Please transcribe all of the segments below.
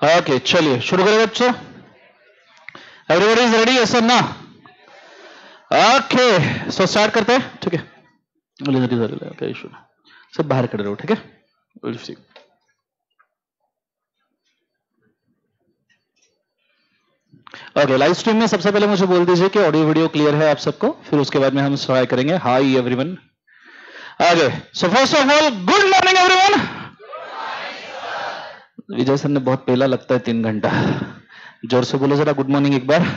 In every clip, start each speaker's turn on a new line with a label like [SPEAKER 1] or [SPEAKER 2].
[SPEAKER 1] Okay चलिए शुरू करें बच्चों। Everybody is ready? यस और ना? ओके सो स्टार्ट करते हैं। ठीक है, क्या इशू है? सब बाहर खड़े रहो। ठीक है, ओके लाइव स्ट्रीम में सबसे पहले मुझे बोल दीजिए कि ऑडियो वीडियो क्लियर है आप सबको, फिर उसके बाद में हम ट्राई करेंगे। Hi everyone. Okay so first of all good morning everyone. Vijay sir ने बहुत पहला लगता है 3 घंटा। जोर से बोलो जरा गुड मॉर्निंग एक बार।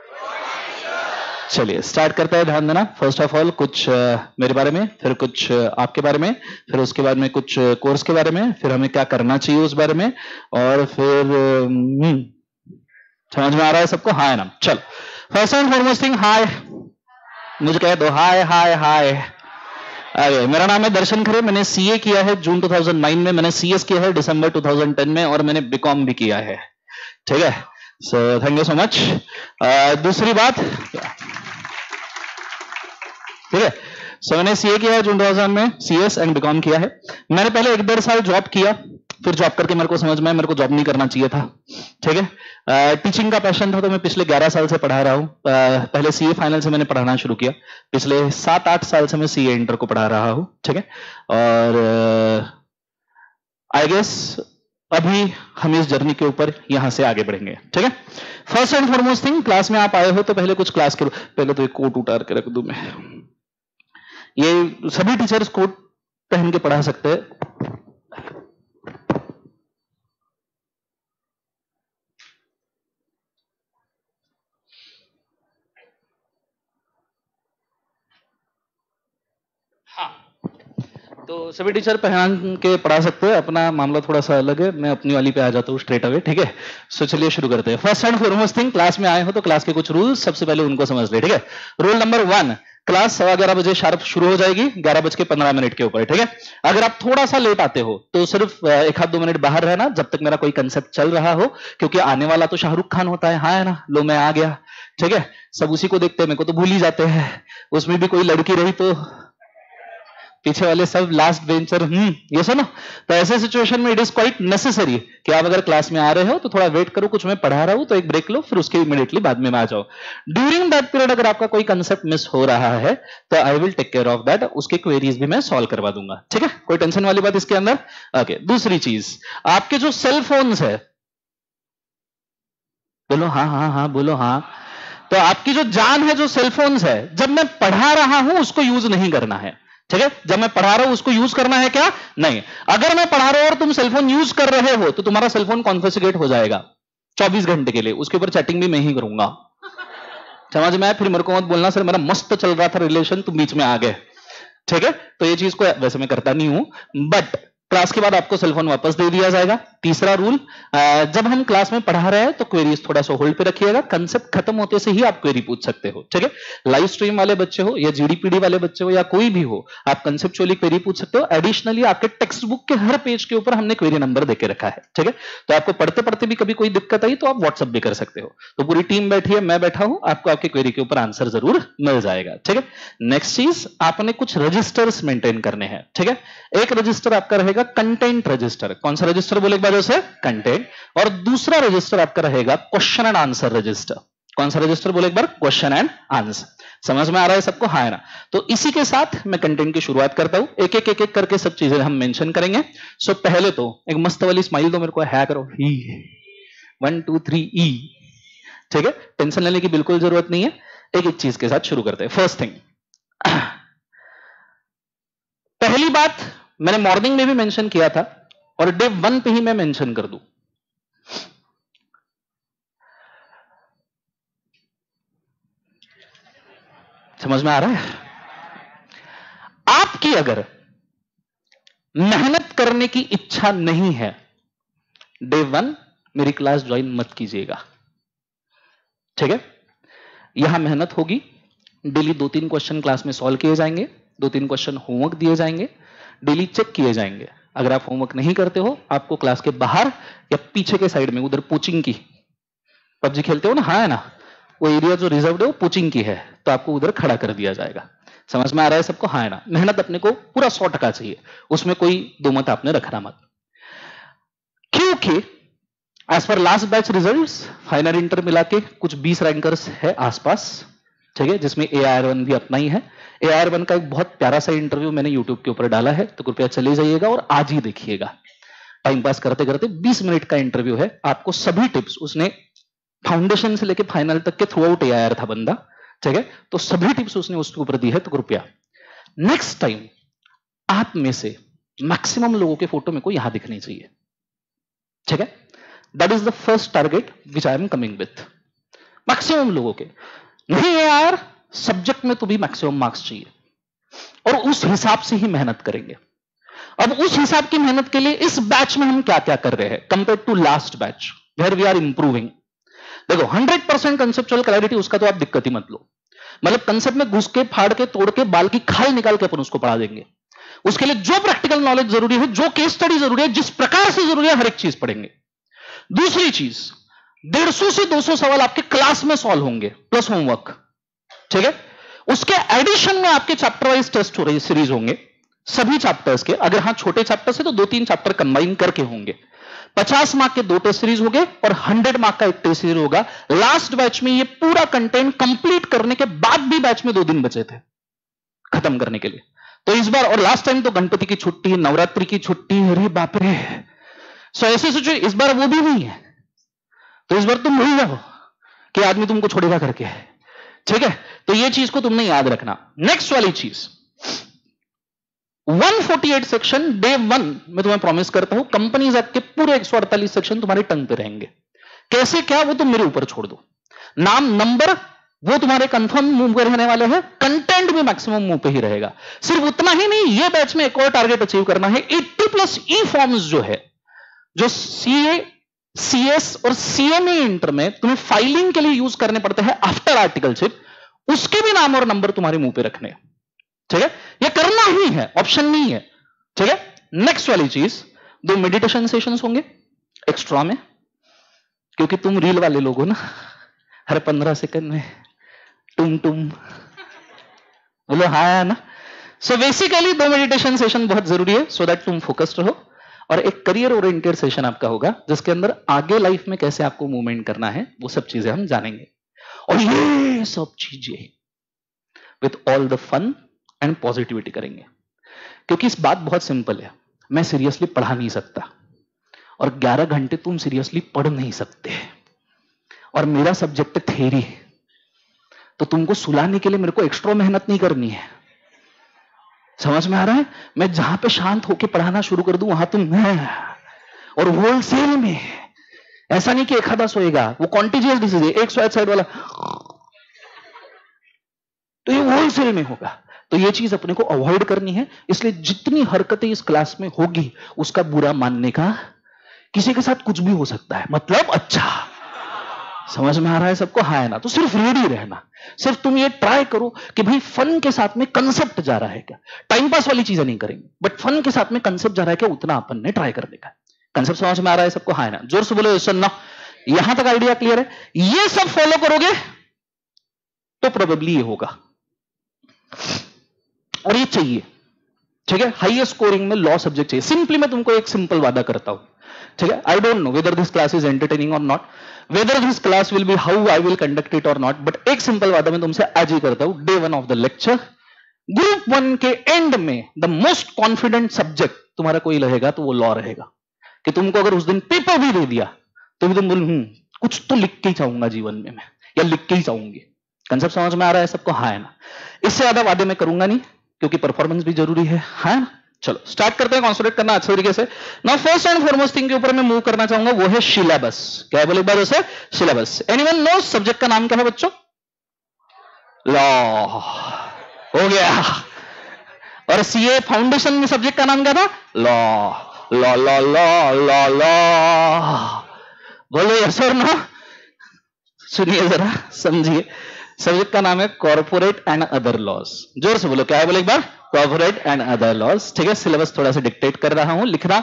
[SPEAKER 1] चलिए स्टार्ट करते हैं। ध्यान देना। फर्स्ट ऑफ ऑल कुछ मेरे बारे में, फिर कुछ आपके बारे में, फिर उसके बाद में कुछ कोर्स के बारे में, फिर हमें क्या करना चाहिए उस बारे में, और फिर समझ में आ रहा है सबको? हाय ना। चल first and foremost thing hi, मुझे कह दो हाय हाय हाय। अरे मेरा नाम है दर्शन खरे। मैंने सीए किया है जून 2009 में, मैंने सीएस किया है दिसंबर 2010 में, और मैंने बीकॉम भी किया है। ठीक है, so thank you so much. दूसरी बात, ठीक है, सो मैंने सीए किया है जून 2000 में, सीएस एंड बीकॉम किया है। मैंने पहले 1-1.5 साल जॉब किया, फिर जॉब करके मेरे को समझ में आया मेरे को जॉब नहीं करना चाहिए था। ठीक है, टीचिंग का पैशन था, तो मैं पिछले 11 साल से पढ़ा रहा हूँ। पहले सीए फाइनल से मैंने पढ़ाना शुरू किया, पिछले 7-8 साल से मैं सीए इंटर को पढ़ा रहा हूँ। ठीक है, और आई गेस अभी हम इस जर्नी के ऊपर यहां से आगे बढ़ेंगे। ठीक है, first and foremost thing, class में आप आए हो तो पहले कुछ क्लास के, पहले तो एक कोट उतार के रख दूं मैं। ये सभी टीचर्स कोट पहन के पढ़ा सकते हैं। तो सभी टीचर पहन के पढ़ा सकते हैं। अपना मामला थोड़ा सा अलग है, मैं अपनी वाली पे आ जाता हूँ स्ट्रेट अवे। ठीक है, सो चलिए शुरू करते हैं। First and foremost thing, class में आए हो तो क्लास के कुछ रूल्स सबसे पहले उनको समझ ले। ठीक है, रूल नंबर 1, क्लास 11:15 बजे शार्प शुरू हो जाएगी, 11:15 के ऊपर। ठीक है, अगर आप थोड़ा सा लेट आते हो तो सिर्फ 1-2 मिनट बाहर रहना जब तक मेरा कोई कंसेप्ट चल रहा हो, क्योंकि आने वाला तो शाहरुख खान होता है। हाँ है ना, लो मैं आ गया। ठीक है, सब उसी को देखते हैं, मेरे को तो भूल ही जाते हैं। उसमें भी कोई लड़की रही तो पीछे वाले सब लास्ट बेंचर। ये सुनो, तो ऐसे सिचुएशन में इट इज क्वाइट नेसेसरी कि आप अगर क्लास में आ रहे हो तो थोड़ा वेट करो, कुछ मैं पढ़ा रहा हूं तो एक ब्रेक लो, फिर उसके इमीडिएटली बाद में आ जाओ। ड्यूरिंग दैट पीरियड अगर आपका कोई कंसेप्ट मिस हो रहा है तो I will take care of that, उसके क्वेरीज भी मैं सॉल्व करवा दूंगा। ठीक है, कोई टेंशन वाली बात इसके अंदर। ओके, दूसरी चीज, आपके जो सेल फोन्स है, बोलो हाँ हाँ हाँ, बोलो हाँ। तो आपकी जो जान है, जो सेल फोन्स है, जब मैं पढ़ा रहा हूं उसको यूज नहीं करना है। ठीक है, जब मैं पढ़ा रहा हूं उसको यूज करना है क्या? नहीं। अगर मैं पढ़ा रहा हूं और तुम सेलफोन यूज कर रहे हो तो तुम्हारा सेलफोन कॉन्फिगरेट हो जाएगा 24 घंटे के लिए, उसके ऊपर चैटिंग भी मैं ही करूंगा। समझ में आया? फिर मेरे को मत बोलना सर मेरा मस्त चल रहा था रिलेशन, तुम बीच में आ गए। ठीक है, तो ये चीज को वैसे मैं करता नहीं हूं, बट क्लास के बाद आपको सेलफोन वापस दे दिया जाएगा। तीसरा रूल, जब हम क्लास में पढ़ा रहे हैं तो क्वेरीज थोड़ा सा होल्ड पे रखिएगा, कंसेप्ट खत्म होते से ही आप क्वेरी पूछ सकते हो। ठीक है, लाइव स्ट्रीम वाले बच्चे हो या जीडीपीडी वाले बच्चे हो या कोई भी हो, आप कंसेप्चुअली क्वेरी पूछ सकते हो। एडिशनली आपके टेक्स्ट बुक के हर पेज के ऊपर हमने क्वेरी नंबर देके रखा है। ठीक है, तो आपको पढ़ते पढ़ते भी कभी कोई दिक्कत आई तो आप व्हाट्सअप भी कर सकते हो। तो पूरी टीम बैठी है, मैं बैठा हूं, आपको आपकी क्वेरी के ऊपर आंसर जरूर मिल जाएगा। ठीक है, नेक्स्ट चीज, आपने कुछ रजिस्टर्स मेंटेन करने हैं। ठीक है, एक रजिस्टर आपका रहेगा कंटेंट रजिस्टर। कौन सा रजिस्टर बोले एक बार से? कंटेंट। और दूसरा रजिस्टर आपका रहेगा क्वेश्चन एंड आंसर रजिस्टर। कौन सा रजिस्टर बोले एक बार? Question and answer. समझ में आ रहा है सबको? हाँ ना। तो इसी के साथ मैं कंटेंट की शुरुआत करता हूं, एक एक करके सब चीजें हम मेंशन करेंगे। सो पहले तो एक मस्त वाली स्माइल दो मेरे को, है करो ही 1 2 3 ई। ठीक है, टेंशन लेने की बिल्कुल जरूरत नहीं है, एक एक चीज के साथ शुरू करते हैं। फर्स्ट थिंग, पहली बात मैंने मॉर्निंग में भी मेंशन किया था और डे 1 पे ही मैं मेंशन कर दूं, समझ में आ रहा है? आपकी अगर मेहनत करने की इच्छा नहीं है, डे 1 मेरी क्लास ज्वाइन मत कीजिएगा। ठीक है, यहां मेहनत होगी, डेली 2-3 क्वेश्चन क्लास में सॉल्व किए जाएंगे, 2-3 क्वेश्चन होमवर्क दिए जाएंगे, डेली चेक किए जाएंगे। अगर आप होमवर्क नहीं करते हो, आपको क्लास के बाहर या पीछे के साइड में, उधर कोचिंग की, पबजी खेलते हो ना, हाँ है ना, वो एरिया जो रिजर्व्ड है वो कोचिंग की है, तो आपको उधर खड़ा कर दिया जाएगा। समझ में आ रहा है सबको? हाँ है ना। मेहनत अपने को पूरा 100% चाहिए, उसमें कोई दो मत आपने रखना मत, क्योंकि एज पर last batch results final inter मिला के कुछ 20 रैंकर्स है आसपास, ठीक है, जिसमें AIR1 भी अपना ही है। AIR1 का एक बहुत प्यारा सा इंटरव्यू मैंने यूट्यूब के ऊपर डाला है, तो कृपया चले जाइएगा और आज ही देखिएगा। टाइम पास करते करते 20 मिनट का इंटरव्यू है, आपको सभी टिप्स, उसने फाउंडेशन से लेके फाइनल तक के थ्रू आउट AIR था बंदा, ठीक है, तो सभी टिप्स उसने उसके ऊपर दी है। तो कृपया नेक्स्ट टाइम आप में से मैक्सिमम लोगों के फोटो मेरे को यहां दिखनी चाहिए, ठीक है। That is the first target which I am coming with. Maximum लोगों के नहीं है यार, सब्जेक्ट में तो भी मैक्सिमम मार्क्स चाहिए और उस हिसाब से ही मेहनत करेंगे। अब उस हिसाब की मेहनत के लिए इस बैच में हम क्या क्या कर रहे हैं compare to last batch where we are improving. देखो 100% कंसेप्चुअल क्लैरिटी, उसका तो आप दिक्कत ही मत लो। मतलब कंसेप्ट में घुस के फाड़ के तोड़ के बाल की खाल निकाल के अपन उसको पढ़ा देंगे। उसके लिए जो प्रैक्टिकल नॉलेज जरूरी है, जो केस स्टडी जरूरी है, जिस प्रकार से जरूरी है, हर एक चीज पढ़ेंगे। दूसरी चीज 150 से 200 सवाल आपके क्लास में सॉल्व होंगे प्लस होमवर्क, ठीक है। उसके एडिशन में आपके चैप्टर वाइज टेस्ट हो रही सीरीज होंगे सभी चैप्टर्स के। अगर हाँ छोटे चैप्टर से तो 2-3 चैप्टर कंबाइन करके होंगे। 50 मार्क के 2 टेस्ट सीरीज होंगे और 100 मार्क का एक टेस्ट सीरीज होगा। लास्ट बैच में ये पूरा कंटेंट कंप्लीट करने के बाद भी बैच में 2 दिन बचे थे खत्म करने के लिए। तो इस बार, और लास्ट टाइम तो गणपति की छुट्टी, नवरात्रि की छुट्टी, अरे बाप रे, सो ऐसे सोचो इस बार वो भी नहीं है। तो इस बार तुम भूल जाओ कि आदमी तुमको छोड़ेगा करके, ठीक है। तो ये चीज को तुमने याद रखना। नेक्स्ट वाली चीज 148 सेक्शन डे 1 मैं तुम्हें प्रॉमिस करता हूं, कंपनीज एक्ट के पूरे 148 सेक्शन तुम्हारे टंग पे रहेंगे। कैसे क्या वो तुम मेरे ऊपर छोड़ दो। नाम नंबर वो तुम्हारे कंफर्म मुंह पे रहने वाले हैं, कंटेंट भी मैक्सिमम मुंह पे ही रहेगा। सिर्फ उतना ही नहीं, ये बैच में एक और टारगेट अचीव करना है। 80+ फॉर्म्स जो है, जो CA, CS और CMA इंटर में तुम्हें फाइलिंग के लिए यूज करने पड़ते हैं आफ्टर आर्टिकलशिप, उसके भी नाम और नंबर तुम्हारे मुंह पे रखने, ठीक है। ये करना ही है, ऑप्शन नहीं है, ठीक है। नेक्स्ट वाली चीज 2 मेडिटेशन सेशंस होंगे एक्स्ट्रा में, क्योंकि तुम रील वाले लोग हो ना, हर 15 सेकंड में टुम टुम बोलो हाँ ना। सो बेसिकली 2 मेडिटेशन सेशन बहुत जरूरी है सो दैट तुम फोकस्ड रहो। और एक करियर ओरिएंटेड सेशन आपका होगा जिसके अंदर आगे लाइफ में कैसे आपको मूवमेंट करना है वो सब चीजें हम जानेंगे। और ये सब चीजें with all the fun and positivity करेंगे, क्योंकि इस बात बहुत सिंपल है, मैं सीरियसली पढ़ा नहीं सकता और 11 घंटे तुम सीरियसली पढ़ नहीं सकते, और मेरा सब्जेक्ट थ्योरी, तो तुमको सुलाने के लिए मेरे को एक्स्ट्रा मेहनत नहीं करनी है। समझ में आ रहा है? मैं जहां पे शांत होके पढ़ाना शुरू कर दूं वहां तुम और होलसेल में, ऐसा नहीं कि एक आधा सोएगा, वो कॉन्टिजियस डिसीज है, एक साइड वाला, तो ये होलसेल में होगा। तो ये चीज अपने को अवॉइड करनी है। इसलिए जितनी हरकतें इस क्लास में होगी उसका बुरा मानने का, किसी के साथ कुछ भी हो सकता है, मतलब अच्छा। समझ में आ रहा है सबको? हाँ है ना? तो सिर्फ रेडी रहना, सिर्फ तुम ये ट्राई करो कि भाई फन के साथ में कंसेप्ट जा रहा है क्या, टाइम पास वाली चीजें नहीं करेंगे, बट फन के साथ में कंसेप्ट जा रहा है क्या, उतना अपन ने ट्राई करने का। कंसेप्ट समझ में आ रहा है सबको? हाँ है ना? जोर से बोलो यस और नो। यहां तक आइडिया क्लियर है? ये सब फॉलो करोगे तो प्रोबेबली ये होगा, और ये चाहिए, ठीक है। हाईएस्ट स्कोरिंग में लॉ सब्जेक्ट चाहिए। सिंपली मैं तुमको एक सिंपल वादा करता हूं, ठीक है। I don't know whether this class is entertaining और not, whether this class will be how I will conduct it और नॉट, बट एक सिंपल वादा मैं तुमसे आज ही करता हूं। Day 1 of the lecture, group 1 के एंड में द मोस्ट कॉन्फिडेंट सब्जेक्ट तुम्हारा कोई रहेगा तो वो लॉ रहेगा। कि तुमको अगर उस दिन पेपर भी दे दिया तो भी तुम बोल कुछ तो लिख के ही चाहूंगा जीवन में मैं, या लिख के ही चाहूंगी। कंसेप्ट समझ में आ रहा है सबको? हाँ है ना? इससे ज्यादा वादे मैं करूंगा नहीं, क्योंकि परफॉर्मेंस भी जरूरी है। हाँ, चलो स्टार्ट करते हैं, कॉन्सेंट्रेट करना अच्छे तरीके से। Now first and foremost thing के ऊपर मैं मूव करना चाहूंगा, वो है सिलेबस। क्या बोले एक बार उसे? सिलेबस। एनीवन नो सब्जेक्ट का नाम क्या है बच्चों? लॉ। हो गया। और सीए फाउंडेशन में सब्जेक्ट का नाम क्या था? Law. Law law law law law. बोलो यस और नो? सुनिए जरा, समझिए। सब्जेक्ट का नाम है कॉर्पोरेट एंड अदर लॉज। जोर से बोलो, क्या है बोले एक बार? कॉर्पोरेट एंड अदर लॉज, ठीक है। सिलेबस थोड़ा सा डिक्टेट कर रहा हूं, लिखना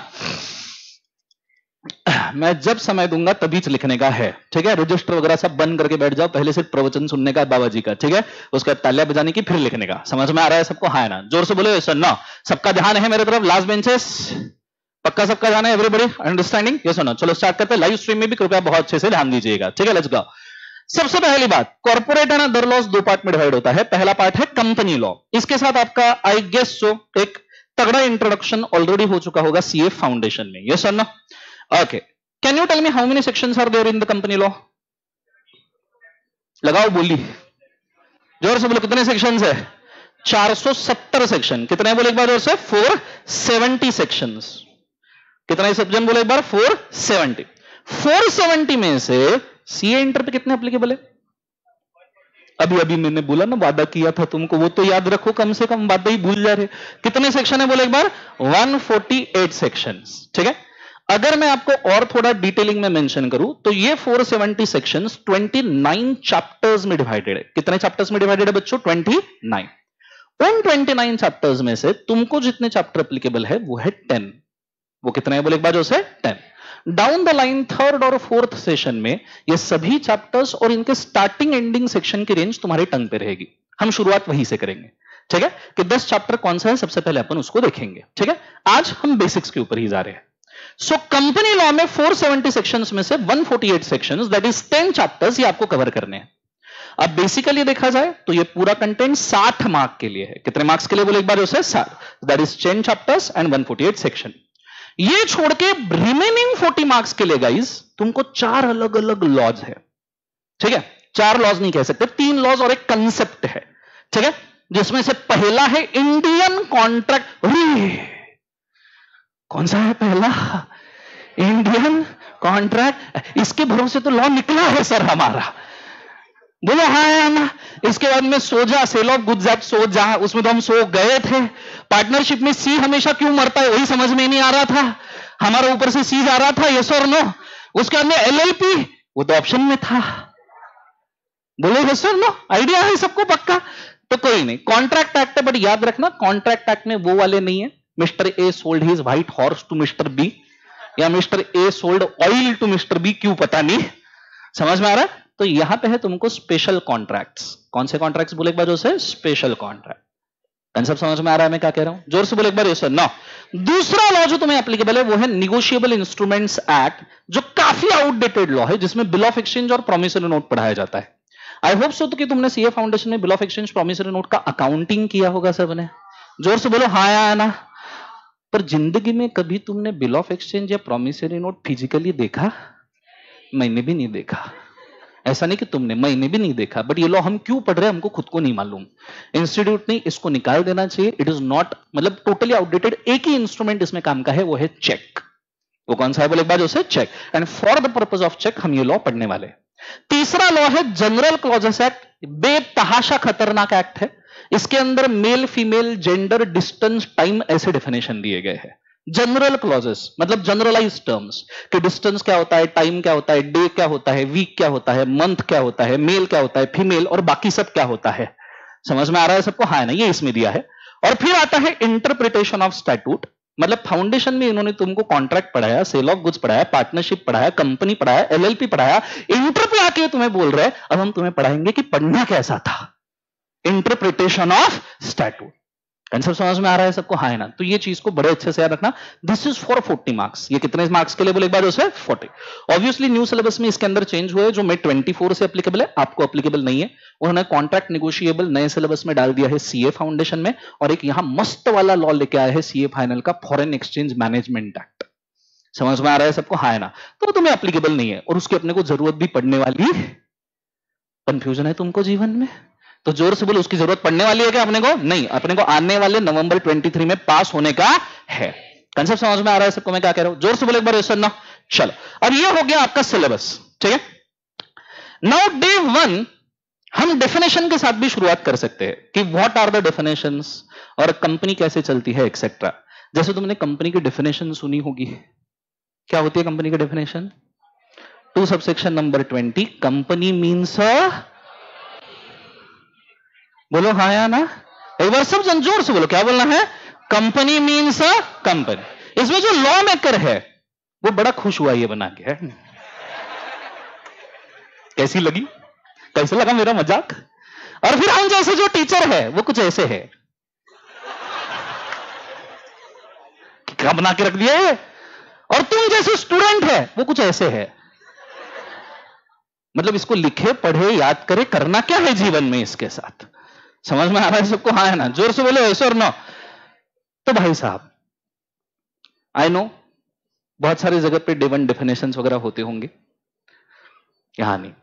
[SPEAKER 1] मैं जब समय दूंगा तभी लिखने का है, ठीक है। रजिस्टर वगैरह सब बंद करके बैठ जाओ, पहले सिर्फ प्रवचन सुनने का बाबा जी का, ठीक है। उसका तालियां बजाने की, फिर लिखने का। समझ में आ रहा है सबको? हाँ है ना? जोर से बोलो यस और नो। सबका ध्यान है मेरे तरफ, लास्ट बेंचेस पक्का सबका जाना है? Everybody understanding? यस और नो? चलो स्टार्ट करते हैं। लाइव स्ट्रीम में भी कृपया बहुत अच्छे से ध्यान दीजिएगा, ठीक है? Let's go. सबसे पहली बात, कॉर्पोरेट एंड अदर लॉज दो पार्ट में डिवाइड होता है। पहला पार्ट है कंपनी लॉ। इसके साथ आपका आई गेस सो एक तगड़ा इंट्रोडक्शन ऑलरेडी हो चुका होगा सीए फाउंडेशन में। यस और no? Okay, can you tell me how many sections are there in the company law? लगाओ बोली, जोर से बोलो, कितने सेक्शंस है? 470 सेक्शन। कितने बोले एक बार जोर से? 470 सेक्शंस। कितना सेक्शन बोले एक बार? 470। 470 में से सीए इंटर पे कितने एप्लीकेबल है? अभी अभी मैंने बोला ना, वादा किया था तुमको, वो तो याद रखो, कम से कम वादा ही भूल जा रहे। कितने सेक्शन है बोले एक बार? 148 सेक्शंस, ठीक है? अगर मैं आपको और थोड़ा डिटेलिंग में मेंशन करूं तो ये 470 सेक्शंस 29 चैप्टर्स में डिवाइडेड है। कितने चैप्टर्स में डिवाइडेड है बच्चों? 29। उन 29 चैप्टर्स में से तुमको जितने चैप्टर एप्लीकेबल है वो है 10। वो कितने है बोले एक बार जो से? 10। डाउन द लाइन थर्ड और फोर्थ सेशन में ये सभी चैप्टर्स और इनके स्टार्टिंग एंडिंग सेक्शन की रेंज तुम्हारी टंग पे रहेगी। हम शुरुआत वहीं से करेंगे, ठीक है? कि 10 चैप्टर कौन सा है सबसे पहले अपन उसको देखेंगे, ठीक है? आज हम बेसिक्स के ऊपर ही जा रहे हैं। सो कंपनी लॉ में 470 सेक्शंस में से 148 सेक्शंस, दैट इज 10 चैप्टर्स, ये आपको कवर करने हैं। अब बेसिकली देखा जाए तो ये पूरा कंटेंट 60 मार्क के लिए है। कितने मार्क्स के लिए बोले एक बार उसे? 60। That is 10 chapters and 148 section. ये छोड़ के रिमेनिंग 40 मार्क्स के लिए गाइस तुमको 4 अलग अलग लॉज है, ठीक है? 4 लॉज नहीं कह सकते, 3 लॉज और एक कंसेप्ट है, ठीक है? जिसमें से पहला है इंडियन कॉन्ट्रैक्ट। कौन सा है पहला? Indian contract. इसके भरोसे तो लॉ निकला है सर हमारा, बोलो हाँ या ना? इसके बाद में सोजा, सेल ऑफ गुड्स एक्ट सोजा, उसमें तो हम सो गए थे। पार्टनरशिप में सी हमेशा क्यों मरता है वही समझ में नहीं आ रहा था, हमारा ऊपर से सी जा रहा था, यस और नो? उसके बाद में एलएलपी, वो तो ऑप्शन में था, बोलो यस और नो? आइडिया है सबको पक्का? तो कोई नहीं, कॉन्ट्रैक्ट एक्ट है, बट याद रखना कॉन्ट्रैक्ट एक्ट में वो वाले नहीं है mister A sold his white horse to mister B, या mister A sold oil to mister B, क्यों पता नहीं। समझ में आ रहा है? तो यहां पे है तुमको स्पेशल कॉन्ट्रैक्ट्स। कौन से कॉन्ट्रैक्ट्स बोले एक बार? जो से स्पेशल कॉन्ट्रैक्ट। कंसेप्ट समझ में आ रहा है मैं क्या कह रहा हूं? जोर से बोले एक बार यस नो? दूसरा लॉ जो तुम्हें एप्लीकेबल है वो है निगोशिएबल इंस्ट्रूमेंट्स एक्ट, जो काफी आउटडेटेड लॉ है, जिसमें बिल ऑफ एक्सचेंज और प्रोमिसरी नोट पढ़ाया जाता है। आई होप सो तो कि तुमने सीए फाउंडेशन में bill of exchange promissory note का अकाउंटिंग किया होगा सबने। जोर से बोलो हाँ या ना? पर जिंदगी में कभी तुमने बिल ऑफ एक्सचेंज या प्रोमिसरी नोट फिजिकली देखा? मैंने भी नहीं देखा। ऐसा नहीं कि तुमने, मैंने भी नहीं देखा। बट ये लॉ हम क्यों पढ़ रहे हैं हमको खुद को नहीं मालूम। इंस्टीट्यूट ने इसको निकाल देना चाहिए। इट इज नॉट, मतलब टोटली आउटडेटेड। एक ही इंस्ट्रूमेंट इसमें काम का है, वो है चेक। वो कौन सा है बोले एक बार? जो से cheque. And for the purpose of cheque हम ये लॉ पढ़ने वाले। तीसरा लॉ है जनरल क्लॉजेस एक्ट। बेतहाशा खतरनाक एक्ट है। इसके अंदर male, female, gender, distance, time ऐसे डेफिनेशन दिए गए हैं। जनरल क्लॉजेस मतलब जनरलाइज टर्म्स कि डिस्टेंस क्या होता है, टाइम क्या होता है, डे क्या होता है, वीक क्या होता है, मंथ क्या होता है, मेल क्या होता है, फीमेल, और बाकी सब क्या होता है। समझ में आ रहा है सबको? हाँ ना? ये इसमें दिया है। और फिर आता है इंटरप्रिटेशन ऑफ स्टैट्यूट। मतलब फाउंडेशन में इन्होंने तुमको कॉन्ट्रैक्ट पढ़ाया, सेल ऑफ गुड्स पढ़ाया, पार्टनरशिप पढ़ाया, कंपनी पढ़ाया, एलएलपी पढ़ाया। इंटर पे आके तुम्हें बोल रहे हैं अब हम तुम्हें पढ़ाएंगे कि पढ़ना कैसा था। Interpretation of statute. कंसेप्ट समझ में आ रहा है सबको? हाँ है ना? तो ये चीज को बड़े अच्छे से याद रखना। This is for 40 marks. ये कितने मार्क्स के लिए बोले एक बार? उसे 40। ऑब्वियसली न्यू सिलेबस में इसके अंदर चेंज हुए, जो May 24 से एप्लीकेबल है, आपको एप्लीकेबल नहीं है। उन्होंने कॉन्ट्रैक्ट निगोशिएबल नए सिलेबस में डाल दिया है सीए फाउंडेशन में, और एक यहां मस्त वाला लॉ लेके आया है सीए फाइनल का, फॉरेन एक्सचेंज मैनेजमेंट एक्ट। समझ में आ रहा है सबको? हाँ है ना? तो तुम्हें एप्लीकेबल नहीं है, और उसकी अपने को जरूरत भी पड़ने वाली। कंफ्यूजन है तुमको जीवन में? तो जोर से बोलो, उसकी जरूरत पड़ने वाली है क्या अपने को? नहीं, अपने को आने वाले नवंबर 23 में पास होने का है। कंसेप्ट समझ में आ रहा है सबको मैं क्या कह रहा हूं? जोर से बोलो एक बार यस ना? चलो, अब ये हो गया आपका सिलेबस, ठीक है? नाउ डे 1 हम डेफिनेशन के साथ भी शुरुआत कर सकते हैं कि व्हाट आर द डेफिनेशंस और कंपनी कैसे चलती है एक्सेट्रा। जैसे तुमने कंपनी की डेफिनेशन सुनी होगी। क्या होती है कंपनी की definition? 2 subsection number 20, company means बोलो हाँ या ना? एक बार सब जन जोर से बोलो, क्या बोलना है? Company means a company. इसमें जो लॉ मेकर है वो बड़ा खुश हुआ ये बना के है। कैसी लगी? कैसे लगा मेरा मजाक? और फिर हम जैसे जो टीचर है वो कुछ ऐसे है, क्या बना के रख दिया है? और तुम जैसे स्टूडेंट है वो कुछ ऐसे है। मतलब इसको लिखे पढ़े याद करे, करना क्या है जीवन में इसके साथ? समझ में आ रहा है सबको? हाँ है ना? जोर से बोलो यस और नो। तो भाई साहब, आई नो बहुत सारी जगह पे डिवन डेफिनेशंस वगैरह होते होंगे, यहां नहीं।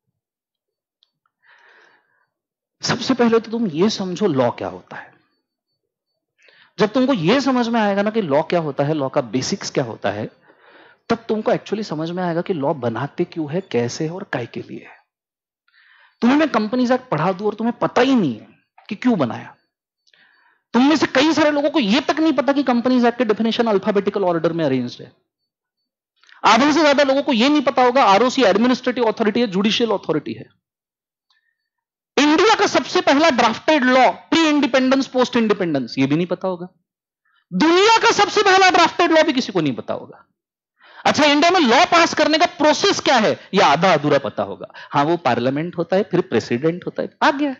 [SPEAKER 1] सबसे पहले तो तुम ये समझो लॉ क्या होता है। जब तुमको ये समझ में आएगा ना कि लॉ क्या होता है, लॉ का बेसिक्स क्या होता है, तब तुमको एक्चुअली समझ में आएगा कि लॉ बनाते क्यों है, कैसे है और काय के लिए है। तुम्हें मैं कंपनीज एक्ट पढ़ा दूं और तुम्हें पता ही नहीं है कि क्यों बनाया। तुम में से कई सारे लोगों को यह तक नहीं पता कि कंपनीज एक्ट के डेफिनेशन अल्फाबेटिकल ऑर्डर में अरेंज्ड है। आधे से ज्यादा लोगों को यह नहीं पता होगा आरओसी एडमिनिस्ट्रेटिव अथॉरिटी है, जुडिशियल अथॉरिटी है। इंडिया का सबसे पहला drafted law pre independence post independence, यह भी नहीं पता होगा। दुनिया का सबसे पहला ड्राफ्टेड लॉ भी किसी को नहीं पता होगा। अच्छा, इंडिया में लॉ पास करने का प्रोसेस क्या है, यह आधा अधूरा पता होगा। हाँ, वो पार्लियामेंट होता है, फिर प्रेसिडेंट होता है, आ गया।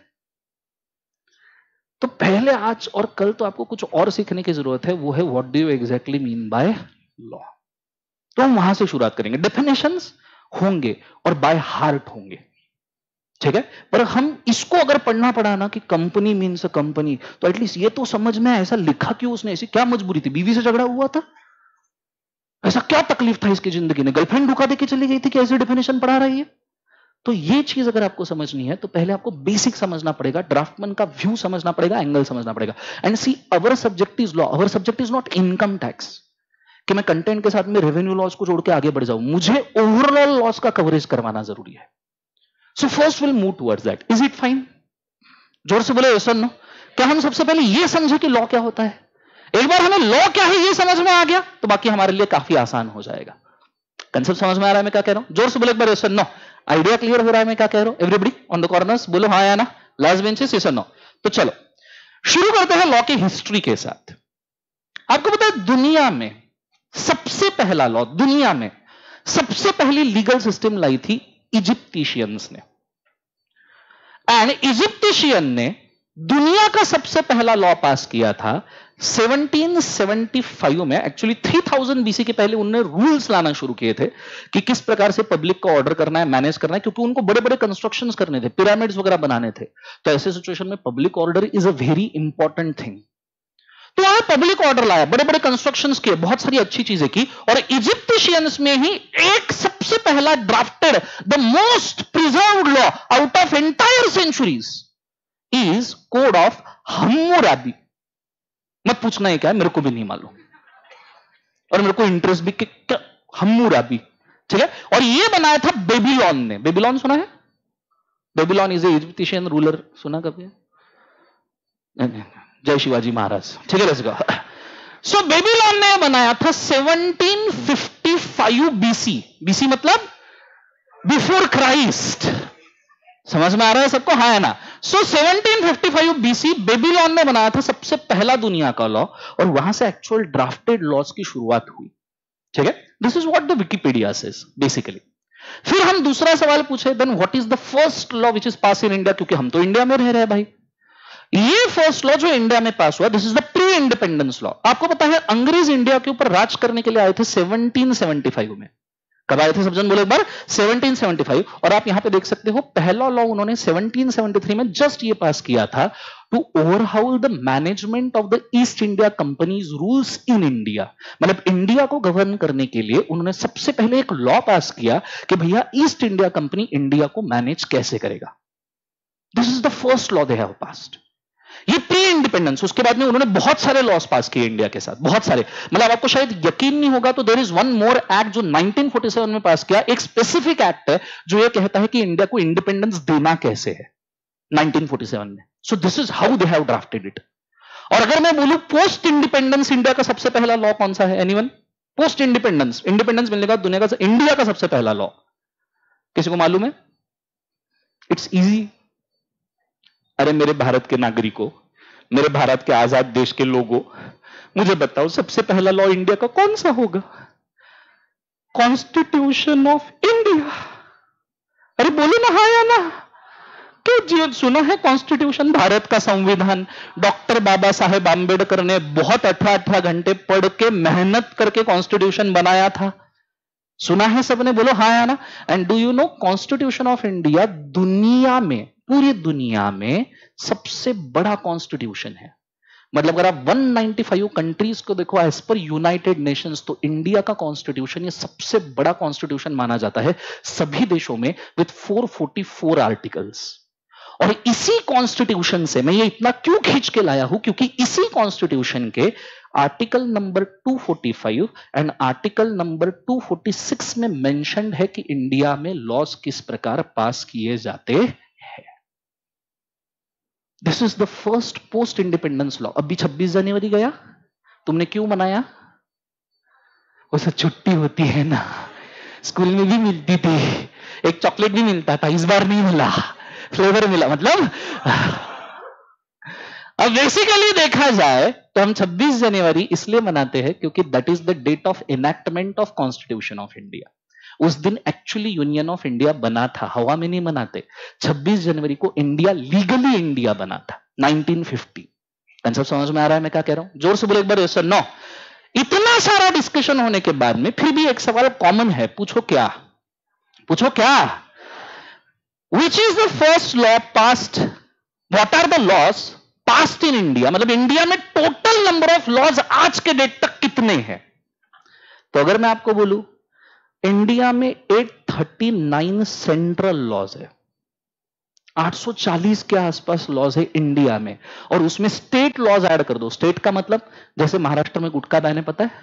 [SPEAKER 1] तो पहले आज और कल तो आपको कुछ और सीखने की जरूरत है, वो है what do you exactly mean by law. तो हम वहां से शुरुआत करेंगे। डेफिनेशंस होंगे और बाय हार्ट होंगे, ठीक है। पर हम इसको अगर पढ़ना पड़ा ना कि कंपनी मीन्स अ कंपनी, तो एटलीस्ट ये तो समझ में ऐसा लिखा क्यों उसने, ऐसी क्या मजबूरी थी, बीवी से झगड़ा हुआ था, ऐसा क्या तकलीफ था इसकी जिंदगी में, गर्लफ्रेंड धोखा देके चली गई थी कि ऐसी डेफिनेशन पढ़ा रही है। तो ये चीज अगर आपको समझनी है तो पहले आपको बेसिक समझना पड़ेगा, ड्राफ्टमैन का व्यू समझना पड़ेगा, एंगल समझना पड़ेगा। And see, our subject is law, our subject is not income tax कि मैं कंटेंट के साथ में रेवेन्यू लॉज को जोड़ के आगे बढ़ जाऊं। मुझे ओवरऑल लॉस का कवरेज करवाना जरूरी है। So first will move towards that. Is it fine? जोर से बोले यस और नो। क्या हम सबसे पहले यह समझे कि लॉ क्या होता है? एक बार हमें लॉ क्या है ये समझ में आ गया तो बाकी हमारे लिए काफी आसान हो जाएगा। कंसेप्ट समझ में आ रहा है मैं क्या कह रहा हूं? जोर से बोले एक बार यस और नो। आइडिया क्लियर हो रहा है मैं क्या कह रहा हूं? एवरीबडी ऑन द कॉर्नर्स बोलो हाँ या ना, लास्ट बेंचेस यस और नो। तो चलो शुरू करते हैं लॉ की हिस्ट्री के साथ। आपको पता है दुनिया में सबसे पहला लॉ, दुनिया में सबसे पहली लीगल सिस्टम लाई थी इजिप्टिशियंस ने। एंड इजिप्टिशियन ने दुनिया का सबसे पहला लॉ पास किया था 1775 में। एक्चुअली 3000 बीसी के पहले उन्होंने रूल्स लाना शुरू किए थे कि किस प्रकार से पब्लिक को ऑर्डर करना है, मैनेज करना है, क्योंकि उनको बड़े बड़े कंस्ट्रक्शंस करने थे, पिरामिड्स वगैरह बनाने थे। तो ऐसे सिचुएशन में public order is a very important thing. तो वहां पब्लिक ऑर्डर लाया, बड़े बड़े कंस्ट्रक्शंस किए, बहुत सारी अच्छी चीजें की। और इजिप्टिशियंस में ही एक सबसे पहला drafted, the most preserved law out of entire centuries is code of Hammurabi. मत पूछना है क्या है, मेरे को भी नहीं मालूम और मेरे को इंटरेस्ट भी कि क्या हम्मुराबी, ठीक है। और ये बनाया था बेबीलोन ने। बेबीलोन सुना है? Babylon is a Egyptian ruler, सुना कभी? जय शिवाजी महाराज, ठीक है। Let's go. सो बेबीलोन ने बनाया था 1755 बीसी। बीसी मतलब बिफोर क्राइस्ट। समझ में आ रहा है सबको? हाँ है ना? सो 1755 बीसी बेबीलोन ने बनाया था सबसे पहला दुनिया का लॉ, और वहां से एक्चुअल ड्राफ्टेड लॉज की शुरुआत हुई, ठीक है। This is what the Wikipedia says basically. फिर हम दूसरा सवाल पूछे, then what is the first law which is pass in India, क्योंकि हम तो इंडिया में रह रहे हैं भाई। ये फर्स्ट लॉ जो इंडिया में पास हुआ, this is the pre independence law. आपको पता है अंग्रेज इंडिया के ऊपर राज करने के लिए आए थे 1775 में। कब आए थे सब जन बोले एक बार? 1775। और आप यहां पे देख सकते हो पहला लॉ उन्होंने 1773 में जस्ट ये पास किया था, to overhaul the management of the East India Company's rules in India. मतलब इंडिया को गवर्न करने के लिए उन्होंने सबसे पहले एक लॉ पास किया कि भैया ईस्ट इंडिया कंपनी इंडिया को मैनेज कैसे करेगा। This is the first law they have passed. ये प्री इंडिपेंडेंस। उसके बाद में उन्होंने बहुत सारे लॉस पास किए इंडिया के साथ, बहुत सारे। मतलब आपको शायद यकीन नहीं होगा तो there is one more act जो 1947 में पास किया। एक स्पेसिफिक एक्ट है जो ये कहता है कि इंडिया को इंडिपेंडेंस देना कैसे है 1947 में। So this is how they have drafted it. और अगर मैं बोलूं पोस्ट इंडिपेंडेंस इंडिया का सबसे पहला लॉ कौन सा है? एनीवन? पोस्ट इंडिपेंडेंस, इंडिपेंडेंस मिलने का दुनिया का इंडिया का सबसे पहला लॉ किसी को मालूम है? It's easy. अरे मेरे भारत के नागरिकों, मेरे भारत के आजाद देश के लोगों, मुझे बताओ सबसे पहला लॉ इंडिया का कौन सा होगा? Constitution of India. अरे बोलो ना हाँ या ना। के जीवन सुना है कॉन्स्टिट्यूशन, भारत का संविधान डॉक्टर बाबा साहेब आंबेडकर ने बहुत 18 घंटे पढ़ के मेहनत करके कॉन्स्टिट्यूशन बनाया था। सुना है सबने, बोलो हाँ या ना। And do you know constitution of India दुनिया में, पूरी दुनिया में सबसे बड़ा कॉन्स्टिट्यूशन है। मतलब अगर आप 195 कंट्रीज को देखो एज पर यूनाइटेड नेशंस, तो इंडिया का कॉन्स्टिट्यूशन ये सबसे बड़ा कॉन्स्टिट्यूशन माना जाता है सभी देशों में, विथ 444 आर्टिकल्स। और इसी कॉन्स्टिट्यूशन से मैं ये इतना क्यों खींच के लाया हूं, क्योंकि इसी कॉन्स्टिट्यूशन के article number 245 and article number 246 में मेंशन्ड है कि इंडिया में लॉज किस प्रकार पास किए जाते हैं। This is the first post independence law. अभी 26 जनवरी गया, तुमने क्यों मनाया? वो सब छुट्टी होती है ना, स्कूल में भी मिलती थी, एक चॉकलेट भी मिलता था, इस बार नहीं मिला, फ्लेवर मिला। मतलब अब बेसिकली देखा जाए तो हम 26 जनवरी इसलिए मनाते हैं क्योंकि that is the date of enactment of constitution of India. उस दिन एक्चुअली यूनियन ऑफ इंडिया बना था, हवा में नहीं मनाते। 26 जनवरी को इंडिया लीगली इंडिया बना था 1950। कंसेप्ट समझ में आ रहा है मैं क्या कह रहा हूं? जोर से बोले एक बार, यस और नो। इतना सारा डिस्कशन होने के बाद में फिर भी एक सवाल कॉमन है, पूछो क्या? पूछो क्या? Which is the first law passed? What are the laws passed in India? मतलब इंडिया में टोटल नंबर ऑफ लॉज आज के डेट तक कितने हैं? तो अगर मैं आपको बोलूं इंडिया में 839 सेंट्रल लॉज है, 840 के आसपास लॉज है इंडिया में, और उसमें स्टेट लॉज ऐड कर दो। स्टेट का मतलब जैसे महाराष्ट्र में गुटखा बैन है, पता है?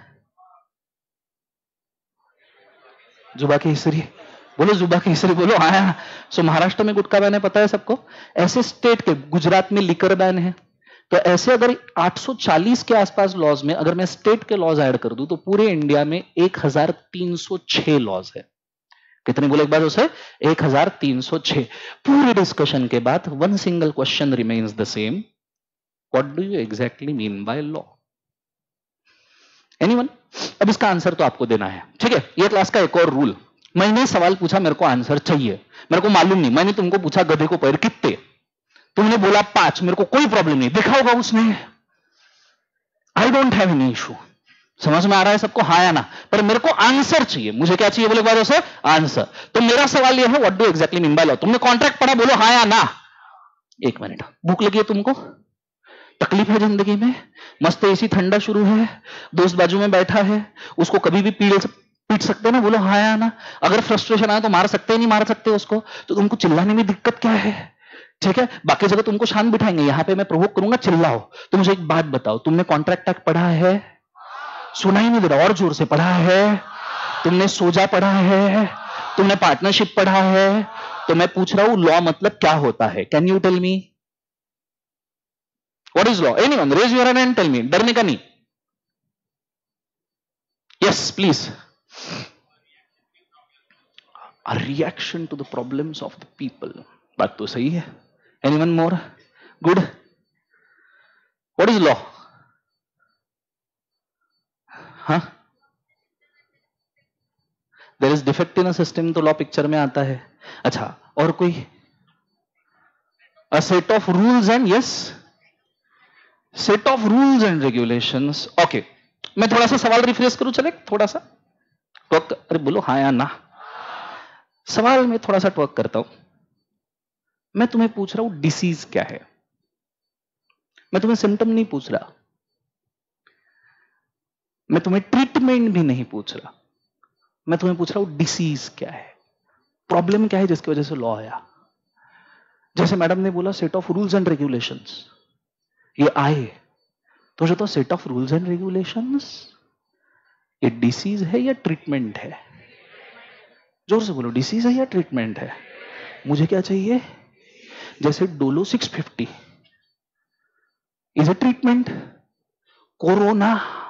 [SPEAKER 1] जुबा केसरी बोलो, जुबा केसरी बोलो, आया। सो महाराष्ट्र में गुटखा बैन है, पता है सबको। ऐसे स्टेट के, गुजरात में लिकर बैन है। तो ऐसे अगर 840 के आसपास लॉज में अगर मैं स्टेट के लॉज ऐड कर दूं तो पूरे इंडिया में 1306 लॉज है। कितने बोले एक बार उसे? 1306। पूरे डिस्कशन के बाद one single question remains the same, what do you exactly mean by law? Anyone? अब इसका आंसर तो आपको देना है, ठीक है? ये क्लास का एक और रूल, मैंने सवाल पूछा, मेरे को आंसर चाहिए, मेरे को मालूम नहीं, मैंने तुमको पूछा गधे को पैर कितने, तुमने बोला 5, मेरे को कोई प्रॉब्लम नहीं, देखा होगा उसने, I don't have any issue. समझ में आ रहा है सबको, हाँ या ना? पर मेरे को आंसर चाहिए। मुझे क्या चाहिए बोले बार से? आंसर। तो मेरा सवाल यह है, what do exactly mean by law? तुमने कॉन्ट्रैक्ट पढ़ा, बोलो हाँ या ना। एक मिनट, भूख लगी है तुमको, तकलीफ है जिंदगी में, मस्त एसी ठंडा शुरू है, दोस्त बाजू में बैठा है, उसको कभी भी पीट सकते हैं ना, बोलो हाँ या ना। अगर फ्रस्ट्रेशन आया तो मार सकते हैं, नहीं मार सकते उसको? तो तुमको चिल्लाने में दिक्कत क्या है? ठीक है, बाकी जगह तुमको शांत बिठाएंगे, यहां पे मैं प्रोवोक करूंगा, चिल्लाओ। तो मुझे एक बात बताओ, तुमने कॉन्ट्रैक्ट एक्ट पढ़ा है? सुना ही नहीं दे रहा, और जोर से पढ़ा है? तुमने सोजा पढ़ा है? तुमने पार्टनरशिप पढ़ा है? तो मैं पूछ रहा हूं लॉ मतलब क्या होता है? Can you tell me what is law? Anyone raise your hand and tell me, डरने का नहीं। Yes please. A reaction to the problems of the people. बात तो सही है। Anyone more? Good. What is law? हाँ, there is defect in a system, तो law picture में आता है। अच्छा, और कोई? A set of rules and yes, set of rules and regulations. Okay, मैं थोड़ा सा सवाल रिफ्रेश करूं, चले थोड़ा सा टॉक, अरे बोलो हाँ या ना। सवाल में थोड़ा सा टॉक करता हूं। मैं तुम्हें पूछ रहा हूं डिसीज क्या है, मैं तुम्हें सिम्टम नहीं पूछ रहा, मैं तुम्हें ट्रीटमेंट भी नहीं पूछ रहा, मैं तुम्हें पूछ रहा हूं डिसीज क्या है, प्रॉब्लम क्या है जिसकी वजह से लॉ आया। जैसे मैडम ने बोला set of rules and regulations, ये आए तो जो तो set of rules and regulations ये डिसीज है या ट्रीटमेंट है? जोर से बोलो, डिसीज है या ट्रीटमेंट है? मुझे क्या चाहिए? जैसे Dolo 650 is a treatment, corona,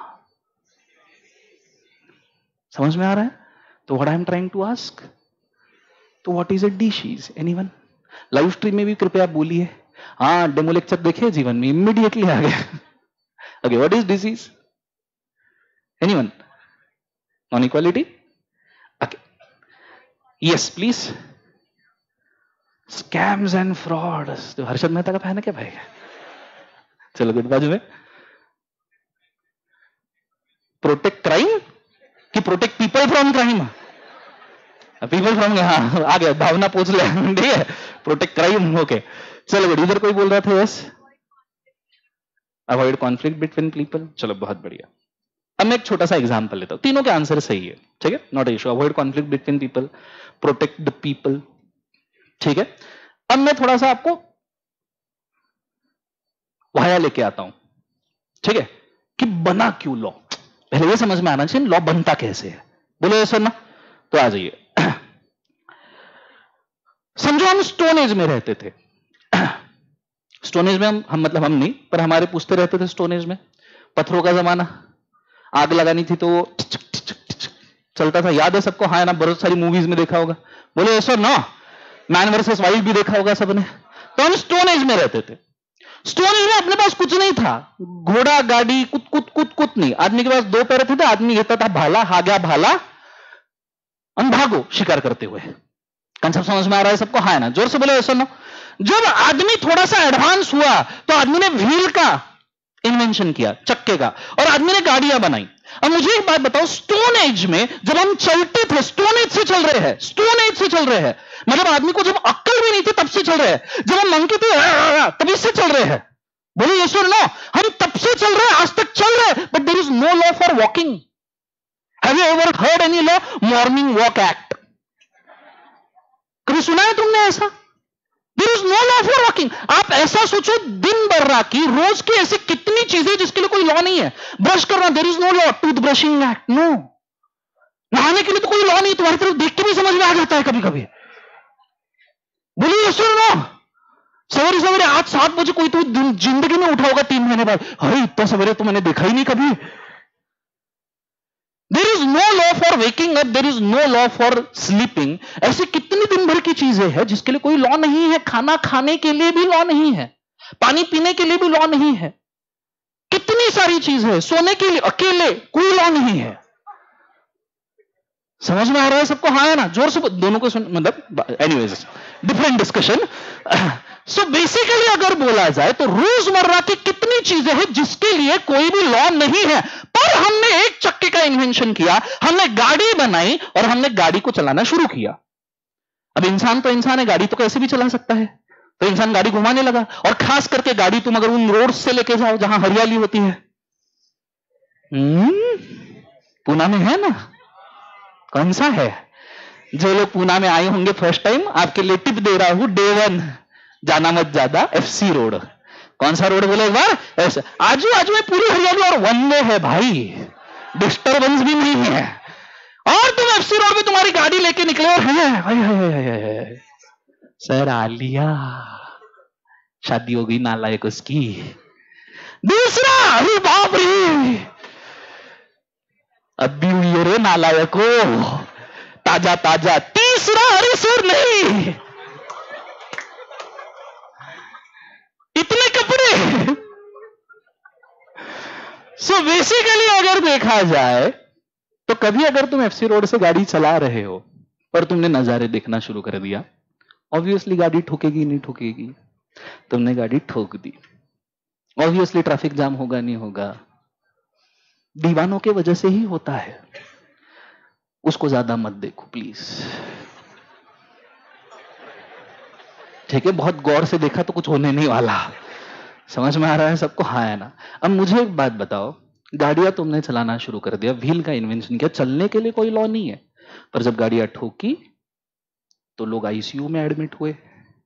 [SPEAKER 1] समझ में आ रहा है? तो what I am trying to ask, तो what is a disease? Anyone? Live stream में भी कृपया बोलिए। हाँ, डेमो लेक्चर देखे जीवन में, इमीडिएटली आ गया। Okay, what is disease? Anyone? Non equality? Okay, yes please. Scams and fraud. तो हर्षद मेहता का फैन है क्या भाई? चलो गुड। बाजू में प्रोटेक्ट क्राइम कि protect people from crime? People from, हाँ आ गया, भावना पूछ ले, ठीक है, प्रोटेक्ट क्राइम, ओके। चलो गुड। इधर कोई बोल रहा था yes, avoid conflict between people, चलो बहुत बढ़िया। अब मैं एक छोटा सा एग्जांपल लेता हूं, तीनों के आंसर सही है, ठीक है, not issue. Avoid conflict between people, protect the people, ठीक है। अब मैं थोड़ा सा आपको वाया लेके आता हूं, ठीक है, कि बना क्यों लॉ, पहले ये समझ में आना चाहिए लॉ बनता कैसे है। बोलो ये सर ना, तो आ जाइए। समझो हम स्टोन एज में रहते थे। स्टोन एज में हम मतलब हम नहीं, पर हमारे पूछते रहते थे स्टोन एज में, पत्थरों का जमाना, आग लगानी थी तो चलता था, याद है सबको? हाँ ना, बहुत सारी मूवीज में देखा होगा। बोले सर ना, मैन वर्सेस वाइल्ड भी देखा होगा सबने। तो हम स्टोन एज में रहते थे। स्टोन एज में अपने पास कुछ नहीं था, घोड़ा गाड़ी कुछ कुछ कुछ कुछ नहीं। आदमी के पास दो पैर थे, आदमी कहता था भाला, हा गया भाला, भागो शिकार करते हुए। कंसेप्ट समझ में आ रहा है सबको? हाँ ना, जोर से बोले ऐसा ना। जब आदमी थोड़ा सा एडवांस हुआ तो आदमी ने व्हील का इन्वेंशन किया, चक्के का, और आदमी ने गाड़ियां बनाई। अब मुझे एक बात बताओ, स्टोन एज में जब हम चलते थे, स्टोन एज से चल रहे हैं, स्टोन एज से चल रहे हैं, मतलब आदमी को जब अक्ल भी नहीं थी तब से चल रहे हैं, जब हम मंकी थे तभी से चल रहे हैं। बोलो यस और नो, हम तब से चल रहे हैं, आज तक चल रहे हैं, but there is no law for walking. Have you ever heard any law, morning walk act? कभी सुना है तुमने ऐसा? There is no law for walking. आप ऐसा सोचो, दिन भर की रोज की ऐसी कितनी चीजें जिसके लिए कोई लॉ नहीं है। ब्रश करना, there is no law, tooth brushing act, no. नहाने के लिए तो कोई लॉ नहीं, तुम्हारी तरफ देख के भी समझ में आ जाता है कभी कभी। बोलिए यस और नो। सवेरे सवेरे आज 7 बजे कोई तो जिंदगी में उठा होगा 3 महीने बाद, अरे इतना सवेरे तो मैंने देखा ही नहीं कभी। There is no law for waking up, there is no law for sleeping. ऐसी कितनी दिन भर की चीजें हैं जिसके लिए कोई लॉ नहीं है। खाना खाने के लिए भी लॉ नहीं है, पानी पीने के लिए भी लॉ नहीं है, कितनी सारी चीजें हैं, सोने के लिए अकेले कोई लॉ नहीं है। समझ में आ रहा है सबको? हाँ है ना, जोर से दोनों को सुन, मतलब anyways different discussion. So basically अगर बोला जाए तो रोजमर्रा की कितनी चीजें हैं जिसके लिए कोई भी लॉ नहीं है, पर हमने एक चक्के का इन्वेंशन किया, हमने गाड़ी बनाई और हमने गाड़ी को चलाना शुरू किया। अब इंसान तो इंसान है, गाड़ी तो कैसे भी चला सकता है, तो इंसान गाड़ी घुमाने लगा। और खास करके गाड़ी तुम अगर उन रोड से लेके जाओ जहां हरियाली होती है, पूना में है ना, कौन सा है? जो लोग पूना में आए होंगे फर्स्ट टाइम, आपके लिए टिप दे रहा हूं, डे 1 जाना मत ज्यादा, एफसी रोड। कौन सा रोड बोले एक बार? आजू आजू में पूरी हरियाली और वन वे है भाई, डिस्टर्बेंस भी नहीं है। और तुम एफसी रोड में तुम्हारी गाड़ी लेके निकले और है सर आलिया शादी हो गई, नालायक उसकी। दूसरा, अरे बाप रे, अब भी हुई है रे नालायको, ताजा ताजा। तीसरा, अरे सर नहीं, इतने कपड़े। सो बेसिकली अगर देखा जाए तो कभी अगर तुम एफसी रोड से गाड़ी चला रहे हो और तुमने नजारे देखना शुरू कर दिया, ऑब्वियसली गाड़ी ठोकेगी नहीं ठोकेगी, तुमने गाड़ी ठोक दी, ऑब्वियसली ट्रैफिक जाम होगा नहीं होगा, दीवानों के वजह से ही होता है। उसको ज्यादा मत देखो प्लीज, ठीक है, बहुत गौर से देखा तो कुछ होने नहीं वाला। समझ में आ रहा है सबको? हाँ है ना। अब मुझे एक बात बताओ, गाड़ियां तुमने चलाना शुरू कर दिया, व्हील का इन्वेंशन किया, चलने के लिए कोई लॉ नहीं है, पर जब गाड़ियां ठोकी तो लोग आईसीयू में एडमिट हुए,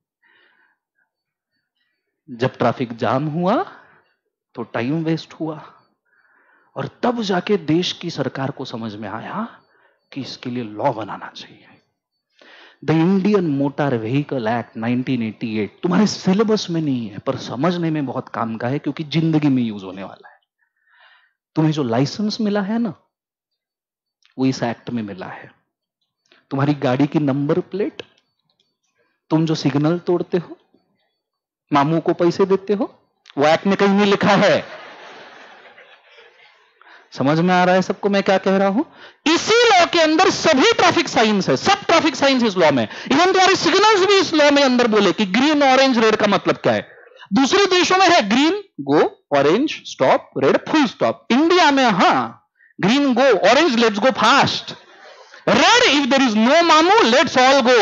[SPEAKER 1] जब ट्रैफिक जाम हुआ तो टाइम वेस्ट हुआ, और तब जाके देश की सरकार को समझ में आया कि इसके लिए लॉ बनाना चाहिए। The Indian motor vehicle act 1988 तुम्हारे सिलेबस में नहीं है, पर समझने में बहुत काम का है, क्योंकि जिंदगी में यूज होने वाला है। तुम्हें जो लाइसेंस मिला है ना, वो इस एक्ट में मिला है। तुम्हारी गाड़ी की नंबर प्लेट, तुम जो सिग्नल तोड़ते हो, मामू को पैसे देते हो, वो एक्ट में कहीं नहीं लिखा है। समझ में आ रहा है सबको मैं क्या कह रहा हूं? इसी लॉ के अंदर सभी ट्रैफिक साइंस है, सब ट्रैफिक साइंस इस लॉ में, इवन तुम्हारे सिग्नल्स भी इस लॉ में अंदर बोले कि ग्रीन ऑरेंज रेड का मतलब क्या है। दूसरे देशों में है green go, orange stop, red full stop. India में green go, orange let's go fast, red if there is no मामू लेट्स ऑल गो।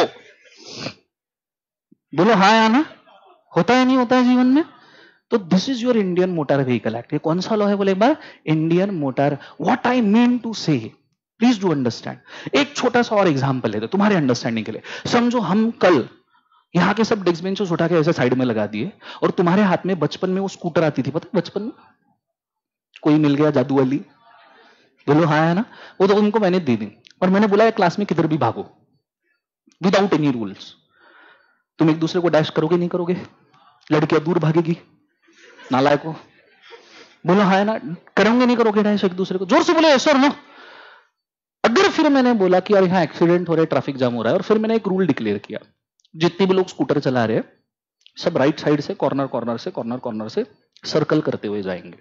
[SPEAKER 1] बोलो या ना? होता है नहीं होता है जीवन में? तो this is your Indian motor vehicle act. ये कौन सा लॉ है बोले एक बार? Indian motor. What I mean to say, please do understand. एक छोटा सा और एग्जांपल लेते तुम्हारे अंडरस्टैंडिंग के लिए। समझो हम कल यहां के सब डेस्क बेंचेस उठा के ऐसे साइड में लगा दिए और तुम्हारे हाथ में बचपन में वो स्कूटर आती थी, पता बचपन में कोई मिल गया जादू वाली, बोलो है ना? वो तो उनको मैंने दे दी और मैंने बोला क्लास में किधर भी भागो विदाउट एनी रूल्स। तुम एक दूसरे को डैश करोगे नहीं करोगे? लड़कियां दूर भागेगी नालायक को, बोलो है ना? करोगे नहीं करोगे डैश एक दूसरे को? जोर से बोलो यस और नो। अगर फिर मैंने बोला कि यार यहां एक्सीडेंट हो रहा है, ट्रैफिक जाम हो रहा है, और फिर मैंने एक रूल डिक्लेयर किया, जितने भी लोग स्कूटर चला रहे हैं सब राइट साइड से कॉर्नर कॉर्नर से सर्कल करते हुए जाएंगे,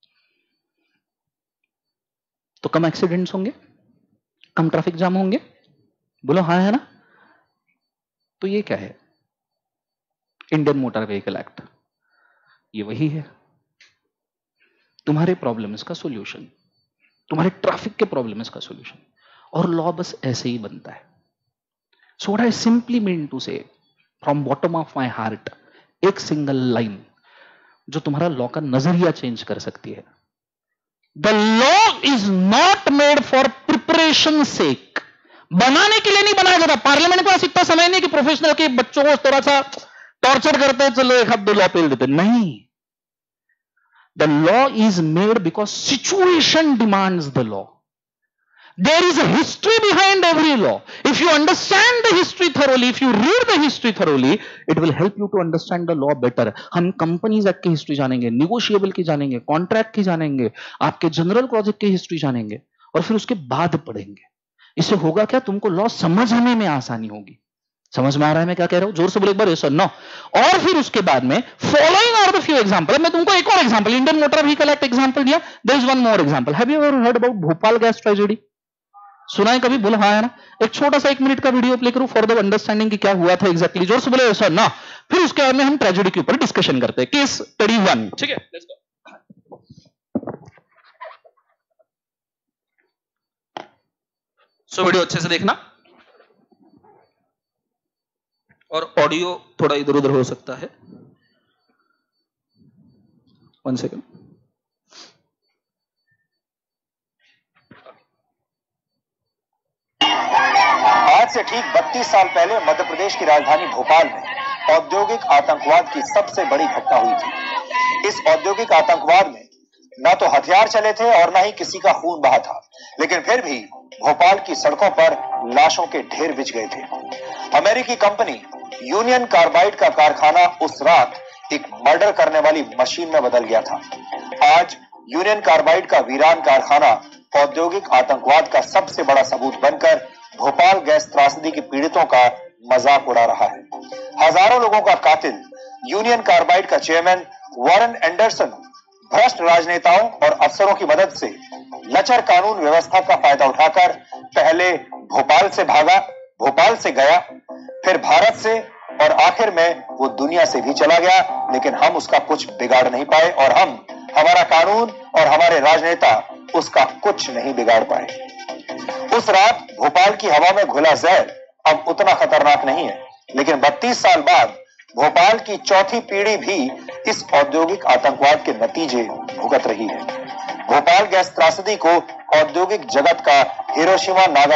[SPEAKER 1] तो कम एक्सीडेंट्स होंगे, कम ट्रैफिक जाम होंगे। बोलो हाँ है ना? तो ये क्या है? Indian motor vehicle act. ये वही है तुम्हारे प्रॉब्लम्स का सॉल्यूशन, तुम्हारे ट्रैफिक के प्रॉब्लम्स का सॉल्यूशन। और लॉ बस ऐसे ही बनता है। So what I simply mean to say from bottom of my heart, एक सिंगल लाइन जो तुम्हारा लॉ का नजरिया चेंज कर सकती है। The law is not made for preparation sake. बनाने के लिए नहीं बनाया जाता। पार्लियामेंट के पास इतना समय नहीं कि प्रोफेशनल के बच्चों को थोड़ा सा टॉर्चर करते हैं, चलो एक हाथ दो लॉ पेल देते, नहीं। The law is made because situation demands the law. There is a history behind every law. If you understand the history thoroughly, if you read the history thoroughly, it will help you to understand the law better. हम companies act की history जानेंगे, negotiable की जानेंगे, contract की जानेंगे, आपके general project की history जानेंगे और फिर उसके बाद पढ़ेंगे। इससे होगा क्या? तुमको लॉ समझने में आसानी होगी। समझ में आ रहा है मैं क्या कह रहा हूं? जोर से बोलो एक बार यस और नो। और फिर उसके बाद में following are the few example. मैं तुमको एक और example, Indian motor vehicle act example दिया, there is one more example. Have you ever heard about Bhopal gas tragedy? सुना है कभी? बोलो हाँ है ना? एक छोटा सा 1 मिनट का वीडियो प्ले करूं फॉर द अंडरस्टैंडिंग कि क्या हुआ था एग्जैक्टली। जोर से बोलो यस और नो। फिर उसके बाद में हम ट्रेजेडी के ऊपर डिस्कशन करते हैं। केस स्टडी 1, ठीक है? Let's go. सो वीडियो अच्छे से देखना और ऑडियो थोड़ा इधर उधर हो सकता है। 1 सेकंड।
[SPEAKER 2] आज से ठीक 32 साल पहले मध्य प्रदेश की राजधानी भोपाल में औद्योगिक आतंकवाद की सबसे बड़ी घटना हुई थी। इस औद्योगिक आतंकवाद में न तो हथियार चले थे और न ही किसी का खून बहा था, लेकिन फिर भी भोपाल की सड़कों पर लाशों के ढेर बिछ गए थे। अमेरिकी कंपनी यूनियन कार्बाइड का कारखाना उस रात एक मर्डर करने वाली मशीन में बदल गया था। आज यूनियन कार्बाइड का वीरान कारखाना औद्योगिक आतंकवाद का सबसे बड़ा सबूत बनकर भोपाल गैस त्रासदी के पीड़ितों का मजाक उड़ा रहा है। हजारों लोगों का कातिल यूनियन कार्बाइड का चेयरमैन वॉरेन एंडरसन भ्रष्ट राजनेताओं और अफसरों की मदद से लचर कानून व्यवस्था का फायदा उठाकर पहले भोपाल से भागा, भोपाल से गया, फिर भारत से और आखिर में वो दुनिया से भी चला गया, लेकिन हम उसका कुछ बिगाड़ नहीं पाए और हमारा कानून और हमारे राजनेता उसका कुछ नहीं बिगाड़ पाए। उस रात भोपाल की हवा में घुला जहर अब उतना खतरनाक नहीं है, लेकिन 32 साल बाद भोपाल की चौथी पीढ़ी भी इस औद्योगिक आतंकवाद के नतीजे भुगत रही है। भोपाल गैस त्रासदी को औद्योगिक जगत का हिरोशिमा नागा।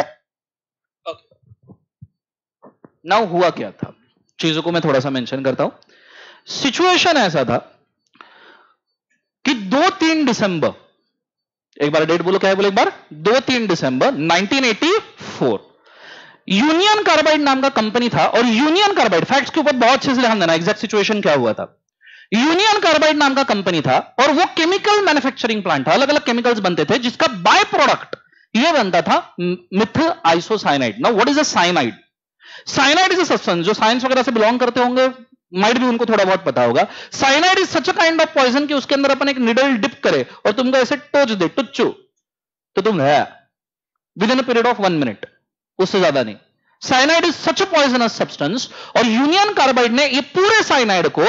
[SPEAKER 1] नाउ हुआ क्या था, चीजों को मैं थोड़ा सा मेंशन करता हूं। सिचुएशन ऐसा था कि 2-3 दिसंबर, एक बार डेट बोलो क्या है, बोलो एक बार, 2-3 दिसंबर 1984 यूनियन कार्बाइड नाम का कंपनी था। और यूनियन कार्बाइड, फैक्ट्स के ऊपर बहुत अच्छे से ध्यान देना, एग्जैक्ट सिचुएशन क्या हुआ था। यूनियन कार्बाइड नाम का कंपनी था और वो केमिकल मैन्युफैक्चरिंग प्लांट था, अलग अलग केमिकल्स बनते थे, जिसका बाय प्रोडक्ट ये बनता था methyl isocyanide. Now what is a cyanide? Cyanide is a substance, जो साइंस वगैरह से बिलोंग करते होंगे माइट भी उनको थोड़ा बहुत पता होगा। Cyanide is such a kind of poison कि उसके अंदर अपन एक निडल डिप करे और तुमको ऐसे टोच दे, टुच्चू, तो तुम है within a period of 1 minute, उससे ज्यादा नहीं। Cyanide is such a poisonous substance, और यूनियन कार्बाइड ने ये पूरे साइनाइड को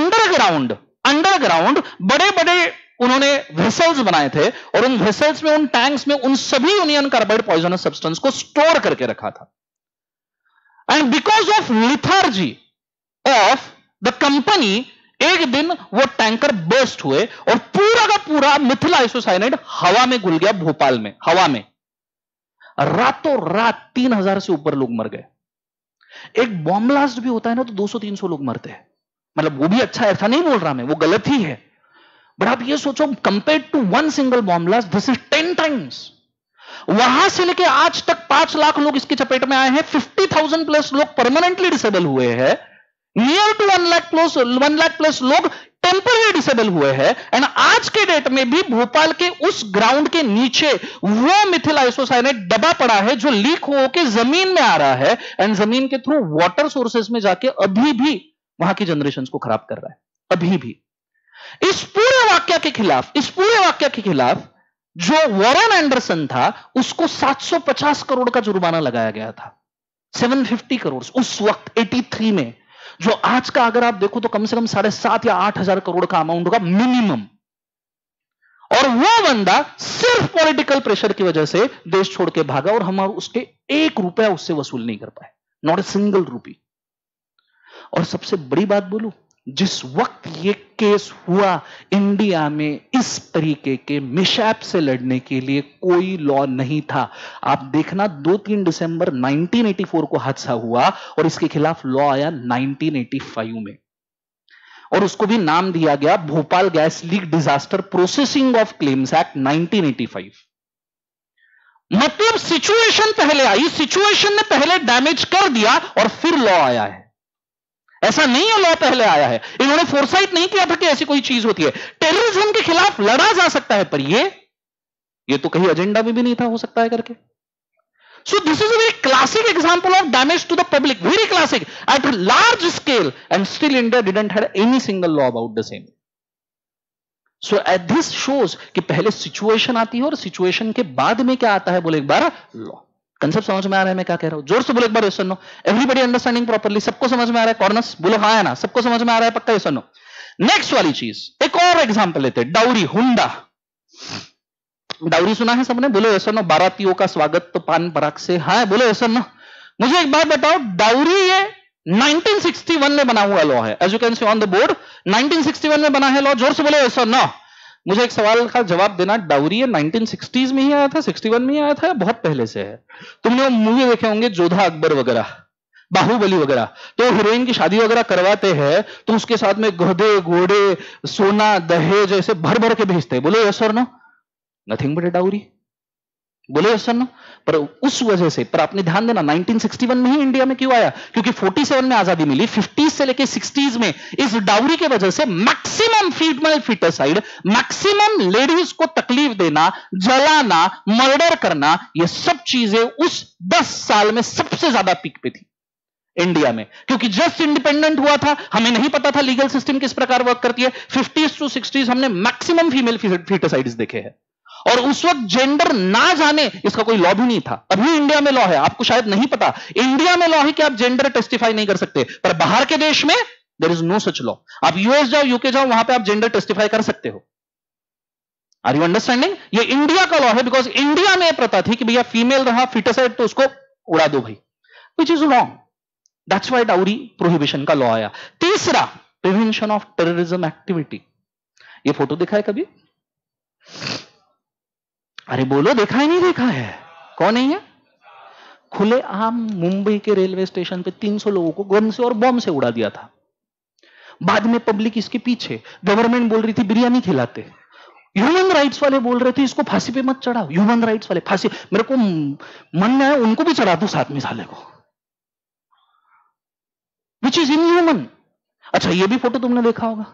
[SPEAKER 1] अंडरग्राउंड बड़े बड़े उन्होंने वेसल्स बनाए थे, और उन वेसल्स में, उन टैंक्स में, उन सभी यूनियन कार्बाइड पॉइजनस सब्सटेंस को स्टोर करके रखा था। And because of lethargy of the company, एक दिन वो टैंकर बर्स्ट हुए और पूरा का पूरा मिथिल आइसोसाइनाइड हवा में घुल गया। भोपाल में हवा में रातों रात 3000 से ऊपर लोग मर गए। एक बॉम्ब ब्लास्ट भी होता है ना तो 200-300 लोग मरते हैं, मतलब वो भी अच्छा है, ऐसा नहीं बोल रहा मैं, वो गलत ही है, बट आप ये सोचो compare to one single bomb blast, this is 10 times. वहां से लेके आज तक 5 लाख लोग इसकी चपेट में आए हैं, 50,000 प्लस लोग परमानेंटली डिसेबल हुए हैं, नियर टू 1 लाख प्लस लोग टेम्पररी डिसेबल हुए हैं। एंड आज के डेट में भी भोपाल के उस ग्राउंड के नीचे वो मिथिल आइसोसाइनेट दबा पड़ा है जो लीक होकर जमीन में आ रहा है, एंड जमीन के थ्रू वाटर सोर्सेस में जाके अभी भी वहां की जनरेशन को खराब कर रहा है, अभी भी। इस पूरे वाक्य के खिलाफ जो वॉरेन एंडरसन था, उसको 750 करोड़ का जुर्माना लगाया गया था, 750 करोड़ उस वक्त 83 में, जो आज का अगर आप देखो तो कम से कम 7,500 या 8,000 करोड़ का अमाउंट होगा मिनिमम। और वो बंदा सिर्फ पॉलिटिकल प्रेशर की वजह से देश छोड़ के भागा, और हम उसके 1 रुपया उससे वसूल नहीं कर पाए, नॉट ए सिंगल रूपी। और सबसे बड़ी बात बोलूं, जिस वक्त ये केस हुआ इंडिया में, इस तरीके के मिशैप से लड़ने के लिए कोई लॉ नहीं था। आप देखना 2-3 दिसंबर 1984 को हादसा हुआ और इसके खिलाफ लॉ आया 1985 में, और उसको भी नाम दिया गया Bhopal gas leak disaster processing of claims act 1985। मतलब सिचुएशन पहले आई, सिचुएशन ने पहले डैमेज कर दिया और फिर लॉ आया है। ऐसा नहीं है लॉ पहले आया है, इन्होंने फोरसाइट नहीं किया था कि ऐसी कोई चीज होती है। टेररिज्म के खिलाफ लड़ा जा सकता है, पर ये तो कहीं एजेंडा में भी नहीं था हो सकता है करके। So this is a very classic example of damage to the public, very classic at large scale, and still India didn't have any single law about the same. So at this shows कि पहले situation आती है और situation के बाद में क्या आता है, बोले एक बार लॉ। कंसेप्ट समझ में आ रहा है मैं क्या कह रहा हूं? जोर से बोलो एक बार, यस और नो। Everybody understanding properly? सबको समझ में आ रहा है? कॉर्नर्स बोलो हाँ है ना, सबको समझ में आ रहा है पक्का, यस और नो। नेक्स्ट वाली चीज, एक और एग्जांपल लेते हैं, डाउरी, हुंडा। डाउरी सुना है सबने? बोलो यस और नो। बारातियों का स्वागत तो पान पराग से, हाँ बोलो यस और नो। मुझे एक बात बताओ, डाउरी ये 1961 में बना हुआ लॉ है, as you can see on the board, 1961 में बना है लॉ। जोर से बोलो यस और नो। मुझे एक सवाल का जवाब देना, डाउरी 1960s में ही आया था, 61 में ही आया था, या बहुत पहले से है? तुमने वो मूवी देखे होंगे जोधा अकबर वगैरह, बाहुबली वगैरह, तो हीरोइन की शादी वगैरह करवाते हैं तो उसके साथ में गधे घोड़े सोना दहेज ऐसे भर भर के भेजते हैं। बोलो यस और no. Nothing but a dowry. बोले यस और नो। पर उस वजह से, पर आपने ध्यान देना 1961 में ही इंडिया में क्यों आया? क्योंकि 47 में आजादी मिली, 50s से लेके 60s में इस डाउरी के वजह से maximum female foeticide, maximum ladies को तकलीफ देना, जलाना, मर्डर करना, ये सब चीजें उस 10 साल में सबसे ज्यादा पीक पे थी इंडिया में। क्योंकि जस्ट इंडिपेंडेंट हुआ था, हमें नहीं पता था लीगल सिस्टम किस प्रकार वर्क करती है। 50s to 60s हमने मैक्सिमम फीमेल फिटरसाइड्स देखे हैं, और उस वक्त जेंडर ना जाने इसका कोई लॉ भी नहीं था। अभी इंडिया में लॉ है, आपको शायद नहीं पता, इंडिया में लॉ है कि आप जेंडर टेस्टिफाई नहीं कर सकते, पर बाहर के देश में there is no such law. आप यूएस जाओ, यूके जाओ, वहां पे आप जेंडर टेस्टिफाई कर सकते हो। Are you understanding? ये इंडिया का लॉ है, बिकॉज इंडिया में प्रथा थी कि भैया फीमेल रहा फिटरसाइड तो उसको उड़ा दो भाई, which is wrong. That's why dowry prohibition का लॉ आया। तीसरा, प्रिवेंशन ऑफ टेररिज्म एक्टिविटी। ये फोटो देखा है कभी? अरे बोलो, देखा ही नहीं देखा है? कौन है ये? खुले आम मुंबई के रेलवे स्टेशन पे 300 लोगों को गन से और बॉम्ब से उड़ा दिया था। बाद में पब्लिक इसके पीछे, गवर्नमेंट बोल रही थी बिरयानी खिलाते, ह्यूमन राइट्स वाले बोल रहे थे इसको फांसी पे मत चढ़ाओ, ह्यूमन राइट्स वाले फांसी, मेरे को मन में है उनको भी चढ़ा दो साथ में साले को, विच इज इनह्यूमन। अच्छा, ये भी फोटो तुमने देखा होगा,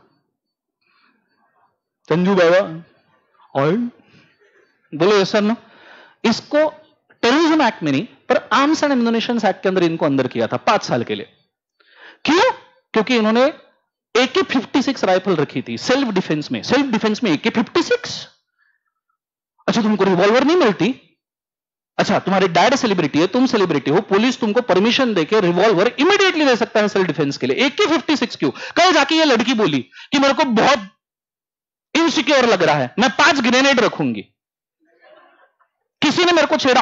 [SPEAKER 1] संजू बाबा और बोलो यस सर नो। इसको टेररिज्म एक्ट में नहीं, पर आर्म्स एंड एम्युनिशन एक्ट के अंदर इनको अंदर किया था 5 साल के लिए। क्यों? क्योंकि इन्होंने AK-56 राइफल रखी थी सेल्फ डिफेंस में। सेल्फ डिफेंस में AK-56? अच्छा, तुमको रिवॉल्वर नहीं मिलती? अच्छा, तुम्हारे डैड सेलिब्रिटी है, तुम सेलिब्रिटी हो, पुलिस तुमको परमिशन देके रिवॉल्वर इमीडिएटली दे सकता है सेल्फ डिफेंस के लिए। AK-56 क्यों? कल जाके ये लड़की बोली कि मेरे को बहुत इनसिक्योर लग रहा है, मैं 5 ग्रेनेड रखूंगी। किसी ने मेरे को छेड़ा,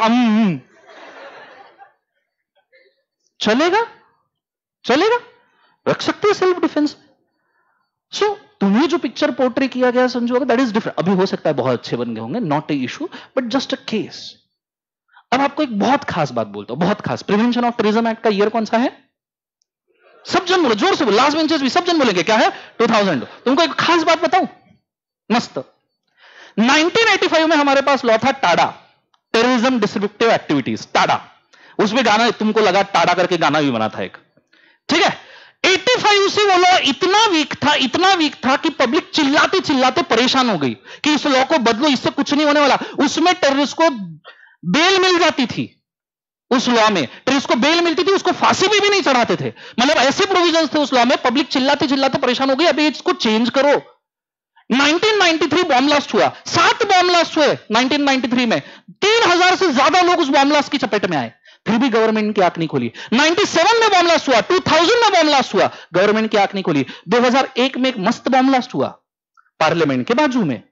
[SPEAKER 1] चलेगा? चलेगा, रख सकते हैं सेल्फ डिफेंस। सो तुम्हें जो पिक्चर पोर्ट्रे किया गया संजू, दैट इज डिफरेंट। अभी हो सकता है बहुत अच्छे बन गए होंगे, not a issue, but just a case. अब आपको एक बहुत खास बात बोलता हूं, बहुत खास। प्रिवेंशन ऑफ टेररिज्म एक्ट का ईयर कौन सा है? सब जन बोलो, जोर से बोलो, लास्ट बेंचेस भी सब जन बोलेंगे। क्या है? 2000। तुमको एक खास बात बताऊं, मस्त। 1985 में हमारे पास लॉ था TADA, terrorism destructive activities, TADA. उसमें गाना, तुमको लगा टाडा करके गाना भी बना था एक, ठीक है। 85 से वो लॉ इतना वीक था कि पब्लिक चिल्लाते चिल्लाते परेशान हो गई कि इस लॉ को बदलो, इससे कुछ नहीं होने वाला। उसमें टेररिस्ट को बेल मिल जाती थी, उस लॉ में टेररिस्ट को बेल मिलती थी, उसको फांसी भी नहीं चढ़ाते थे। मतलब ऐसे प्रोविजंस थे उस लॉ में, पब्लिक चिल्लाते चिल्लाते परेशान हो गई, अभी इसको चेंज करो। 1993 बॉम्ब ब्लास्ट हुआ, 7 बॉम्ब ब्लास्ट हुए 1993 में, 3000 से ज्यादा लोग उस बॉम्ब ब्लास्ट की चपेट में आए, फिर भी गवर्नमेंट की आंख नहीं खोली। 97 में बॉम्ब ब्लास्ट हुआ, 2000 में बॉम्ब ब्लास्ट हुआ, गवर्नमेंट की आंख नहीं खोली। 2001 में एक मस्त बॉम्ब ब्लास्ट हुआ पार्लियामेंट के बाजू में,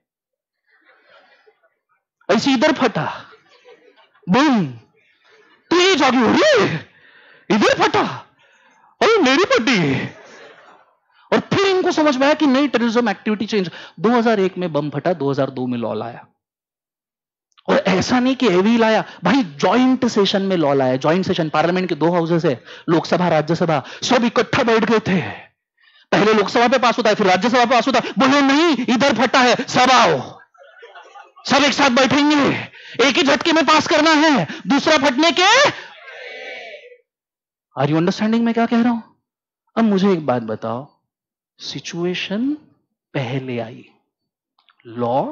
[SPEAKER 1] ऐसे इधर फटा, बूम, तो ये जागी हो रही है, इधर फटा, अरे मेरी फटी। और फिर इनको समझ में आया कि नई टेररिज्म एक्टिविटी चेंज। 2001 में बम फटा, 2002 में लॉ लाया। और ऐसा नहीं कि हेवी लाया भाई, जॉइंट सेशन में लॉ लाया। जॉइंट सेशन, पार्लियामेंट के 2 हाउसेस है, लोकसभा राज्यसभा, सब इकट्ठा बैठ गए थे। पहले लोकसभा पे पास होता है, फिर राज्यसभा पे पास होता है। बोले नहीं, इधर फटा है, सब आओ, सब एक साथ बैठेंगे, एक ही झटके में पास करना है, दूसरा फटने के। आर यू अंडरस्टैंडिंग मैं क्या कह रहा हूं? अब मुझे एक बात बताओ, सिचुएशन पहले आई, लॉ,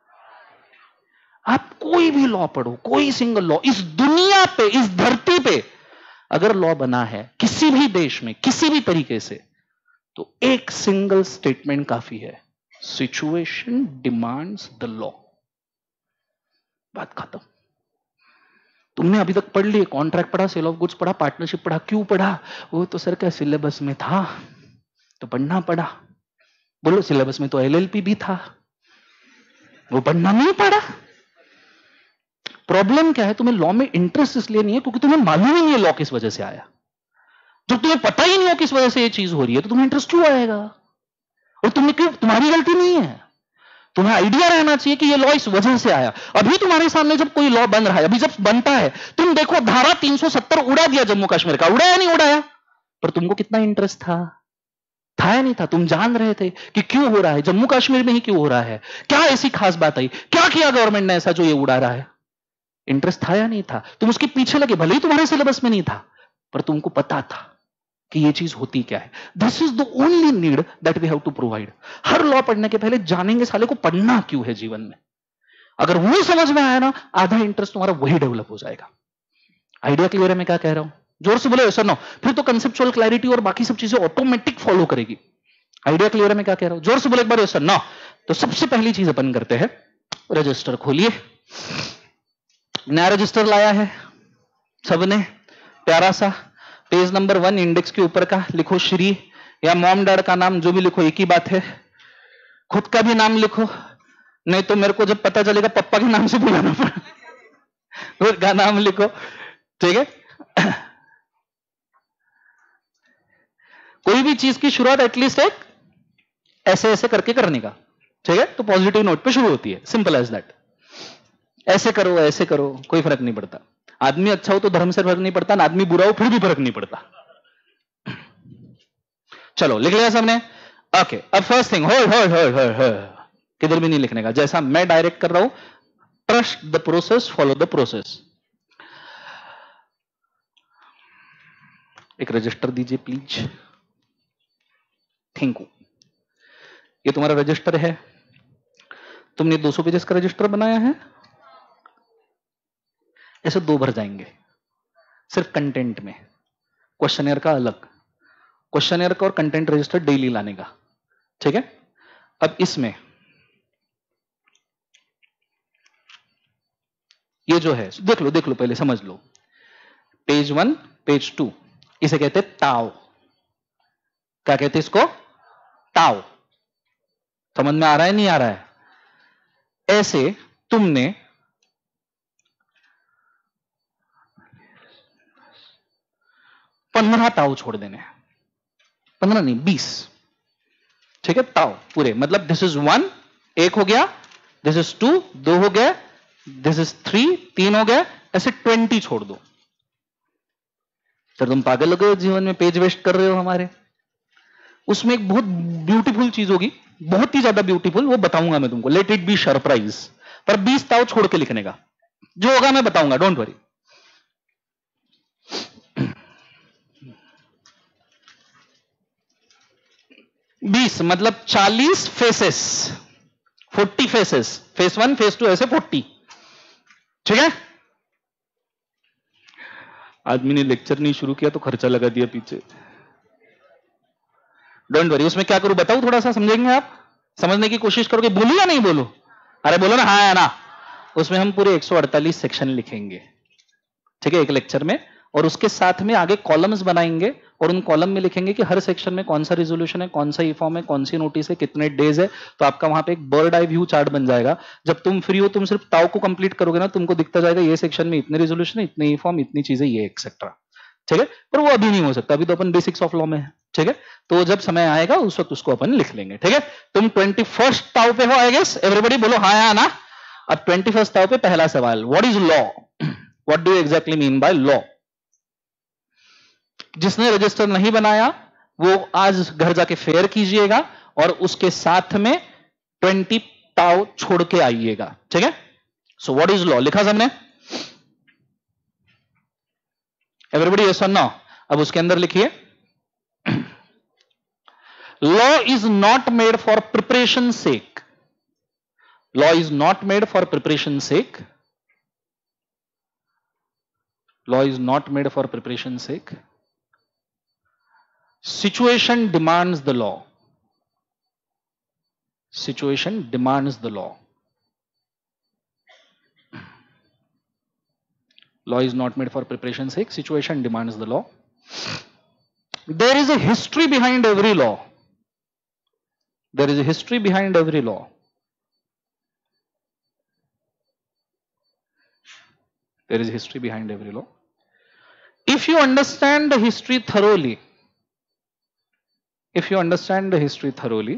[SPEAKER 1] आप कोई भी लॉ पढ़ो, कोई सिंगल लॉ इस दुनिया पे, इस धरती पे अगर लॉ बना है किसी भी देश में किसी भी तरीके से, तो एक सिंगल स्टेटमेंट काफी है, सिचुएशन डिमांड्स द लॉ। बात खत्म। तुमने अभी तक पढ़ लिए, कॉन्ट्रैक्ट पढ़ा, सेल ऑफ गुड्स पढ़ा, पार्टनरशिप पढ़ा, क्यों पढ़ा? वो तो सर क्या सिलेबस में था तो पढ़ना पड़ा। बोलो, सिलेबस में तो LLP भी था, वो पढ़ना नहीं पड़ा। प्रॉब्लम क्या है, तुम्हें लॉ में इंटरेस्ट इसलिए नहीं है क्योंकि तुम्हें मालूम ही नहीं है लॉ किस वजह से आया। जब तुम्हें पता ही नहीं हो किस वजह से ये चीज हो रही है तो तुम्हें इंटरेस्ट क्यों आएगा? और तुमने क्यों, तुम्हारी गलती नहीं है, तुम्हें आइडिया रहना चाहिए कि ये लॉ इस वजह से आया। अभी तुम्हारे सामने जब कोई लॉ बन रहा है, अभी जब बनता है, तुम देखो धारा 370 उड़ा दिया जम्मू कश्मीर का, उड़ाया नहीं उड़ाया? पर तुमको कितना इंटरेस्ट था या नहीं था? तुम जान रहे थे कि क्यों हो रहा है, जम्मू कश्मीर में ही क्यों हो रहा है, क्या ऐसी खास बात आई, क्या किया गवर्नमेंट ने ऐसा जो ये उड़ा रहा है? इंटरेस्ट था या नहीं था? तुम उसके पीछे लगे, भले ही तुम्हारे सिलेबस में नहीं था, पर तुमको पता था कि ये चीज होती क्या है। This is the only need that we have to provide. हर लॉ पढ़ने के पहले जानेंगे साले को पढ़ना क्यों है जीवन में। अगर वो समझ में आया ना, आधा इंटरेस्ट तुम्हारा वही डेवलप हो जाएगा। आइडिया क्लियर है मैं क्या कह रहा हूं? जोर से बोले सर नो, फिर तो कंसेप्चुअल क्लैरिटी और बाकी सब चीजें ऑटोमेटिक फॉलो करेगी। आइडिया क्लियर है मैं क्या कह रहा हूं? जोर से बोले एक बार सर नो। तो सबसे पहली चीज अपन करते हैं, रजिस्टर खोलिए। नया रजिस्टर लाया है सबने, प्यारा सा, पेज नंबर 1 इंडेक्स के ऊपर का लिखो श्री, या मॉम डैड का नाम जो भी लिखो एक ही बात है, खुद का भी नाम लिखो, नहीं तो मेरे को जब पता चलेगा पप्पा के नाम से बुलाना पड़ा। खुद का नाम लिखो, ठीक है। कोई भी चीज की शुरुआत एटलीस्ट एक ऐसे ऐसे करके करने का, ठीक है, तो पॉजिटिव नोट पे शुरू होती है, सिंपल एज दैट। ऐसे करो ऐसे करो, कोई फर्क नहीं पड़ता। आदमी अच्छा हो तो धर्म से फर्क नहीं पड़ता, ना आदमी बुरा हो फिर भी फर्क नहीं पड़ता। चलो लिख लिया सबने? ओके, अब first thing, hold hold hold hold, किधर भी नहीं लिखने का, जैसा मैं डायरेक्ट कर रहा हूं, trust the process, follow the process. एक रजिस्टर दीजिए प्लीज, थैंक यू। ये तुम्हारा रजिस्टर है, तुमने 200 पेजेस का रजिस्टर बनाया है, ऐसे 2 भर जाएंगे सिर्फ कंटेंट में, क्वेश्चनर का अलग, क्वेश्चनर का और कंटेंट रजिस्टर डेली लाने का, ठीक है। अब इसमें ये जो है देख लो पहले समझ लो। पेज 1 पेज 2 इसे कहते हैं ताओ। क्या कहते हैं इसको? ताओ। समझ में आ रहा है नहीं आ रहा है? ऐसे तुमने 15 ताओ छोड़ देने हैं, 15 नहीं 20, ठीक है? ताओ पूरे, मतलब दिस इज 1 एक हो गया, दिस इज 2 दो हो गया, दिस इज 3 3 हो गया, ऐसे 20 छोड़ दो। सर तुम पागल हो गए हो, जीवन में पेज वेस्ट कर रहे हो हमारे। उसमें एक बहुत ब्यूटीफुल चीज होगी, बहुत ही ज्यादा ब्यूटीफुल, वो बताऊंगा मैं तुमको, लेट इट बी सरप्राइज। पर 20 ताव छोड़ के लिखने का, जो होगा मैं बताऊंगा, डोंट वरी। बीस मतलब 40 फेसेस, 40 फेसेस, फेस 1 फेस 2 ऐसे 40, ठीक है? आदमी ने लेक्चर नहीं शुरू किया तो खर्चा लगा दिया पीछे। डोंट वरी, उसमें क्या करूं बताऊं, थोड़ा सा समझेंगे आप, समझने की कोशिश करोगे। बोलूं या नहीं बोलूं? अरे बोलो ना, हाँ या ना। उसमें हम पूरे 148 सेक्शन लिखेंगे, ठीक है, एक लेक्चर में। और उसके साथ में आगे कॉलम्स बनाएंगे और उन कॉलम में लिखेंगे कि हर सेक्शन में कौन सा रिजोल्यूशन है, कौन सा ई फॉर्म है, कौन सी नोटिस है, कितने डेज है। तो आपका वहां पे एक बर्ड आई व्यू चार्ट बन जाएगा। जब तुम फ्री हो, तुम सिर्फ ताव को कंप्लीट करोगे ना, तुमको दिखता जाएगा ये सेक्शन में इतने रिजोल्यूशन है, इतने ई फॉर्म, इतनी चीजें, ये एक्सेट्रा, ठीक है? पर वो अभी नहीं हो सकता, अभी तो अपन बेसिक्स ऑफ लॉ में है, ठीक है? तो जब समय आएगा उस वक्त उसको अपन लिख लेंगे, ठीक है? तुम 21st ताव पे हो, आई गेस एवरीबॉडी बोलो हाँ या ना। अब 21st ताव पे पहला सवाल, what is law? What do you exactly mean by law? जिसने रजिस्टर नहीं बनाया वो आज घर जाके फेयर कीजिएगा और उसके साथ में 20 ताव छोड़ के आइएगा, ठीक है? सो व्हाट इज लॉ लिखा सबने? एवरीबॉडी यस और नो? अब उसके अंदर लिखिए, law is not made for preparation sake. Law is not made for preparation sake. Law is not made for preparation sake. Situation demands the law. Situation demands the law. Law is not made for preparation's sake. Situation demands the law. There is a history behind every law. There is a history behind every law. There is a history behind every law. If you understand the history thoroughly, if you understand the history thoroughly,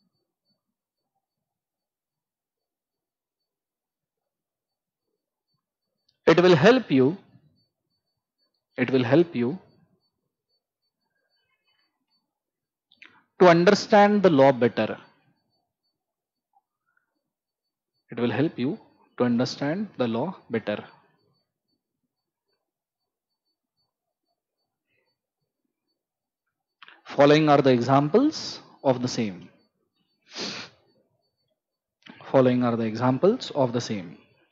[SPEAKER 1] it will help you, it will help you to understand the law better. It will help you to understand the law better. Following are the examples of the same. Following are the examples of the same.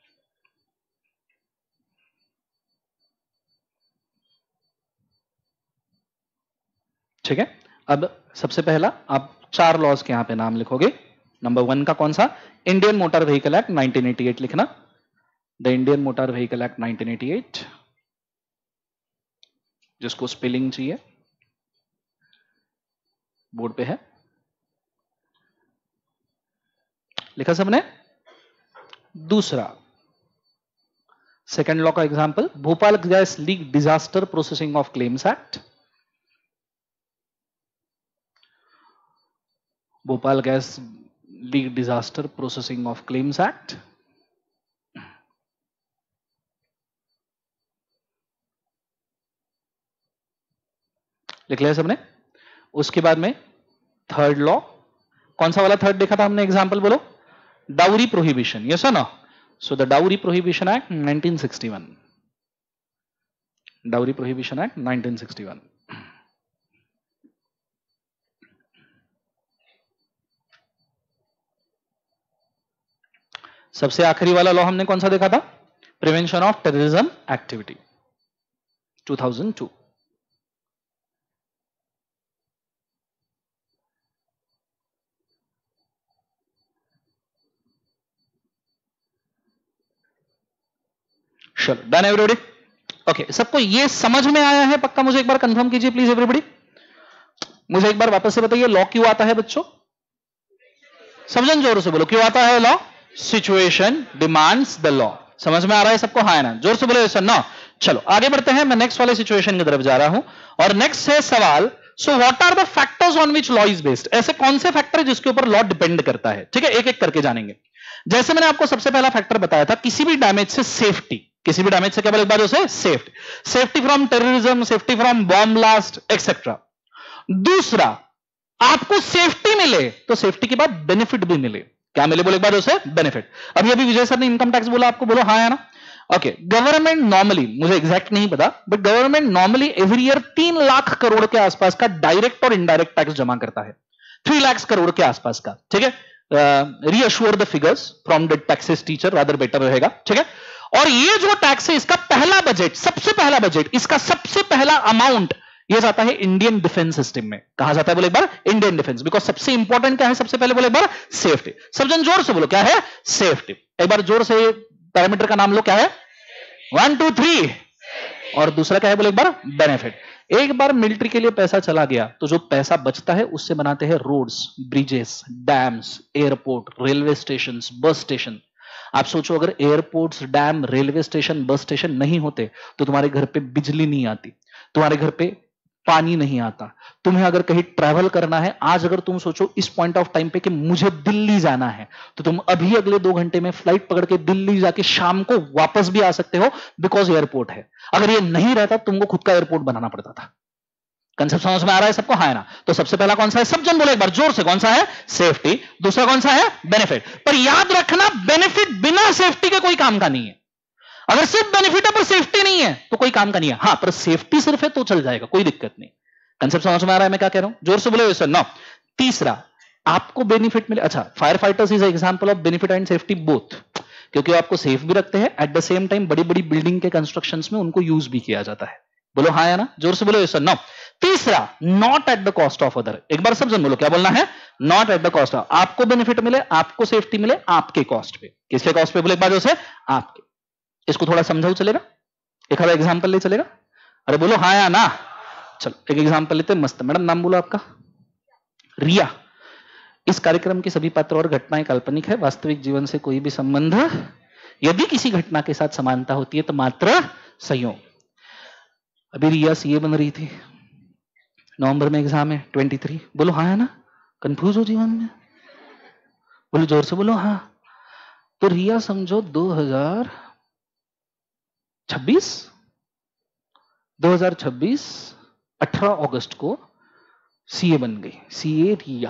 [SPEAKER 1] ठीक है? अब सबसे पहला आप 4 laws के यहां पे नाम लिखोगे। नंबर 1 का कौन सा? इंडियन मोटर व्हीकल एक्ट 1988 लिखना। The Indian motor vehicle act 1988, जिसको स्पेलिंग चाहिए बोर्ड पे है, लिखा सबने? दूसरा, सेकेंड लॉ का example, Bhopal gas leak disaster processing of claims act. Bhopal gas leak disaster processing of claims act. लिख लिया सबने? उसके बाद में थर्ड लॉ, कौन सा वाला थर्ड देखा था हमने एग्जांपल बोलो? डाउरी प्रोहिबिशन, यस और no? So the dowry prohibition act 1961। Dowry prohibition act 1961। सबसे आखिरी वाला लॉ हमने कौन सा देखा था? Prevention of terrorism activity 2002। चलो डन एवरीबॉडी। ओके, सबको ये समझ में आया है पक्का? मुझे एक बार कंफर्म कीजिए प्लीज एवरीबॉडी। मुझे एक बार वापस से बताइए, लॉ क्यों आता है बच्चों? समझन जोर से बोलो, क्यों आता है law? Situation demands the law. समझ में आ रहा है सबको? हाँ ना? जोर से बोलो सर ना। चलो आगे बढ़ते हैं, मैं नेक्स्ट वाले सिचुएशन की तरफ जा रहा हूं और नेक्स्ट है सवाल, so what are the factors on which law is based? ऐसे कौन से फैक्टर है जिसके ऊपर लॉ डिपेंड करता है? ठीक है, एक एक करके जानेंगे। जैसे मैंने आपको सबसे पहला फैक्टर बताया था, किसी भी डैमेज से सेफ्टी। किसी भी डैमेज से क्या बोले एक बार उसे? Safety. Safety from terrorism, safety from bomb blast etcetera. दूसरा, आपको सेफ्टी मिले तो सेफ्टी के बाद बेनिफिट भी मिले। क्या मिले बोले एक बार उसे? बेनिफिट। अभी अभी विजय सर ने इनकम टैक्स बोला, आपको बोलो हाँ या ना? ओके, गवर्नमेंट नॉर्मली, मुझे एग्जैक्ट नहीं पता, but government normally every year 3 lakh crore के आसपास का डायरेक्ट और इनडायरेक्ट टैक्स जमा करता है। 3 लाख करोड़ के आसपास का। ठीक है, reassure the figures from the taxes teacher, rather better रहेगा। ठीक है, और ये जो टैक्स है, इसका पहला बजट, सबसे पहला बजट, इसका सबसे पहला अमाउंट ये जाता है इंडियन डिफेंस सिस्टम में। कहा जाता है बोले एक बार? Indian defence. बिकॉज सबसे इंपॉर्टेंट क्या है सबसे पहले बोले एक बार? सेफ्टी। सब जन जोर से बोलो, क्या है? सेफ्टी। एक बार जोर से पैरामीटर का नाम लो, क्या है? 1 2 3। और दूसरा क्या है बोले एक बार? बेनिफिट। एक बार मिलिट्री के लिए पैसा चला गया तो जो पैसा बचता है उससे बनाते हैं roads, bridges, dams, airport, railway station, bus station. आप सोचो, अगर airports, dams, railway station, bus station नहीं होते तो तुम्हारे घर पे बिजली नहीं आती, तुम्हारे घर पे पानी नहीं आता। तुम्हें अगर कहीं ट्रैवल करना है, आज अगर तुम सोचो इस पॉइंट ऑफ टाइम पे कि मुझे दिल्ली जाना है, तो तुम अभी अगले 2 घंटे में फ्लाइट पकड़ के दिल्ली जाके शाम को वापस भी आ सकते हो, बिकॉज एयरपोर्ट है। अगर ये नहीं रहता तुमको खुद का एयरपोर्ट बनाना पड़ता था। कंसेप्ट समझ में आ रहा है सबको? हाँ है ना? तो सबसे पहला कौन सा है? सब जन बोले एक बार जोर से, कौन सा है? सेफ्टी। दूसरा कौन सा है? बेनिफिट। पर याद रखना, बेनिफिट बिना सेफ्टी के कोई काम का नहीं है। अगर सिर्फ बेनिफिट है पर सेफ्टी नहीं है तो कोई काम का नहीं है। हाँ, पर सेफ्टी सिर्फ है तो चल जाएगा, कोई दिक्कत नहीं। कंसेप्ट समझ में आ रहा है मैं क्या कह रहा हूं? जोर से बोले सर। नो, तीसरा, आपको बेनिफिट मिले। अच्छा, fire fighters is example of benefit and safety both, क्योंकि वो आपको सेफ भी रखते हैं, एट द सेम टाइम बड़ी बड़ी बिल्डिंग के कंस्ट्रक्शंस में उनको यूज भी किया जाता है। बोलो हाँ या ना? जोर से बोलो सर। नो, तीसरा, not at the cost of other. एक बार सब जन बोलो, क्या बोलना है? Not at the cost of. आपको बेनिफिट मिले, आपको सेफ्टी मिले, आपके कॉस्ट पे। किसके कॉस्ट पे बोले एक बार? जैसे आपके। इसको थोड़ा समझाओ चलेगा? एक आधा एग्जांपल ले चलेगा? अरे बोलो हाँ या ना? चलो एक एग्जांपल लेते हैं मस्त। मैडम नाम बोलो आपका? रिया। इस कार्यक्रम की सभी पात्र और घटनाएं काल्पनिक है, वास्तविक जीवन से कोई भी संबंध, यदि किसी घटना के साथ समानता होती है तो मात्र संयोग। अभी रिया सीए बन रही थी, नवंबर में एग्जाम है 23। बोलो हाँ है ना? कंफ्यूज हो जीवन में? बोलो जोर से बोलो हाँ। तो रिया समझो 2026 18 अगस्त को सीए बन गई। सीए रिया।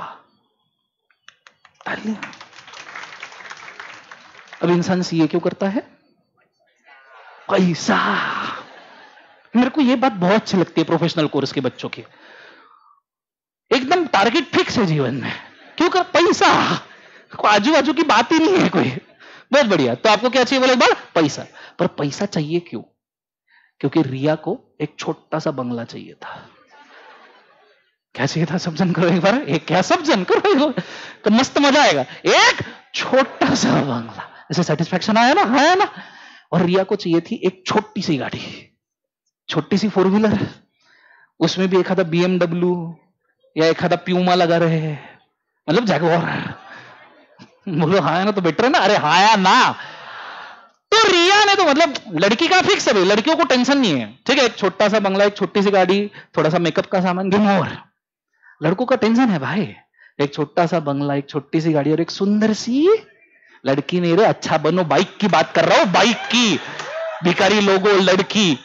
[SPEAKER 1] अब इंसान सीए क्यों करता है? पैसा। मेरे को यह बात बहुत अच्छी लगती है प्रोफेशनल कोर्स के बच्चों की, एकदम टारगेट फिक्स है जीवन में। क्यों कर? पैसा। आजू बाजू की बात ही नहीं है कोई। बहुत बढ़िया। तो आपको क्या चाहिए बोले एक बार? पैसा। पर पैसा चाहिए क्यों? क्योंकि रिया को एक छोटा सा बंगला चाहिए था। क्या चाहिए था? सब जन करो एक बार। एक क्या? सब जन करो तो मस्त मजा आएगा। एक छोटा सा बंगला, ऐसे सेटिस्फैक्शन आया ना? आया ना? और रिया को चाहिए थी एक छोटी सी गाड़ी, छोटी सी 4 व्हीलर, उसमें भी एक आधा BMW या एक आधा प्यूमा लगा रहे हैं, मतलब जैगुआर। बोलो हाँ है ना? तो बेटर है ना? अरे हाँ या ना? तो रिया ने तो मतलब लड़की का फिक्स है भाई, लड़कियों को टेंशन नहीं है। ठीक है, एक छोटा सा बंगला, एक छोटी सी गाड़ी, थोड़ा सा मेकअप का सामान, गेम ओवर। लड़कों का टेंशन है भाई, एक छोटा सा बंगला, एक छोटी सी गाड़ी और एक सुंदर सी लड़की। नहीं रे, अच्छा बनो। बाइक की बात कर रहा हूं, बाइक की। भिखारी लोगों, लड़की।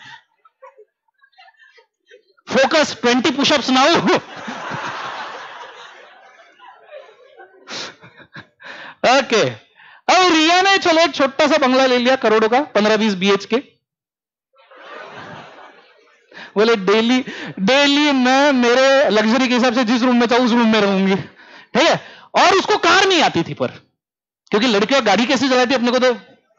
[SPEAKER 1] Focus, 20 pushups now. ओके, अब रिया ने चलो एक छोटा सा बंगला ले लिया, करोड़ों का, 15-20 BHK। बोले डेली मैं मेरे लग्जरी के हिसाब से जिस रूम में चाहूं उस रूम में रहूंगी। ठीक है, और उसको कार नहीं आती थी, पर क्योंकि लड़कियां गाड़ी कैसे चलाती अपने को तो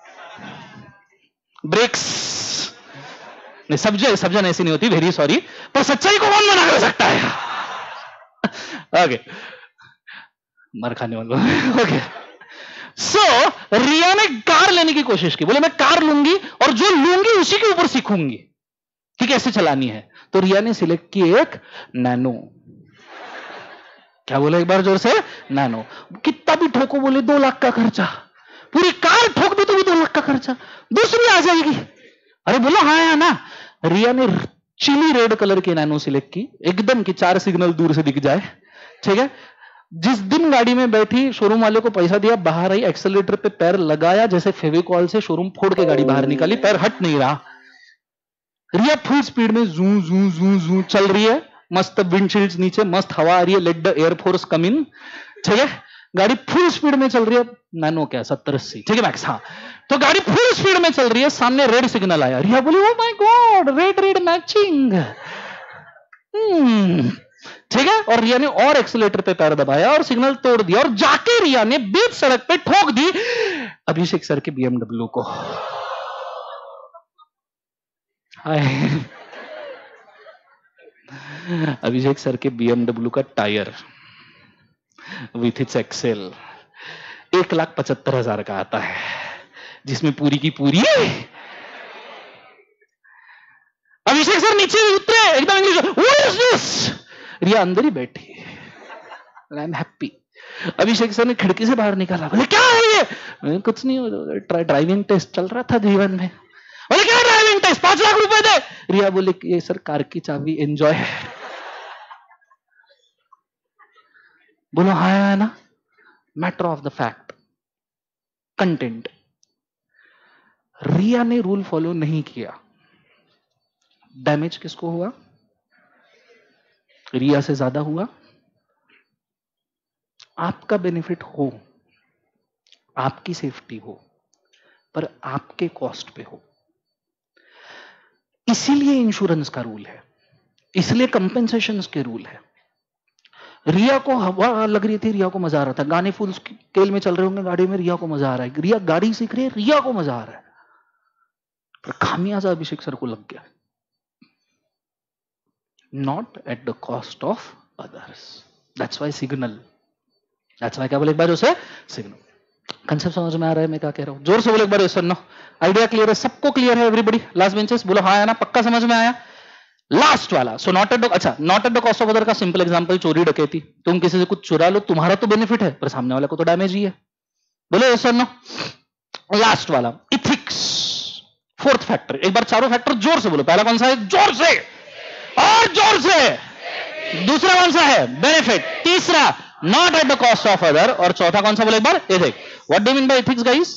[SPEAKER 1] ब्रेक्स नहीं। सब जन ऐसी नहीं होती, वेरी सॉरी, पर सच्चाई को कौन मना कर सकता है? ओके, मर खाने वालों। ओके, सो रिया ने कार लेने की कोशिश की, बोले मैं कार लूंगी और जो लूंगी उसी के ऊपर सीखूंगी कि कैसे चलानी है। तो रिया ने सिलेक्ट की एक नैनो। क्या बोले एक बार जोर से? नैनो। कितना भी ठोको, बोले 2 लाख का खर्चा, पूरी कार ठोक भी तो भी 2 लाख का खर्चा, दूसरी आ जाएगी। अरे बोलो हाँ या ना। रिया ने चिली रेड कलर की नैनो सिलेक्ट की, एकदम कि 4 सिग्नल दूर से दिख जाए, ठीक है। जिस दिन गाड़ी में बैठी, शोरूम वाले को पैसा दिया, बाहर आई, एक्सेलेरेटर पे पैर लगाया, जैसे फेविकॉल से शोरूम फोड़ के गाड़ी बाहर निकाली, पैर हट नहीं रहा। रिया फुल स्पीड में जू जू जू जू चल रही है, मस्त विंडशील्ड्स नीचे, मस्त हवा आ रही है, let the airforce come in, ठीक है। गाड़ी फुल स्पीड में चल रही है, नैनो क्या 70-80, ठीक है मैक्स, हाँ। तो गाड़ी फुल स्पीड में चल रही है, सामने रेड सिग्नल आया, रिया बोली oh my god, red red matching, ठीक है। और रिया ने और एक्सीलेटर पे पैर दबाया और सिग्नल तोड़ दिया, और जाके रिया ने बीच सड़क पे ठोक दी अभिषेक सर के BMW को। हाय। अभिषेक सर के BMW का टायर विथ इट्स एक्सेल 1,75,000 का आता है, जिसमें पूरी की पूरी अभिषेक सर नीचे उतरे एकदम English, what is this? Riya अंदर ही बैठी, I am happy. Abhishek sir ने खिड़की से बाहर निकाला, बोले क्या है ये? कुछ नहीं, ड्राइविंग टेस्ट चल रहा था जीवन में। बोले क्या ड्राइविंग टेस्ट? 5 लाख रुपए दे। रिया बोले ये सर कार की चाबी, एंजॉय है। बोलो हाँ है ना। Matter of the fact, content. Riya ने रूल फॉलो नहीं किया, डैमेज किसको हुआ? रिया से ज्यादा हुआ। आपका बेनिफिट हो, आपकी सेफ्टी हो, पर आपके कॉस्ट पे हो। इसीलिए इंश्योरेंस का रूल है, इसलिए कंपेंसेशंस के रूल है। रिया को हवा लग रही थी, रिया को मजा आ रहा था, गाने फुल स्केल में चल रहे होंगे गाड़ी में, रिया को मजा आ रहा है, रिया गाड़ी सीख रही है, रिया को मजा आ रहा है, पर खामियाजा अभिषेक सर को लग गया। Not at the cost of others. That's why signal, that's why क्या बोले एक बार उसे? सिग्नल। कंसेप्ट समझ में आ रहा है मैं क्या कह रहा हूं? जोर से बोले एक बार, सुनो। आइडिया क्लियर है? सबको क्लियर है? एवरीबडी लास्ट बेंचेस बोलो हाँ है ना, पक्का समझ में आया? लास्ट वाला, सो नॉट एट द, अच्छा not at the cost of other का सिंपल एग्जांपल, चोरी डकैती। तुम किसी से कुछ चुरा लो, तुम्हारा तो बेनिफिट है, पर सामने वाले को तो डैमेज ही है। बोलो यस और नो। लास्ट वाला इथिक्स, फोर्थ फैक्टर। एक बार चारों फैक्टर जोर से बोलो। पहला कौन सा है? जोर से और जोर से। दूसरा कौन सा है? बेनिफिट। तीसरा not at the cost of other, और चौथा कौन सा बोले एक बार? Ethic. What do you mean by ethics guys?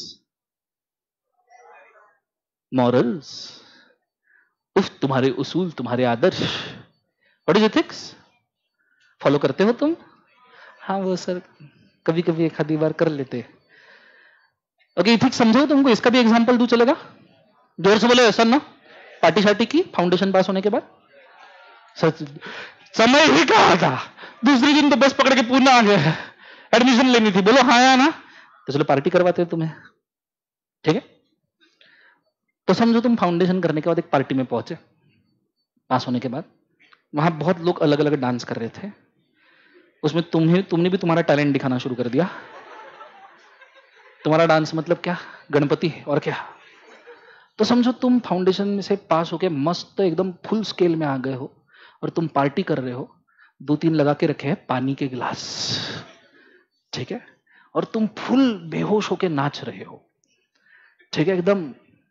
[SPEAKER 1] Morals, उफ तुम्हारे उसूल, तुम्हारे आदर्श। What is ethics? फॉलो करते हो तुम? हाँ वो सर कभी कभी एक आधी बार कर लेते। ओके एथिक्स समझो तुमको, इसका भी एग्जांपल दूं, चलेगा? जोर से बोले सर ना। पार्टी शार्टी की फाउंडेशन पास होने के बाद, सच समय ही कहा था, दूसरे दिन तो बस पकड़ के पूना आ गया, एडमिशन लेनी थी। बोलो हाँ या ना। तो चलो पार्टी करवाते तुम्हें, ठीक है। तो समझो तुम फाउंडेशन करने के बाद एक पार्टी में पहुंचे, पास होने के बाद। वहां बहुत लोग अलग अलग डांस कर रहे थे, उसमें तुमने भी तुम्हारा टैलेंट दिखाना शुरू कर दिया। तुम्हारा डांस मतलब क्या? गणपति और क्या। तो समझो तुम फाउंडेशन में से पास होके मस्त एकदम फुल स्केल में आ गए हो, और तुम पार्टी कर रहे हो, 2-3 लगा के रखे हैं पानी के गिलास, ठीक है, और तुम फुल बेहोश होके नाच रहे हो, ठीक है, एकदम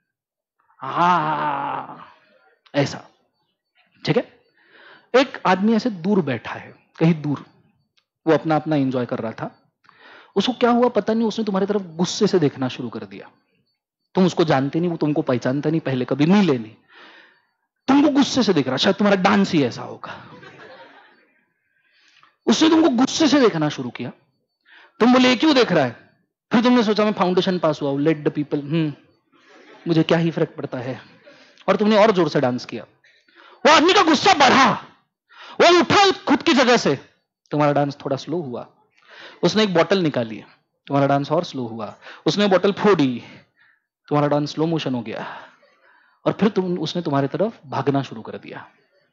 [SPEAKER 1] ऐसा, ठीक है। एक आदमी ऐसे दूर बैठा है, कहीं दूर, वो अपना अपना एंजॉय कर रहा था। उसको क्या हुआ पता नहीं, उसने तुम्हारी तरफ गुस्से से देखना शुरू कर दिया। तुम उसको जानते नहीं, वो तुमको पहचानता नहीं, पहले कभी मिले नहीं, तुमको गुस्से से देख रहा, शायद तुम्हारा डांस ही ऐसा होगा। उसने तुमको गुस्से से देखना शुरू किया। तुम बोले क्यों देख रहा है? फिर तुमने सोचा मैं फाउंडेशन पास हुआ हूं, लेट द पीपल, मुझे क्या ही फर्क पड़ता है, और तुमने और जोर से डांस किया। वो आदमी का गुस्सा बढ़ा, वो उठा खुद की जगह से, तुम्हारा डांस थोड़ा स्लो हुआ। उसने एक बोतल निकाली, तुम्हारा डांस और स्लो हुआ। उसने बोतल फोड़ी, तुम्हारा डांस स्लो मोशन हो गया, और फिर उसने तुम्हारी तरफ भागना शुरू कर दिया।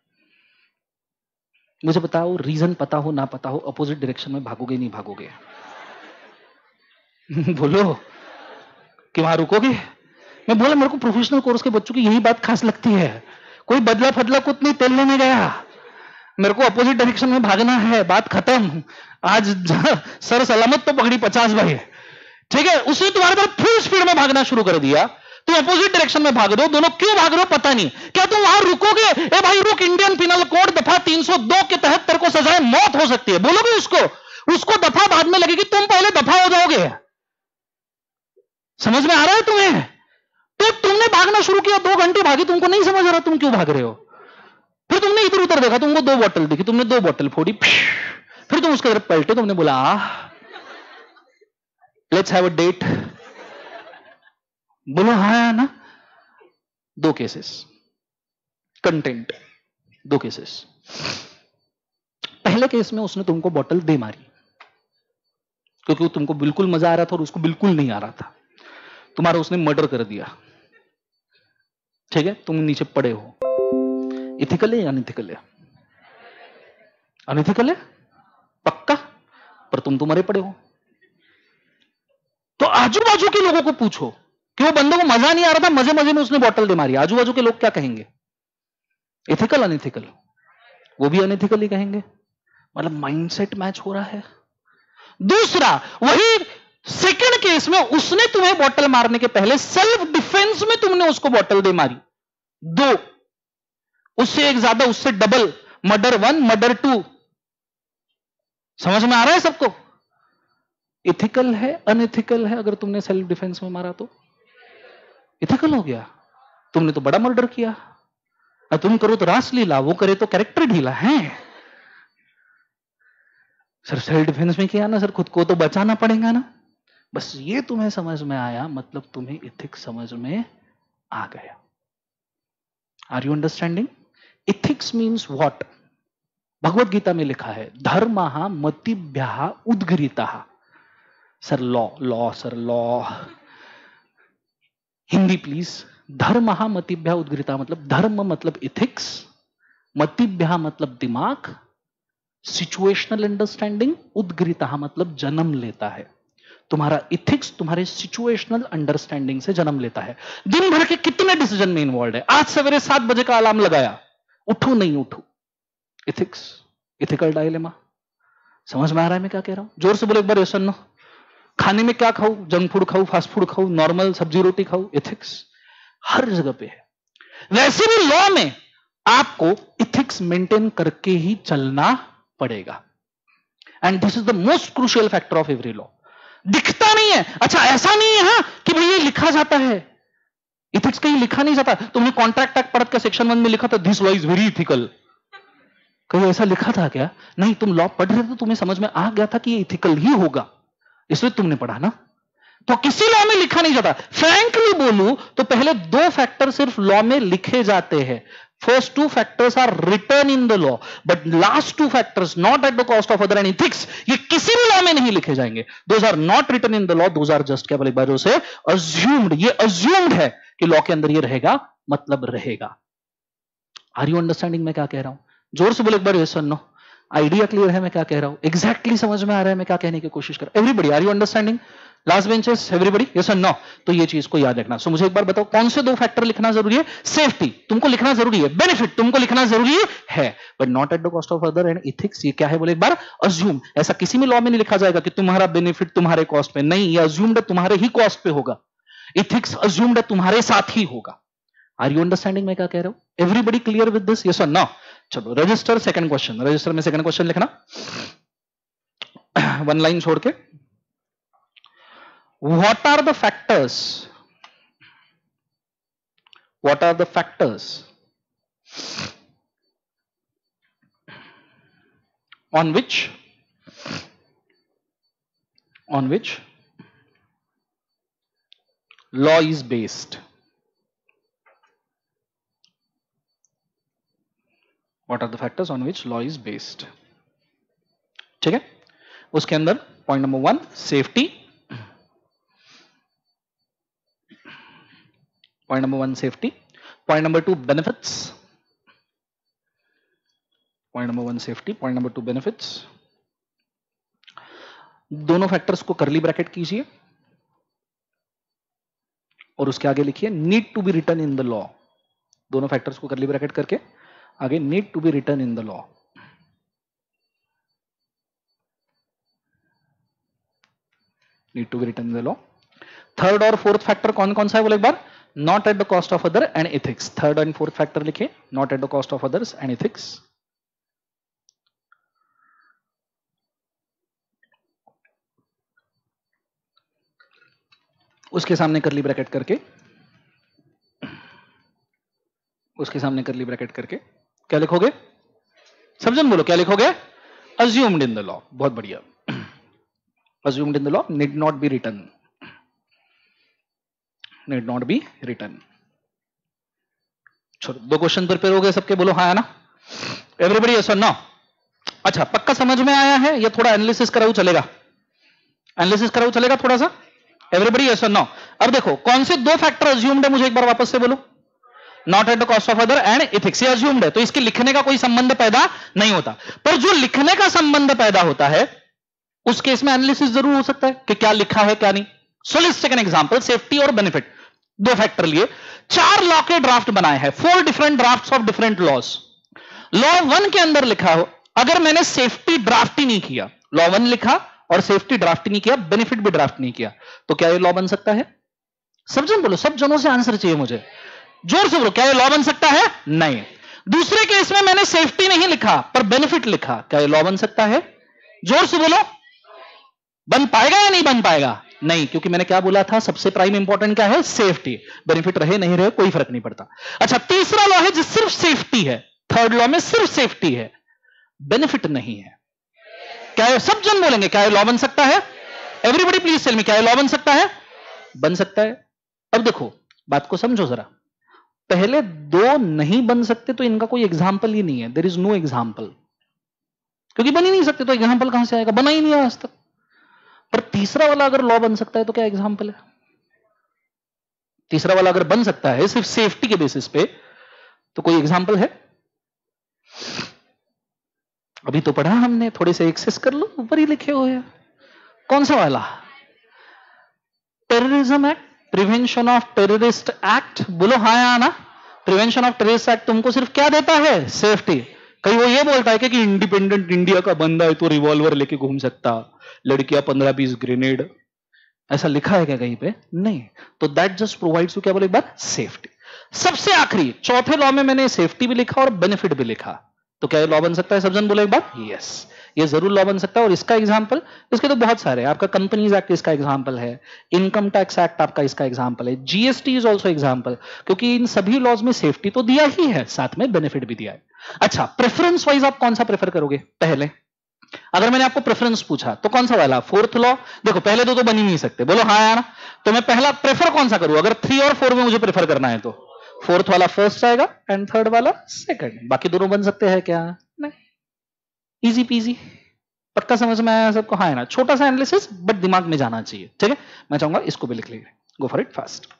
[SPEAKER 1] मुझे बताओ, रीजन पता हो ना पता हो, अपोजिट डायरेक्शन में भागोगे नहीं भागोगे? बोलो कि वहां रुकोगे? मैं बोला मेरे को प्रोफेशनल कोर्स के बच्चों की यही बात खास लगती है, कोई बदला फदला कुछ नहीं तेल लेने गया, मेरे को अपोजिट डायरेक्शन में भागना है, बात खत्म। आज सर सलामत तो पकड़ी 50 भाई, ठीक है, उसने तुम्हारे तरफ फुल स्पीड में भागना शुरू कर दिया, तुम अपोजिट डायरेक्शन में भाग रहे हो, दोनों क्यों भाग रहे हो पता नहीं, क्या तुम वहां रुकोगे? ए भाई रुक, इंडियन पिनल कोड दफा 302 के तहत तेरे को सजाए मौत हो सकती है, बोलोगे उसको? उसको दफा बाद में लगेगी, तुम पहले दफा हो जाओगे। समझ में आ रहा है तुम्हें? तो तुमने भागना शुरू किया, 2 घंटे भागी, तुमको नहीं समझ आ रहा तुम क्यों भाग रहे हो। फिर तुमने इधर उधर देखा, तुमको 2 बोतल दिखी, तुमने 2 बोतल फोड़ी, फिर तुम उसके तरफ पलटे, तुमने बोला लेट्स हैव अ डेट। बोलो हाँ या ना? 2 केसेस, कंटेंट 2 केसेस। पहले केस में उसने तुमको बोतल दे मारी क्योंकि तुमको बिल्कुल मजा आ रहा था और उसको बिल्कुल नहीं आ रहा था, तुम्हारा उसने मर्डर कर दिया, ठीक है, तुम नीचे पड़े हो। इथिकल है या अनइथिकल है? अनइथिकल है पक्का, पर तुम तो मरे पड़े हो। तो आजू बाजू के लोगों को पूछो कि वो बंदे को मजा नहीं आ रहा था, मजे मजे में उसने बोतल दे मारी, आजू बाजू के लोग क्या कहेंगे? Ethical unethical? वो भी अनइथिकल ही कहेंगे, मतलब माइंडसेट मैच हो रहा है। दूसरा, वही सेकंड केस में उसने तुम्हें बोतल मारने के पहले सेल्फ डिफेंस में तुमने उसको बोतल दे मारी, 2, उससे एक ज्यादा, उससे डबल, मर्डर 1 मर्डर 2। समझ में आ रहा है सबको? इथिकल है अनइथिकल है? अगर तुमने सेल्फ डिफेंस में मारा तो इथिकल हो गया, तुमने तो बड़ा मर्डर किया। तुम करो तो रासलीला, वो करे तो कैरेक्टर ढीला है। सर सेल्फ डिफेंस में किया ना सर, खुद को तो बचाना पड़ेगा ना। बस ये तुम्हें समझ में आया, मतलब तुम्हें इथिक्स समझ में आ गया। Are you understanding? Ethics means what? Bhagavad Gita में लिखा है धर्मः मतिभ्यः उद्गीरितः। Sir law sir law, Hindi please. धर्मः मतिभ्यः उद्गीरितः मतलब धर्म मतलब इथिक्स, मतिभ्यः मतलब दिमाग, सिचुएशनल अंडरस्टैंडिंग, उद्गीरितः मतलब जन्म लेता है। तुम्हारा इथिक्स तुम्हारे सिचुएशनल अंडरस्टैंडिंग से जन्म लेता है। दिन भर के कितने डिसीजन में इन्वॉल्व है? आज सवेरे 7 बजे का अलार्म लगाया, उठू नहीं उठू, इथिक्स, इथिकल डायलेमा। समझ में आ रहा है मैं क्या कह रहा हूं? जोर से बोलो एक बार, यस नो। खाने में क्या खाऊं? जंक फूड खाऊं, फास्ट फूड खाऊं, नॉर्मल सब्जी रोटी खाऊं? इथिक्स हर जगह पे है। वैसे भी लॉ में आपको इथिक्स मेंटेन करके ही चलना पड़ेगा, and this is the most crucial factor of every law. दिखता नहीं है, अच्छा ऐसा नहीं है हाँ कि भाई ये लिखा जाता है, इथिक्स कहीं लिखा नहीं जाता। तुमने कॉन्ट्रैक्ट एक्ट पढ़ के सेक्शन 1 में लिखा था this law is very ethical, कहीं ऐसा लिखा था क्या? नहीं, तुम लॉ पढ़ रहे थे, तुम्हें समझ में आ गया था कि ये इथिकल ही होगा, इसलिए तुमने पढ़ा ना। तो किसी लॉ में लिखा नहीं जाता। फ्रैंकली बोलूं तो पहले 2 फैक्टर सिर्फ लॉ में लिखे जाते हैं। First 2 factors are written in the law, but last 2 factors not at the cost of other and ethics, ये किसी भी लॉ में नहीं लिखे जाएंगे। Those are not written in the law, those are just क्या बोले एक बार उसे assumed, ये assumed है कि लॉ के अंदर ये रहेगा, मतलब रहेगा। Are you understanding मैं क्या कह रहा हूं? जोर से बोले एक बार yes or no। Idea clear है मैं क्या कह रहा हूं? एग्जैक्टली समझ में आ रहा है मैं क्या कहने की कोशिश कर रहा हूं? Everybody are you understanding? Last benches everybody yes और नो? तो ये चीज को याद रखना। सो मुझे एक बार बताओ कौन से 2 फैक्टर लिखना जरूरी है? सेफ्टी तुमको लिखना जरूरी है, बेनिफिट तुमको लिखना जरूरी है, but not at the cost of other and ethics. ये क्या है बोले एक बार? अज्यूम। ऐसा किसी भी लॉ में नहीं लिखा जाएगा कि तुम्हारा बेनिफिट तुम्हारे कॉस्ट पे, नहीं, ये अज्यूम्ड तुम्हारे ही कॉस्ट पे होगा। इथिक्स अज्यूम्ड तुम्हारे साथ ही होगा। आर यू अंडरस्टैंडिंग मैं क्या कह रहा हूं? Everybody clear with this yes और नो? चलो रजिस्टर सेकंड क्वेश्चन, रजिस्टर में सेकंड क्वेश्चन लिखना 1 लाइन छोड़ के। What are the factors? What are the factors on which law is based? What are the factors on which law is based? ठीक है, उसके अंदर point number 1 safety, point number 1 safety, point number 2 benefits, point number 1 safety, point number 2 benefits. दोनों factors को curly bracket कीजिए, और उसके आगे लिखिए need to be written in the law, दोनों फैक्टर्स को कर्ली ब्रैकेट करके आगे need to be written in the law. Need to be written in the law. Third और फोर्थ फैक्टर कौन कौन सा है बोले एक बार, not at the cost of other and ethics. Third and fourth factor लिखिए, not at the cost of others and ethics. उसके सामने करली ब्रैकेट करके, उसके सामने करली ब्रैकेट करके क्या लिखोगे, सब जन बोलो क्या लिखोगे, अज्यूम्ड इन द लॉ। बहुत बढ़िया, assumed in the law, need not be written, need not be written. चलो 2 क्वेश्चन प्रिपेयर हो गए सबके, बोलो हाँ ना, एवरीबॉडी यस और नो। अच्छा पक्का समझ में आया है या थोड़ा एनालिसिस कराऊं चलेगा, एनालिसिस कराऊं चलेगा थोड़ा सा, एवरीबॉडी यस और नो। अब देखो कौन से 2 फैक्टर अज्यूम्ड है, मुझे एक बार वापस से बोलो, not at the cost of other and ethics, ये अज्यूम्ड है, तो इसके लिखने का कोई संबंध पैदा नहीं होता। पर जो लिखने का संबंध पैदा होता है उस केस में एनालिसिस जरूर हो सकता है कि क्या लिखा है क्या नहीं। So let's take an example, safety और बेनिफिट 2 फैक्टर लिए, 4 लॉ के ड्राफ्ट बनाए हैं, 4 different drafts of different laws. Law 1 के अंदर लिखा हो, अगर मैंने सेफ्टी ड्राफ्ट ही नहीं किया, लॉ 1 लिखा और सेफ्टी ड्राफ्ट ही नहीं किया, बेनिफिट भी ड्राफ्ट नहीं किया, तो क्या ये लॉ बन सकता है? सब जन बोलो, सब जनों से आंसर चाहिए मुझे, जोर से बोलो, क्या ये लॉ बन सकता है? नहीं। दूसरे केस में मैंने सेफ्टी नहीं लिखा पर बेनिफिट लिखा, क्या ये लॉ बन सकता है? जोर से बोलो, बन पाएगा या नहीं बन पाएगा? नहीं, क्योंकि मैंने क्या बोला था, सबसे प्राइम इंपॉर्टेंट क्या है, सेफ्टी। बेनिफिट रहे नहीं रहे कोई फर्क नहीं पड़ता। अच्छा तीसरा लॉ है जिस सिर्फ सेफ्टी है, थर्ड लॉ में सिर्फ सेफ्टी है, बेनिफिट नहीं है। क्या ये सब जन बोलेंगे क्या ये लॉ बन सकता है? एवरीबॉडी प्लीज टेल मी, क्या ये लॉ बन सकता है? बन सकता है। अब देखो बात को समझो जरा, पहले 2 नहीं बन सकते तो इनका कोई एग्जाम्पल ही नहीं है, देयर इज नो एग्जाम्पल, क्योंकि बन ही नहीं सकते तो एग्जाम्पल कहां से आएगा, बना ही नहीं आज तक। पर तीसरा वाला अगर लॉ बन सकता है तो क्या एग्जाम्पल है? तीसरा वाला अगर बन सकता है सिर्फ सेफ्टी के बेसिस पे तो कोई एग्जाम्पल है? अभी तो पढ़ा हमने, थोड़े से एक्सेस कर लो, ऊपर ही लिखे हुए हैं। कौन सा वाला? Terrorism act, prevention of terrorist act, बोलो हाँ या ना। प्रिवेंशन ऑफ टेररिस्ट एक्ट तुमको सिर्फ क्या देता है? सेफ्टी। कहीं वो ये बोलता है कि इंडिपेंडेंट इंडिया का बंदा है तो रिवॉल्वर लेके घूम सकता, लड़कियां 15-20 ग्रेनेड, ऐसा लिखा है क्या कहीं पे? नहीं। तो दैट जस्ट प्रोवाइड्स यू क्या बोले एक बार, सेफ्टी। सबसे आखिरी चौथे लॉ में मैंने सेफ्टी भी लिखा और बेनिफिट भी लिखा, तो क्या ये लॉ बन सकता है? सब जन बोले एक बार, यस, ये जरूर लॉ बन सकता है। और इसका एग्जांपल, इसके तो बहुत सारे हैं, आपका कंपनीज एक्ट इसका एग्जांपल है, इनकम टैक्स एक्ट आपका इसका एग्जांपल है, जीएसटी इज ऑल्सो एग्जांपल, क्योंकि इन सभी लॉज में सेफ्टी तो दिया ही है, साथ में बेनिफिट भी दिया है। अच्छा प्रेफरेंस वाइज आप कौन सा प्रेफर करोगे? पहले अगर मैंने आपको प्रेफरेंस पूछा तो कौन सा वाला? 4th law. देखो पहले तो बन ही नहीं सकते, बोलो हाँ यार, तो मैं पहला प्रेफर कौन सा करूं? अगर 3 और 4 में मुझे प्रेफर करना है तो 4th वाला फर्स्ट आएगा एंड 3rd वाला सेकंड। बाकी दोनों बन सकते हैं क्या? नहीं, इजी पीजी। पक्का समझ में आया सबको? हाँ है ना, छोटा सा एनालिसिस बट दिमाग में जाना चाहिए, ठीक है। मैं चाहूंगा इसको भी लिख लीजिए, go for it fast.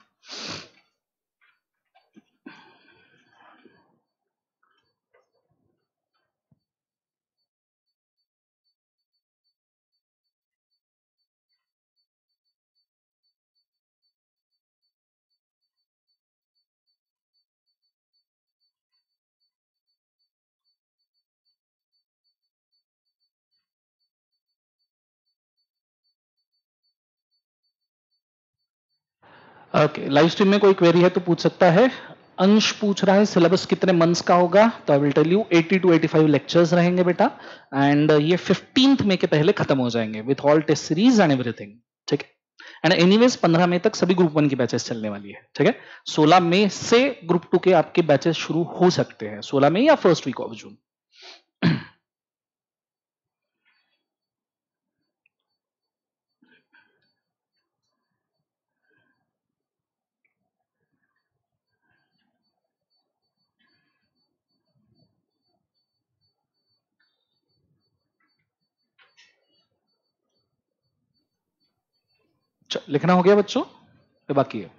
[SPEAKER 1] Okay, live stream में कोई क्वेरी है तो पूछ सकता है। अंश पूछ रहा है सिलेबस कितने मंथ्स का होगा, तो I will tell you 80 to 85 lectures रहेंगे बेटा, एंड ये 15th मई के पहले खत्म हो जाएंगे with all test series and everything, ठीक है। एंड एनीवेज 15 मई तक सभी ग्रुप 1 की बैचेस चलने वाली है, ठीक है। 16 मई से ग्रुप 2 के आपके बैचेस शुरू हो सकते हैं, 16 मई या फर्स्ट वीक ऑफ जून। लिखना हो गया बच्चों या बाकी है?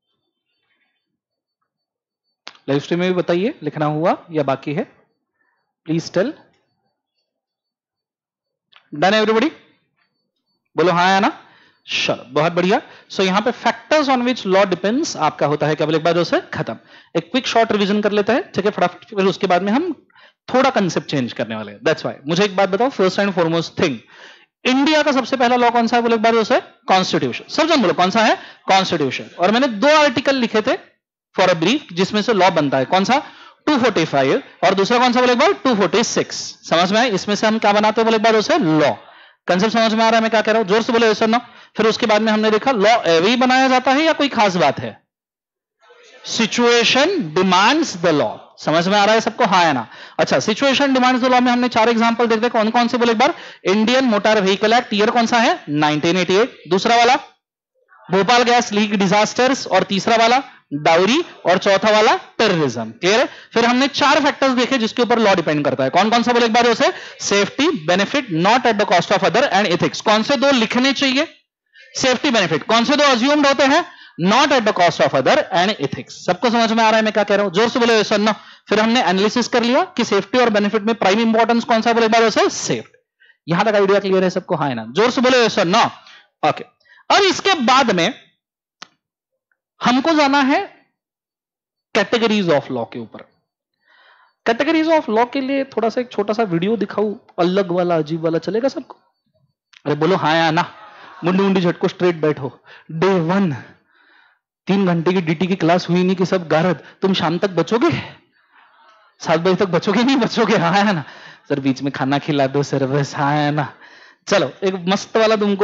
[SPEAKER 1] लाइव स्ट्रीम में भी बताइए लिखना हुआ या बाकी है, प्लीज टेल। डन एवरीबॉडी, बोलो हाँ या ना। चलो बहुत बढ़िया। सो यहाँ पे factors on which law depends आपका होता है केवल एक बार से खत्म। एक क्विक शॉर्ट रिवीजन कर लेते हैं, ठीक है, फटाफट, फिर उसके बाद में हम थोड़ा कंसेप्ट चेंज करने वाले हैं। दैट्स व्हाई मुझे एक बात बताओ, first and foremost thing, India का सबसे पहला लॉ कौन सा है बोले एक बार से? कॉन्स्टिट्यूशन। सब जन बोलो कौन सा है? कॉन्स्टिट्यूशन। और मैंने 2 आर्टिकल लिखे थे फॉर अ ब्रीफ, जिसमें से लॉ बनता है कौन सा? 245 और दूसरा कौन सा बोले एक बार? 246। समझ में आए? इसमें से हम क्या बनाते हैं बोले एक बार उसे? लॉ। कंसेप्ट समझ में आ रहा है मैं क्या कह रहा हूं? जोर से बोले सर ना। फिर उसके बाद में हमने देखा लॉ एवरी बनाया जाता है या कोई खास बात है? Situation demands the law. समझ में आ रहा है सबको? हाँ है ना? अच्छा, सिचुएशन डिमांड्स द लॉ में हमने 4 एग्जांपल देख दे, कौन कौन से बोले एक बार? Indian motor vehicle act, year कौन सा है? 1988। दूसरा वाला भोपाल गैस लीक डिजास्टर्स, और तीसरा वाला डाउरी, और चौथा वाला टेररिज्म। क्लियर है? फिर हमने 4 फैक्टर्स देखे जिसके ऊपर लॉ डिपेंड करता है। कौन कौन सा बोले एक बार उसे? Safety, benefit, not at the cost of other, and ethics. कौन से 2 लिखने चाहिए? Safety, benefit. कौन से 2 अज्यूम्ड होते हैं? Not at the cost of other and ethics. सबको समझ में आ रहा है मैं क्या कह रहा हूं? जोर से बोले सर ना। फिर हमने एनालिसिस कर लिया कि सेफ्टी और बेनिफिट में प्राइम इंपॉर्टेंस कौन सा बोले एक बार उसे? सेफ्टी। यहां तक आइडिया क्लियर है सबको? हाँ है ना? जोर से बोले सर ना। ओके, अब इसके बाद में हमको जाना है कैटेगरीज ऑफ लॉ के ऊपर। कैटेगरीज ऑफ लॉ के लिए थोड़ा सा एक छोटा सा वीडियो दिखाऊं, अलग वाला, अजीब वाला, चलेगा सबको? अरे बोलो हाँ या ना। मुंडी मुंडी झटको, स्ट्रेट बैठो। डे 1 3 घंटे की डीटी की क्लास हुई नहीं कि सब गारद। तुम शाम तक बचोगे? 7 बजे तक बचोगे? नहीं बचोगे? हाँ है ना? सर बीच में खाना खिला दो सर, बस। हाँ है ना? चलो एक मस्त वाला तुमको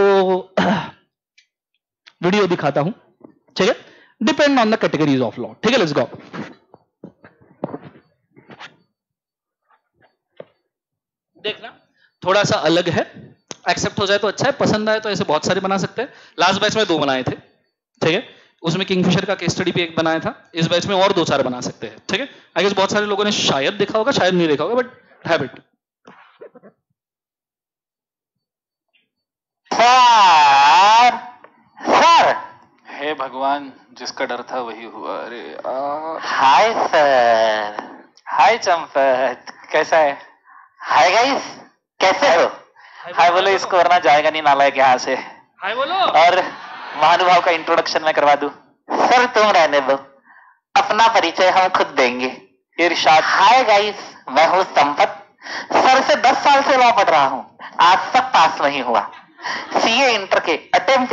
[SPEAKER 1] वीडियो दिखाता हूं, ठीक है? Depend on the categories of law, ठीक है? Let's go. देखना थोड़ा सा अलग है, एक्सेप्ट हो जाए तो अच्छा है, पसंद आए तो ऐसे बहुत सारे बना सकते हैं। लास्ट बैच में 2 बनाए थे, ठीक है? उसमें किंगफिशर का केस स्टडी भी एक बनाया था। इस बैच में और 2-4 बना सकते हैं, ठीक है? आई गेस बहुत सारे लोगों ने शायद देखा होगा, शायद नहीं देखा होगा, बट हैव इट।
[SPEAKER 3] सर,
[SPEAKER 4] हे भगवान, जिसका डर था वही हुआ। अरे
[SPEAKER 3] हाय सर।
[SPEAKER 4] हाय चंपत, कैसा है?
[SPEAKER 3] हाय गाइस, कैसे हो?
[SPEAKER 4] हाय बोलो इसको, वरना जाएगा नहीं नालायक यहाँ से।
[SPEAKER 1] हाय बोलो।
[SPEAKER 4] और महानुभाव का इंट्रोडक्शन मैं करवा दूं?
[SPEAKER 3] सर तुम रहने दो, अपना परिचय हम खुद देंगे।
[SPEAKER 4] इरशाद।
[SPEAKER 3] हाय गाइस, मैं हूँ संपत। सर से 10 साल से लॉ पढ़ रहा हूँ, आज तक पास नहीं हुआ। सीए इंटर के अटेम्प्ट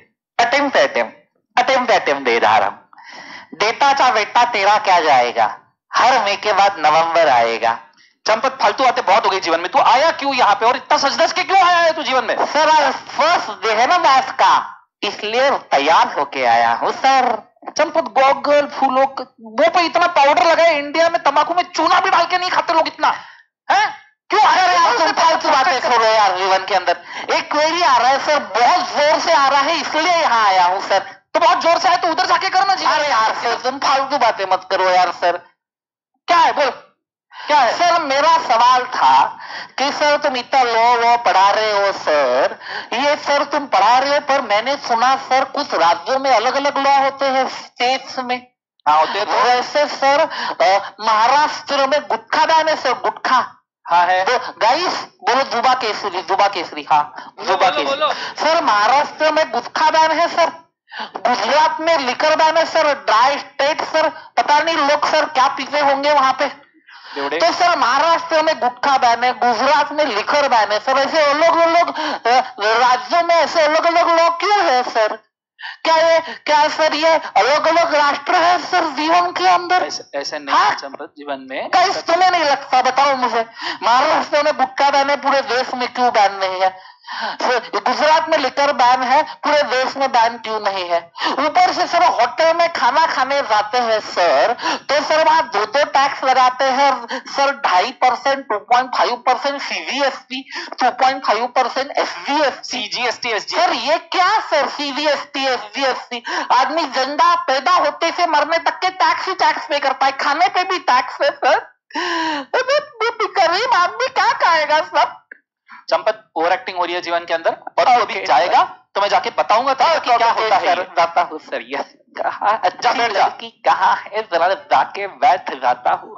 [SPEAKER 3] दे रहा हूँ। देता चा बेटा तेरा क्या जाएगा, हर मई के बाद नवंबर आएगा।
[SPEAKER 4] चंपत, फालतू बातें बहुत हो गई जीवन में। तू आया क्यों यहाँ पे और इतना सज-धज के क्यों आया है तू जीवन में?
[SPEAKER 3] सर आज फर्स्ट डे है ना मैथ का, इसलिए तैयार होके आया हूँ सर।
[SPEAKER 4] चंपत, गॉगल, फूलों वो पे इतना पाउडर लगा है, इंडिया में तंबाकू में चूना भी डाल के नहीं खाते लोग इतना, है? क्यों आया यार?
[SPEAKER 3] तुम फालतू बातें छोड़ो यार। जीवन के अंदर एक क्वेरी आ रहा है सर, बहुत जोर से आ रहा है, इसलिए यहाँ आया हूँ सर।
[SPEAKER 4] तो बहुत जोर से आया तो उधर जाके करना चाहिए।
[SPEAKER 3] अरे यार सर, तुम फालतू बातें मत करो यार सर।
[SPEAKER 4] क्या है बोल, क्या है?
[SPEAKER 3] सर मेरा सवाल था कि सर तुम इतना लॉ पढ़ा रहे हो सर, ये सर तुम पढ़ा रहे हो, पर मैंने सुना सर कुछ राज्यों में अलग अलग लॉ होते हैं, स्टेट्स में।
[SPEAKER 4] हाँ होते हैं। तो
[SPEAKER 3] वैसे सर महाराष्ट्र में गुटखा बैन है सर, गुटखा।
[SPEAKER 4] हाँ है।
[SPEAKER 3] तो गाइस बोलो जुबा केसरी, जुबा केसरी। हाँ जुबा केसरी। सर महाराष्ट्र में गुटखा बैन है सर, गुजरात में लिकर बैन है सर, ड्राई स्टेट सर। पता नहीं लोग सर क्या पीते होंगे वहां पे। तो सर महाराष्ट्र में गुटखा बैन है, गुजरात में लिकर बैन है सर। ऐसे अलग अलग राज्यों में ऐसे अलग अलग लॉ क्यों है सर? क्या सर ये अलग अलग राष्ट्र है सर जीवन के अंदर?
[SPEAKER 4] ऐसे नहीं है चंपत, जीवन में।
[SPEAKER 3] गाइस तुम्हें नहीं लगता? बताओ मुझे, महाराष्ट्र में गुटखा बैन है, पूरे देश में क्यों बैन नहीं है? गुजरात में लिकर बैन है, पूरे देश में बैन क्यों नहीं है? ऊपर से सर होटल में खाना खाने जाते हैं सर, तो सर वहां 2 टैक्स लगाते हैं सर, 2.5%, 2.5% सीजीएसटी, 2.5% एसजीएसटी। सर ये क्या सर सीजीएसटी एसजीएसटी? आदमी जिंदा पैदा होते से मरने तक के टैक्स ही टैक्स पे करता है, खाने पे भी टैक्स है सर। गरीब आदमी क्या खाएगा सब?
[SPEAKER 4] चंपत, ओवर एक्टिंग हो रही है जीवन के अंदर, और तू अभी जाएगा तो मैं जाके बताऊंगा तो कि क्या होता है।
[SPEAKER 3] जाता हूँ सर, यस। कहाँ अच्छी लड़की कहाँ है, जरा जाके बैठ जाता हूँ।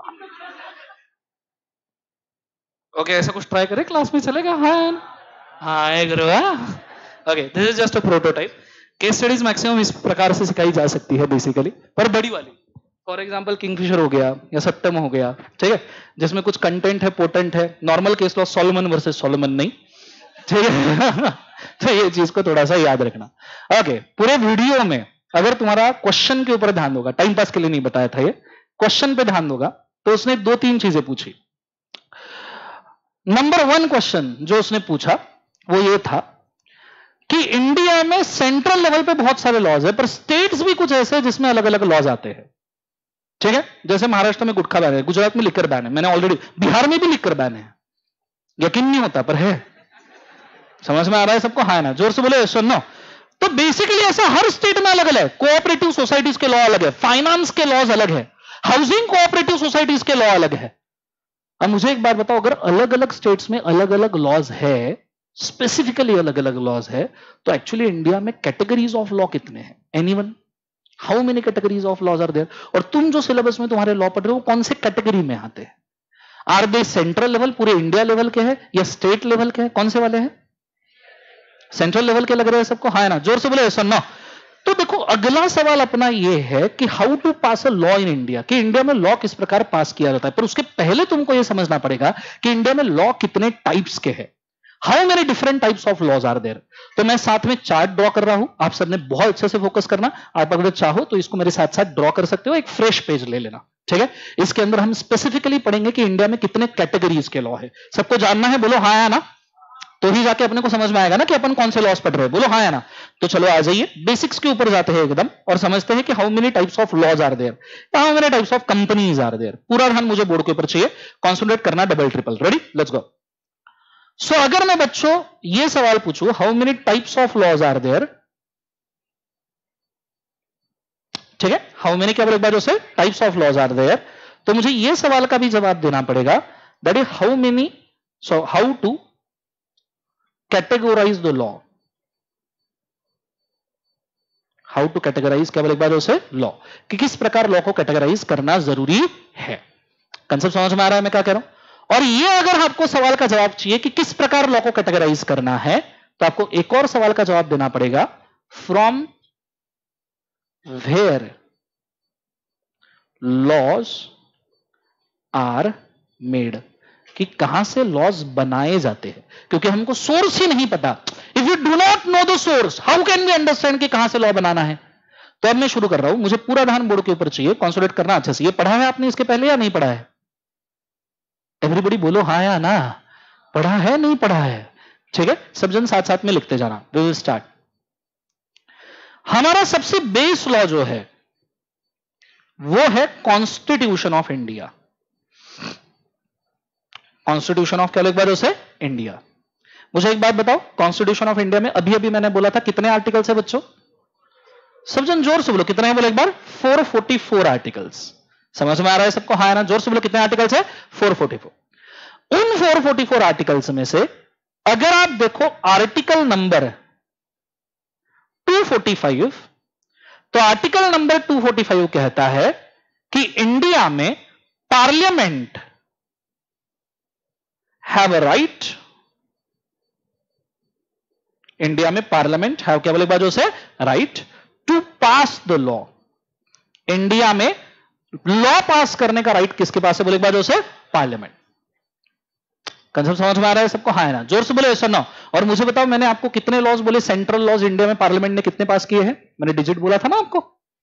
[SPEAKER 1] ओके, ऐसा कुछ ट्राई करें क्लास में, चलेगा? हाँ हाँ गुरुआ, okay, this is just a prototype. Case studies maximum इस प्रकार से सिखाई जा सकती है बेसिकली, पर बड़ी वाली, फॉर एग्जाम्पल किंगफिशर हो गया या सत्यम हो गया, ठीक है, जिसमें कुछ कंटेंट है, पोटेंट है। Normal case law Solomon versus Solomon नहीं, ठीक है। तो ये चीज को थोड़ा सा याद रखना। ओके, पूरे वीडियो में अगर तुम्हारा क्वेश्चन के ऊपर ध्यान होगा, टाइम पास के लिए नहीं बताया था ये, क्वेश्चन पे ध्यान होगा, तो उसने 2-3 चीजें पूछी। नंबर 1 क्वेश्चन जो उसने पूछा वो ये था कि इंडिया में सेंट्रल लेवल पे बहुत सारे लॉज है, पर स्टेट्स भी कुछ ऐसे जिसमें अलग अलग लॉज आते हैं, ठीक है। जैसे महाराष्ट्र में गुटखा बैन है, गुजरात में लिकर बैन है, मैंने ऑलरेडी, बिहार में भी लिकर बैन है, यकीन नहीं होता पर है। समझ में आ रहा है सबको? हाँ ना, जोर से बोले सुनो। तो बेसिकली ऐसा हर स्टेट में अलग अलग है। कोऑपरेटिव सोसाइटीज के लॉ अलग है, फाइनेंस के लॉज अलग है, हाउसिंग कोऑपरेटिव सोसाइटीज के लॉ अलग है। अब मुझे एक बात बताओ, अगर अलग अलग स्टेट्स में अलग अलग लॉज है, स्पेसिफिकली अलग अलग लॉज है, तो एक्चुअली इंडिया में कैटेगरीज ऑफ लॉ कितने हैं? Anyone? How many categories of laws are there? और तुम जो सिलेबस में तुम्हारे लॉ पढ़ रहे हो वो कौन से कैटेगरी में आते हैं? आर दे सेंट्रल लेवल, पूरे इंडिया लेवल के हैं, या स्टेट लेवल के हैं? कौन से वाले हैं? सेंट्रल लेवल के लग रहे हैं सबको? हाँ ना, जोर से बोले सुनो। तो देखो, अगला सवाल अपना ये है कि how to pass a law in India, कि इंडिया में लॉ किस प्रकार पास किया जाता है। पर उसके पहले तुमको यह समझना पड़ेगा कि इंडिया में लॉ कितने टाइप्स के हैं, how many different types of laws are there. तो मैं साथ में चार्ट ड्रॉ कर रहा हूं, आप सबने बहुत अच्छे से फोकस करना। आप अगर चाहो तो इसको मेरे साथ साथ ड्रॉ कर सकते हो, एक फ्रेश पेज ले लेना, ठीक है। इसके अंदर हम स्पेसिफिकली पढ़ेंगे कि इंडिया में कितने कैटेगरीज के लॉ है। सबको जानना है? बोलो हाँ या ना, तो ही जाके अपने को समझ में आएगा ना कि अपन कौन से लॉस पढ़ रहे हैं। बोलो हाँ या ना। तो चलो आ जाइए, बेसिक्स के ऊपर जाते हैं एकदम और समझते हैं कि how many types of laws are there, how many types of companies are there. पूरा ध्यान मुझे बोर्ड के ऊपर चाहिए, कॉन्सेंट्रेट करना, double triple. Ready, let's go. So अगर मैं बच्चों ये सवाल पूछूं, how many types of laws are there, ठीक है, हाउ मेनी क्या बोले एक बार से types of laws are there, तो मुझे ये सवाल का भी जवाब देना पड़ेगा, that is how many, so how to categorize the law, how to categorize क्या बोले एक बार से लॉ, कि किस प्रकार लॉ को कैटेगराइज करना जरूरी है। कंसेप्ट समझ में आ रहा है मैं क्या कह रहा हूं? और ये अगर आपको सवाल का जवाब चाहिए कि किस प्रकार लॉ को कैटेगराइज करना है, तो आपको एक और सवाल का जवाब देना पड़ेगा, from where laws are made, कि कहां से लॉज बनाए जाते हैं, क्योंकि हमको सोर्स ही नहीं पता। If you do not know the source, how can we understand कि कहां से लॉ बनाना है। तो अब मैं शुरू कर रहा हूं, मुझे पूरा ध्यान बोर्ड के ऊपर चाहिए, कॉन्सेंट्रेट करना अच्छे से। ये पढ़ा है आपने इसके पहले या नहीं पढ़ा है? एवरीबॉडी बोलो हाँ या ना, पढ़ा है नहीं पढ़ा है? ठीक है, सब जन साथ साथ में लिखते जाना। We will start. हमारा सबसे बेस लॉ जो है वो है constitution of India. Constitution of क्या एक बार उसे इंडिया। मुझे एक बात बताओ, कॉन्स्टिट्यूशन ऑफ इंडिया में अभी अभी मैंने बोला था कितने आर्टिकल्स है बच्चों? सब जन जोर से बोलो, कितने हैं बोलो एक बार? 444 आर्टिकल्स। समझ में आ रहा है सबको? हाँ ना, जोर से बोलो, कितने आर्टिकल्स है? 444। उन 444 आर्टिकल्स में से अगर आप देखो आर्टिकल नंबर 245, तो आर्टिकल नंबर 245 कहता है कि इंडिया में parliament have a right, India में पार्लियामेंट हैव क्या बोले बाजू से right to pass the law. India में लॉ पास करने का राइट किसके पास है बोले बाजू से? पार्लियामेंट। कंसेप्ट समझ में आ रहा है सबको? हाँ है ना, जोर से बोले ऐसा ना। और मुझे बताओ, मैंने आपको कितने लॉज बोले सेंट्रल लॉज इंडिया में पार्लियामेंट ने कितने पास किए हैं? मैंने डिजिट बोला था ना आपको,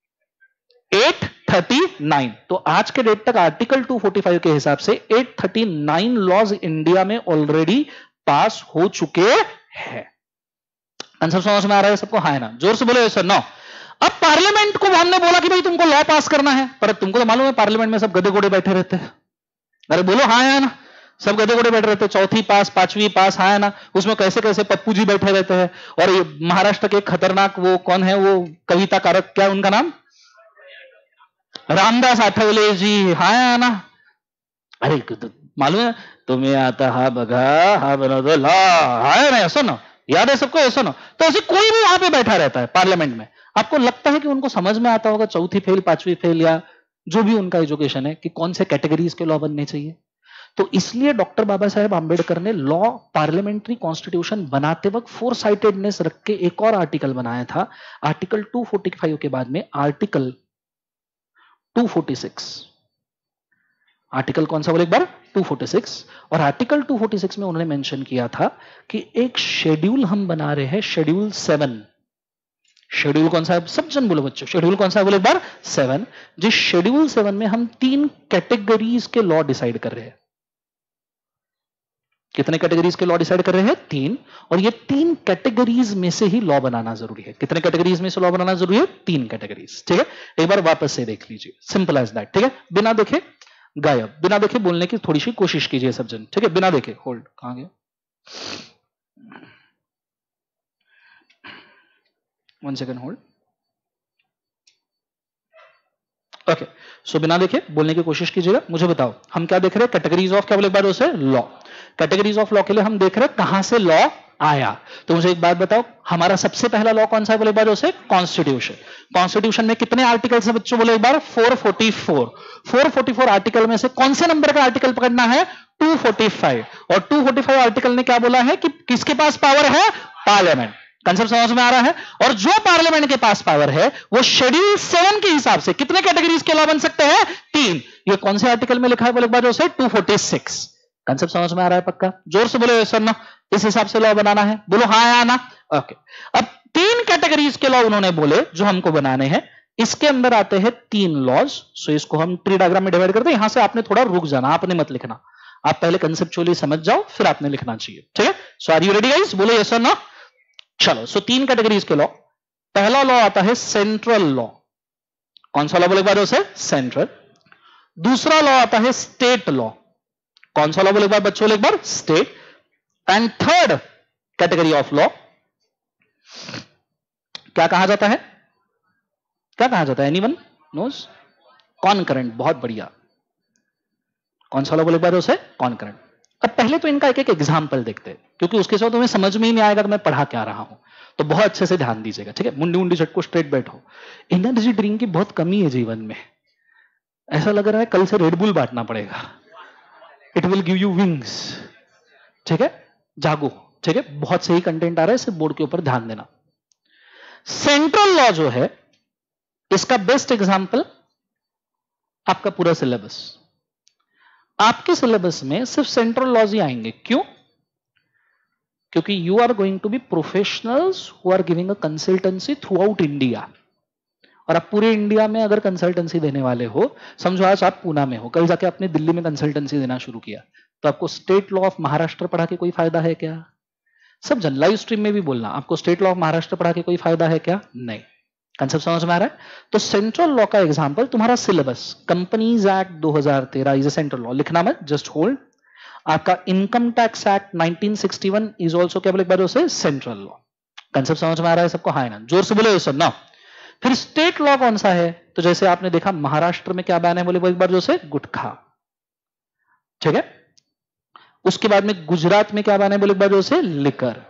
[SPEAKER 1] 839। तो आज के डेट तक आर्टिकल 245 के हिसाब से 839 लॉज इंडिया में ऑलरेडी पास हो चुके हैं। कंसेप्ट समझ में आ रहा है सबको? हाँ है ना, जोर से बोले ऐसा ना। अब पार्लियामेंट को हमने बोला कि भाई तुमको लॉ पास करना है, पर तुमको तो मालूम है पार्लियामेंट में सब गधे घोड़े बैठे रहते हैं। अरे बोलो हाँ है ना, सब गधे घोड़े बैठे रहते हैं, चौथी पास, पांचवी पास, हाँ है ना। उसमें कैसे कैसे पप्पू जी बैठे रहते हैं। और ये महाराष्ट्र के खतरनाक वो कौन है, वो कविता कारक, क्या उनका नाम? रामदास आठवले जी, हाँ है ना। अरे मालूम है तुम्हें आता हा बघा हा बनो दो लॉ, हाँ ना, ऐसा ना, याद है सबको? ऐसा ना। तो ऐसे कोई भी वहां पे बैठा रहता है पार्लियामेंट में, आपको लगता है कि उनको समझ में आता होगा चौथी फेल, पांचवी फेल, या जो भी उनका एजुकेशन है, कि कौन से कैटेगरीज के लॉ बनने चाहिए? तो इसलिए डॉक्टर बाबा साहेब आंबेडकर ने लॉ पार्लियामेंट्री कॉन्स्टिट्यूशन बनाते वक्त फोर साइटेडनेस रख के एक और आर्टिकल बनाया था, आर्टिकल 245 के बाद में आर्टिकल 246। आर्टिकल कौन सा बोले एक बार? 246। और आर्टिकल 246 में उन्होंने मेंशन किया था कि एक शेड्यूल हम बना रहे हैं, शेड्यूल 7। शेड्यूल कौन सा है? सब जन बोलो बच्चों, शेड्यूल कौन सा है बोले एक बार? 7। जिस शेड्यूल 7 में हम 3 कैटेगरीज के लॉ डिसाइड कर रहे हैं। कितने कैटेगरीज के लॉ डिसाइड कर रहे हैं? 3। और ये 3 कैटेगरीज में से ही लॉ बनाना जरूरी है। कितने कैटेगरीज में से लॉ बनाना जरूरी है? 3 कैटेगरीज। ठीक है, एक बार वापस से देख लीजिए, सिंपल एज दैट। ठीक है, बिना देखे गायब, बिना देखे बोलने की थोड़ी सी कोशिश कीजिए सब जन। ठीक है, बिना देखे। होल्ड, कहां गया? 1 सेकेंड होल्ड। ओके, सो बिना देखे बोलने की कोशिश कीजिएगा। मुझे बताओ हम क्या देख रहे हैं? कैटेगरीज ऑफ क्या बोले एक बार उसे? लॉ। कैटेगरीज ऑफ लॉ के लिए हम देख रहे हैं कहां से लॉ आया। तो मुझे एक बात बताओ, हमारा सबसे पहला लॉ कौन सा है बोले एक बार उसे? कॉन्स्टिट्यूशन। कॉन्स्टिट्यूशन में कितने आर्टिकल्स है बच्चों बोले एक बार? 444। 444 आर्टिकल में से कौन से नंबर का आर्टिकल पकड़ना है? 245। और 245 आर्टिकल ने क्या बोला है कि किसके पास पावर है? पार्लियामेंट। कंसेप्ट समझ में आ रहा है? और जो पार्लियामेंट के पास पावर है वो शेड्यूल 7 के हिसाब से कितने कैटेगरीज के लॉ बन सकते हैं? 3। ये कौन से आर्टिकल में लिखा है बोले एक बार उसे? 246। कंसेप्ट समझ में आ रहा है पक्का? जोर से बोलो सर ना, इस हिसाब से लॉ बनाना है। बोलो हाँ या ना। ओके, अब 3 कैटेगरीज के लॉ उन्होंने बोले जो हमको बनाने हैं। इसके अंदर आते हैं 3 लॉज। सो इसको हम ट्री डायग्राम में डिवाइड करते हैं। यहां से आपने थोड़ा रुक जाना, आपने मत लिखना, आप पहले कंसेप्चुअली समझ जाओ फिर आपने लिखना चाहिए। ठीक है, so are you ready guys? बोलो यस और नो। चलो, सो 3 कैटेगरीज के लॉ। पहला लॉ आता है सेंट्रल लॉ। कौन सा लॉ बोले एक बार उसे? सेंट्रल। दूसरा लॉ आता है स्टेट लॉ। कौन सा लॉ बोले एक बार बच्चों? एक बार state. And third category of law क्या कहा जाता है? क्या कहा जाता है? Anyone knows? कॉनकरेंट। बहुत बढ़िया। कौन सा लॉ बोले एक बार उसे? कॉनकरेंट। अब पहले तो इनका एक एक एग्जाम्पल देखते हैं, क्योंकि उसके साथ तुम्हें समझ में ही नहीं आएगा तो मैं पढ़ा क्या रहा हूं। तो बहुत अच्छे से ध्यान दीजिएगा। ठीक है, मुंडी मुंडी झटको स्ट्रेट बैठो। एनर्जी ड्रिंक की बहुत कमी है जीवन में। ऐसा लग रहा है कल से रेडबुल बांटना पड़ेगा। It will give you wings. ठीक है, जागो। ठीक है, बहुत सही कंटेंट आ रहा है, सिर्फ बोर्ड के ऊपर ध्यान देना। सेंट्रल लॉ जो है इसका बेस्ट एग्जांपल आपका पूरा सिलेबस। आपके सिलेबस में सिर्फ सेंट्रल लॉज ही आएंगे। क्यों? क्योंकि you are going to be professionals who are giving a consultancy throughout India. और आप पूरे इंडिया में अगर कंसल्टेंसी देने वाले हो, समझो आज आप पूना में हो, कल जाके आपने दिल्ली में कंसल्टेंसी देना शुरू किया, तो आपको स्टेट लॉ ऑफ महाराष्ट्र पढ़ा के कोई फायदा है क्या? सब जन लाइव स्ट्रीम में भी बोलना, आपको स्टेट लॉ ऑफ महाराष्ट्र पढ़ा के कोई फायदा है क्या? नहीं। कंसेप्ट समझ में आ रहा है? तो सेंट्रल लॉ का एग्जांपल तुम्हारा syllabus, companies act 2013 is a central law. लिखना मत, जस्ट होल्ड। आपका income tax act 1961 is also क्या बोले एक बार उसे? Central law. कंसेप्ट समझ में आ रहा है सबको? हाँ ना? जोर से बोले सर ना। फिर स्टेट लॉ कौन सा है? तो जैसे आपने देखा महाराष्ट्र में क्या बैन है बोले एक बार जो से? गुटखा। ठीक है, उसके बाद में गुजरात में क्या बैन है बोले एक बार जो से? लिकर।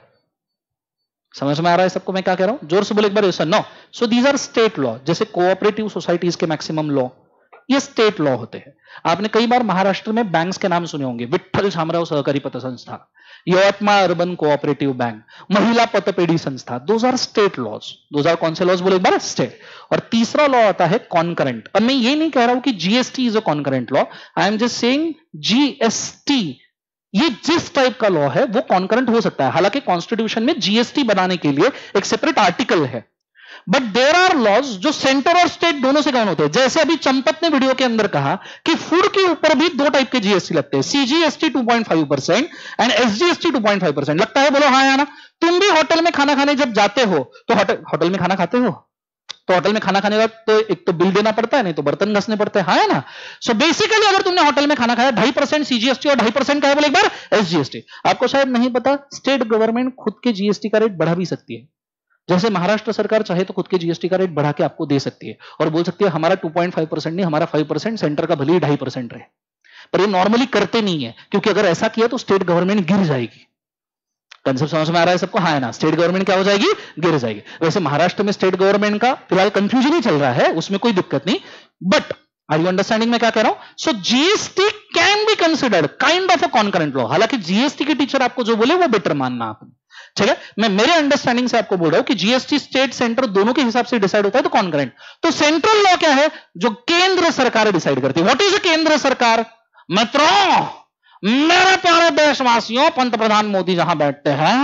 [SPEAKER 1] समझ में आ रहा है सबको मैं क्या कह रहा हूं? जोर से बोले एक बार sir. No. So these are state law. जैसे कोऑपरेटिव सोसाइटीज के मैक्सिमम लॉ, ये स्टेट लॉ होते हैं। आपने कई बार महाराष्ट्र में बैंक्स के नाम सुने होंगे, विठ्ठल शामराव सहकारी पतसंस्था, यवतमाळ अर्बन कोऑपरेटिव बैंक, महिला पतपेढ़ी संस्था। Those are state laws. Those are कौन से लॉज बोले एक बार? स्टेट। और तीसरा लॉ आता है कॉन्करेंट। अब मैं ये नहीं कह रहा हूं कि GST is a concurrent law, I am just saying GST ये जिस टाइप का लॉ है वो कॉन्करेंट हो सकता है। हालांकि कॉन्स्टिट्यूशन में जीएसटी बनाने के लिए एक सेपरेट आर्टिकल है, बट देयर आर लॉज जो सेंटर और स्टेट दोनों से गवर्न होते हैं। जैसे अभी चंपत ने वीडियो के अंदर कहा कि फूड के ऊपर भी 2 टाइप के जीएसटी लगते हैं, सीजीएसटी 2.5% एंड एसजीएसटी 2.5%। लगता है? बोलो हाँ या ना। तुम भी होटल में खाना खाने जब जाते हो तो होटल में खाना खाते हो, तो होटल में खाना खाने का तो एक तो बिल देना पड़ता है, नहीं तो बर्तन घसने पड़ते हैं, हाँ है ना। सो बेसिकली अगर तुमने होटल में खाना खाया 2.5% सीजीएसटी और 2.5% का है बोले एक बार एसजीएसटी। आपको शायद नहीं पता, स्टेट गवर्नमेंट खुद के जीएसटी का रेट बढ़ा भी सकती है। जैसे महाराष्ट्र सरकार चाहे तो खुद के जीएसटी का रेट बढ़ा के आपको दे सकती है और बोल सकती है हमारा 2.5% नहीं, हमारा 5%, सेंटर का भले ही 2.5% रहे। पर ये नॉर्मली करते नहीं है, क्योंकि अगर ऐसा किया तो स्टेट गवर्नमेंट गिर जाएगी। कंसेप्ट समझ में आ रहा है सबको? हाँ है ना। स्टेट गवर्नमेंट क्या हो जाएगी? गिर जाएगी। वैसे महाराष्ट्र में स्टेट गवर्नमेंट का फिलहाल कंफ्यूजन ही चल रहा है, उसमें कोई दिक्कत नहीं, बट आर यू अंडरस्टैंडिंग मैं क्या कह रहा हूं? So GST can be considered kind of a concurrent law. हालांकि जीएसटी के टीचर आपको जो बोले वो बेटर मानना आपने, ठीक है। मैं मेरे अंडरस्टैंडिंग से आपको बोल रहा हूं कि जीएसटी स्टेट सेंटर दोनों के हिसाब से डिसाइड होता है तो कॉन्करेंट। तो सेंट्रल लॉ क्या है? जो केंद्र सरकार डिसाइड करती है। व्हाट इज अ केंद्र सरकार? मित्रों, मेरे प्यारे देशवासियों, पंतप्रधान मोदी जहां बैठते हैं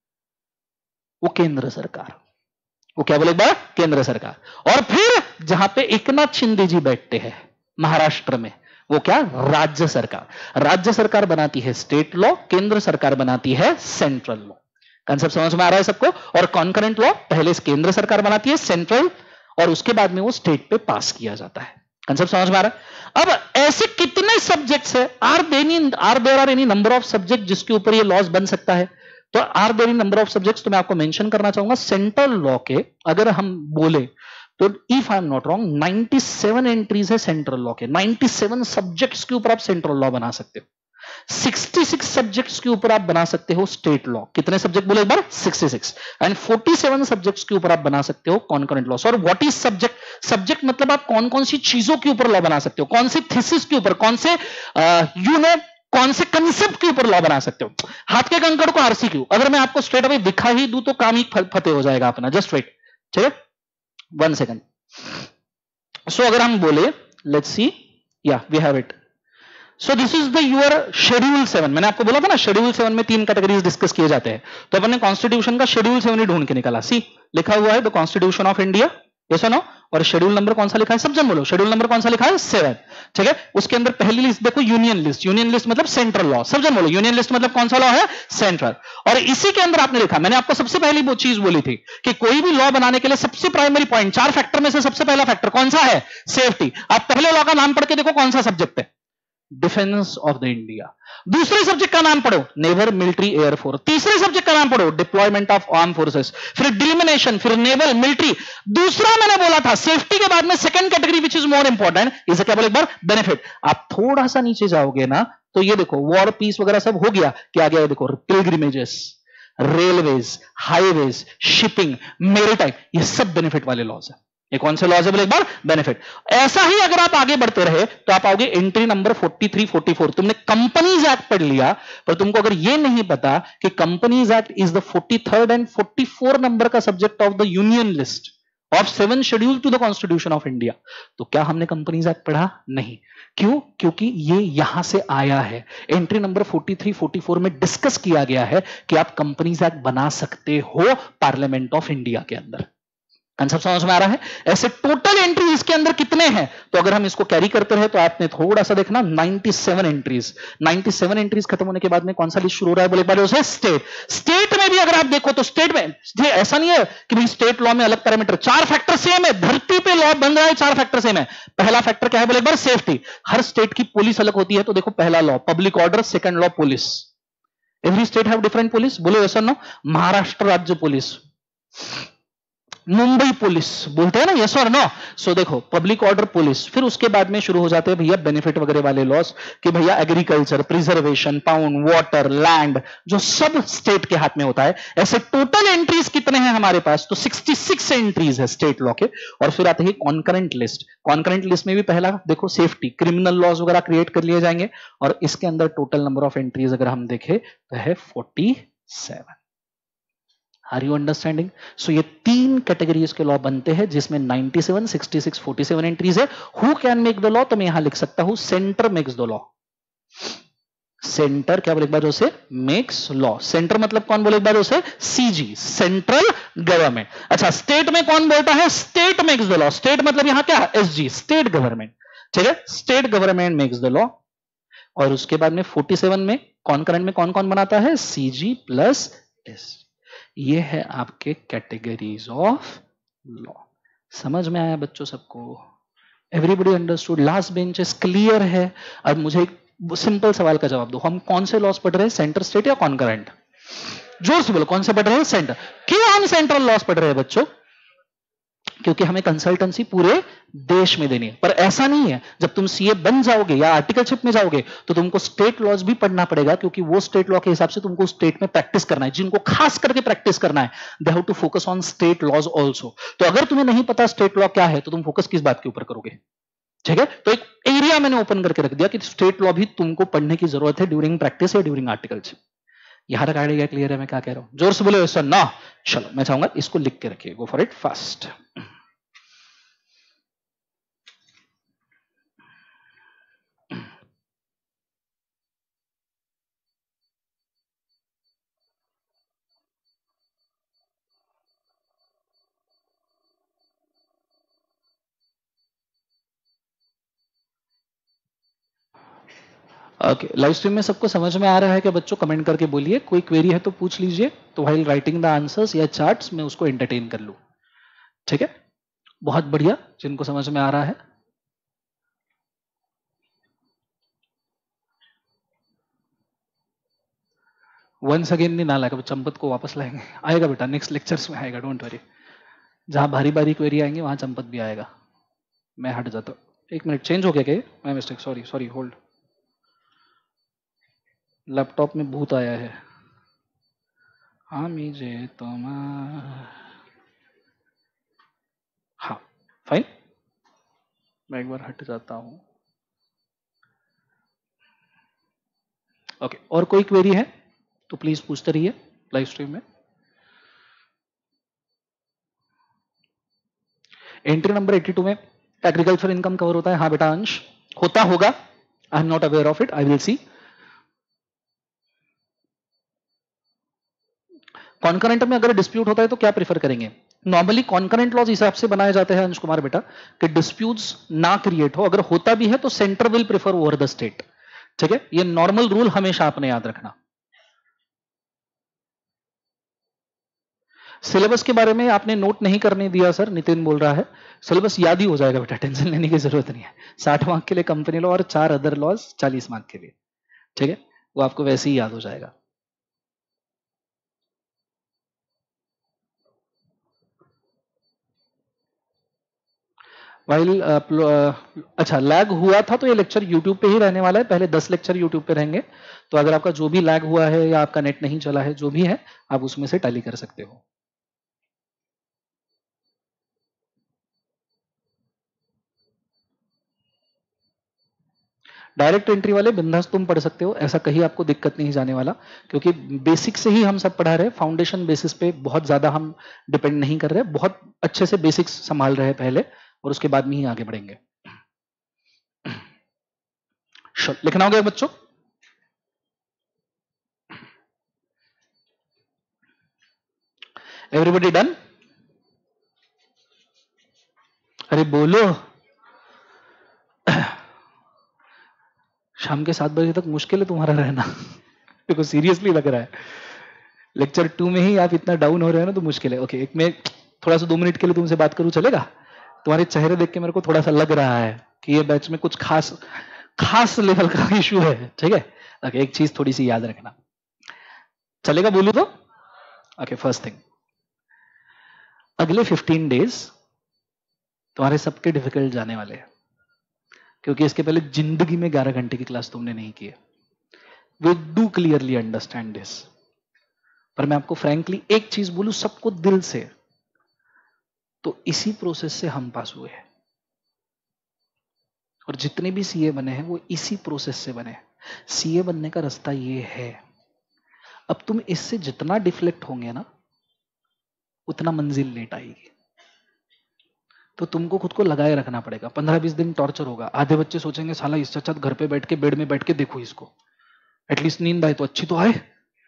[SPEAKER 1] वो केंद्र सरकार, वो क्या बोले एक बार? केंद्र सरकार। और फिर जहां पे एकनाथ शिंदे जी बैठते हैं महाराष्ट्र में, वो क्या? राज्य सरकार। राज्य सरकार बनाती है स्टेट लॉ, केंद्र सरकार बनाती है सेंट्रल लॉ। कंसेप्ट समझ में आ रहा है सबको? और कॉन्करेंट लॉ पहले केंद्र सरकार बनाती है सेंट्रल, और उसके बाद में वो स्टेट पे पास किया जाता है। कंसेप्ट समझ में आ रहा है? अब ऐसे कितने सब्जेक्ट्स है? Are there are any number of subject जिसके ऊपर ये लॉज बन सकता है? तो are there any number of subjects, तो मैं आपको मेंशन करना चाहूंगा सेंट्रल लॉ के अगर हम बोले तो if I am not wrong 97 entries है सेंट्रल लॉ के। 97 सब्जेक्ट्स के ऊपर आप सेंट्रल लॉ बना सकते हो। 66 सब्जेक्ट्स के ऊपर आप बना सकते हो स्टेट लॉ। कितने सब्जेक्ट बोले एक बार? 66। एंड 47 सब्जेक्ट्स के ऊपर आप बना सकते हो कॉन्करेंट लॉ। और व्हाट इज सब्जेक्ट? सब्जेक्ट मतलब आप कौन कौन सी चीजों के ऊपर लॉ बना सकते हो, कौन से थीसिस के ऊपर, कौन से कौन से कंसेप्ट के ऊपर लॉ बना सकते हो। हाथ के कंकड़ को आरसीक्यू अगर मैं आपको स्ट्रेट अवे दिखा ही दूं तो काम ही फतेह हो जाएगा अपना। जस्ट वेट, ठीक है, 1 सेकंड। सो अगर हम बोले let's see, yeah we have it. So this is the your schedule 7। मैंने आपको बोला था ना शेड्यूल 7 में 3 कैटेगरीज डिस्कस किए जाते हैं। तो अपन ने कॉन्स्टिट्यूशन का शेड्यूल 7 ही ढूंढ के निकाला। सी लिखा हुआ है the constitution of India, yes और नो, और शेड्यूल नंबर कौन सा लिखा है? सब जन बोलो, शेड्यूल नंबर कौन सा लिखा है? 7, ठीक है। उसके अंदर पहली लिस्ट देखो यूनियन लिस्ट। यूनियन लिस्ट मतलब सेंट्रल लॉ। सब जन बोलो, यूनियन लिस्ट मतलब कौन सा लॉ है? सेंट्रल। और इसी के अंदर आपने लिखा, मैंने आपको सबसे पहली वो चीज बोली थी कि कोई भी लॉ बनाने के लिए सबसे प्राइमरी पॉइंट 4 फैक्टर में से सबसे पहला फैक्टर कौन सा है? सेफ्टी। आप पहले लॉ का नाम पढ़ के देखो कौन सा सब्जेक्ट है? Defence of the India. दूसरे सब्जेक्ट का नाम पढ़ो, नेवल मिलिट्री एयरफोर्स। तीसरे सब्जेक्ट का नाम पढ़ो, डिप्लॉयमेंट ऑफ आर्म फोर्सेस। फिर डिलिमिनेशन, फिर नेवल मिलिट्री। दूसरा मैंने बोला था सेफ्टी के बाद में second category which is more important, इसे क्या बोले एक बार? बेनिफिट। आप थोड़ा सा नीचे जाओगे ना तो ये देखो वॉर पीस वगैरह सब हो गया, क्या गया? देखो pilgrimages, railways, highways, shipping, maritime, ये सब बेनिफिट वाले लॉज है। ये कौन से लॉज है बोले एक बार? बेनिफिट। ऐसा ही अगर आप आगे बढ़ते रहे तो आप आओगे एंट्री नंबर 43, 44। तुमने कंपनीज एक्ट पढ़ लिया, पर तुमको अगर ये नहीं पता कि companies act is the 43rd and 44 number का subject of the union list of 7 schedule to the constitution of India, तो क्या हमने कंपनीज एक्ट पढ़ा? नहीं। क्यों? क्योंकि ये यहां से आया है। एंट्री नंबर 43, 44 में डिस्कस किया गया है कि आप कंपनीज एक्ट बना सकते हो पार्लियामेंट ऑफ इंडिया के अंदर। कंसेप्ट समझ में आ रहा है? ऐसे टोटल एंट्री इसके अंदर कितने हैं? तो अगर हम इसको कैरी करते रहे तो आपने थोड़ा सा देखना 97 एंट्रीज। 97 एंट्रीज खत्म होने के बाद में कौन सा लिस्ट शुरू हो रहा है बोले बारे उसे? स्टेट। स्टेट में भी अगर आप देखो तो स्टेट में ऐसा नहीं है कि भाई स्टेट लॉ में अलग पैरामीटर, 4 फैक्टर सेम है। धरती पे लॉ बन रहा है, 4 फैक्टर सेम है। पहला फैक्टर क्या है बोले एक बार? सेफ्टी। हर स्टेट की पुलिस अलग होती है, तो देखो पहला law public order, second law police. Every state have different police, बोलो यस और नो। महाराष्ट्र राज्य पुलिस, मुंबई पुलिस, बोलते हैं ना यस और नो। सो देखो पब्लिक ऑर्डर पुलिस, फिर उसके बाद में शुरू हो जाते हैं भैया बेनिफिट वगैरह वाले लॉस कि भैया agriculture, preservation, pound, water, land, जो सब स्टेट के हाथ में होता है। ऐसे टोटल एंट्रीज कितने हैं हमारे पास? तो 66 एंट्रीज है स्टेट लॉ के। और फिर आते हैं कॉन्करेंट लिस्ट। कॉन्करेंट लिस्ट में भी पहला देखो सेफ्टी, क्रिमिनल लॉज वगैरह क्रिएट कर लिए जाएंगे, और इसके अंदर टोटल नंबर ऑफ एंट्रीज अगर हम देखें तो है 47। Are you understanding? सो ये 3 कैटेगरीज के लॉ बनते हैं जिसमें 97, 66, 47 एंट्रीज है। Who can make the law? तो मैं यहां लिख सकता हूं center makes the law. Center क्या बोले एक बार उसे? Makes law. सेंटर मतलब कौन बोले एक बार उसे? CG, central government. अच्छा स्टेट में कौन बोलता है? State makes the law. State मतलब यहां क्या? एसजी, स्टेट गवर्नमेंट, ठीक है। State government makes the law. और उसके बाद में 47 में कॉन्करेंट में कौन कौन बनाता है? CG plus S. ये है आपके कैटेगरीज ऑफ लॉ। समझ में आया बच्चों सबको? Everybody understood? Last benches clear है? अब मुझे एक सिंपल सवाल का जवाब दो, हम कौन से लॉस पढ़ रहे हैं? सेंटर, स्टेट या कॉन्करेंट? जोर से बोलो, कौन से पढ़ रहे हैं? सेंटर। क्यों हम सेंट्रल लॉस पढ़ रहे हैं बच्चों? क्योंकि हमें कंसल्टेंसी पूरे देश में देनी है। पर ऐसा नहीं है, जब तुम सीए बन जाओगे या आर्टिकलशिप में जाओगे तो तुमको स्टेट लॉज भी पढ़ना पड़ेगा, क्योंकि वो स्टेट लॉ के हिसाब से तुमको स्टेट में प्रैक्टिस करना है। जिनको खास करके प्रैक्टिस करना है they have to focus on state laws also. तो अगर तुम्हें नहीं पता स्टेट लॉ क्या है तो तुम फोकस किस बात के ऊपर करोगे? ठीक है, तो एक एरिया मैंने ओपन करके रख दिया कि स्टेट लॉ भी तुमको पढ़ने की जरूरत है ड्यूरिंग प्रैक्टिस या ड्यूरिंग आर्टिकल्स। यहां तक आइडिया क्लियर है मैं क्या कह रहा हूं? जोर से बोलो सर ना। चलो मैं चाहूंगा इसको लिख के रखिए, go for it fast. Okay, live stream में सबको समझ में आ रहा है क्या बच्चों? कमेंट करके बोलिए, कोई क्वेरी है तो पूछ लीजिए, तो व्हाइल राइटिंग द आंसर्स या चार्ट्स मैं उसको एंटरटेन कर लूं। ठीक है, बहुत बढ़िया, जिनको समझ में आ रहा है। वंस अगेन नहीं ना लाएगा, चंपत को वापस लाएंगे, आएगा बेटा नेक्स्ट लेक्चर्स में आएगा, डोंट वरी। जहां भारी भारी क्वेरी आएंगे वहां चंपत भी आएगा। मैं हट जाता हूं, एक मिनट, चेंज हो गया क्या? मैं mistake, sorry sorry, hold. Laptop में भूत आया है। हाँ मुझे तो हाँ फाइन, मैं एक बार हट जाता हूं। ओके, और कोई क्वेरी है तो प्लीज पूछते रहिए लाइव स्ट्रीम में। एंट्री नंबर 82 में एग्रीकल्चर इनकम कवर होता है। हाँ बेटा अंश, होता होगा, I am not aware of it, I will see. Concurrent में अगर डिस्प्यूट होता है तो क्या प्रेफर करेंगे? नॉर्मली कॉन्करेंट लॉज हिसाब से बनाए जाते हैं अंश कुमार बेटा, कि डिस्प्यूट्स ना क्रिएट हो, अगर होता भी है तो center will prefer over the state. ठीक है, ये नॉर्मल रूल हमेशा आपने याद रखना। सिलेबस के बारे में आपने नोट नहीं करने दिया सर, नितिन बोल रहा है। सिलेबस याद ही हो जाएगा बेटा, टेंशन लेने की जरूरत नहीं है। 60 मार्क के लिए कंपनी लॉ और 4 अदर लॉज 40 मार्क के लिए। ठीक है, वो आपको वैसे ही याद हो जाएगा। वाइल अच्छा लैग हुआ था तो ये लेक्चर यूट्यूब पे ही रहने वाला है, पहले 10 लेक्चर यूट्यूब पे रहेंगे, तो अगर आपका जो भी लैग हुआ है या आपका नेट नहीं चला है, जो भी है आप उसमें से टैली कर सकते हो। डायरेक्ट एंट्री वाले बिंदास तुम पढ़ सकते हो, ऐसा कहीं आपको दिक्कत नहीं जाने वाला, क्योंकि बेसिक से ही हम सब पढ़ा रहे हैं, फाउंडेशन बेसिस पे बहुत ज्यादा हम डिपेंड नहीं कर रहे, बहुत अच्छे से बेसिक्स संभाल रहे हैं पहले, और उसके बाद में ही आगे बढ़ेंगे। लिखना हो गया बच्चों? Everybody done? अरे बोलो, शाम के 7 बजे तक मुश्किल है तुम्हारा रहना। देखो सीरियसली लग रहा है, लेक्चर 2 में ही आप इतना डाउन हो रहे हो ना, तो मुश्किल है। ओके, एक मैं थोड़ा सा 2 मिनट के लिए तुमसे बात करूं, चलेगा? तुम्हारे चेहरे देख के मेरे को थोड़ा सा लग रहा है कि ये बैच में कुछ खास लेवल का इशू है। ठीक है, ओके, एक चीज थोड़ी सी याद रखना, चलेगा बोलू तो? ओके, फर्स्ट थिंग, अगले 15 डेज तुम्हारे सबके डिफिकल्ट जाने वाले हैं, क्योंकि इसके पहले जिंदगी में 11 घंटे की क्लास तुमने नहीं की है। We do clearly understand this, पर मैं आपको फ्रैंकली एक चीज बोलूं सबको दिल से, तो इसी प्रोसेस से हम पास हुए हैं, और जितने भी सीए बने हैं वो इसी प्रोसेस से बने हैं। सीए बनने का रास्ता ये है, अब तुम इससे जितना डिफ्लेक्ट होंगे ना, उतना मंजिल लेट आएगी। तो तुमको खुद को लगाए रखना पड़ेगा। 15-20 दिन टॉर्चर होगा। आधे बच्चे सोचेंगे साला इससे अच्छा घर पे बैठ के बेड में बैठ के देखो इसको, एटलीस्ट नींद आए तो अच्छी तो आए।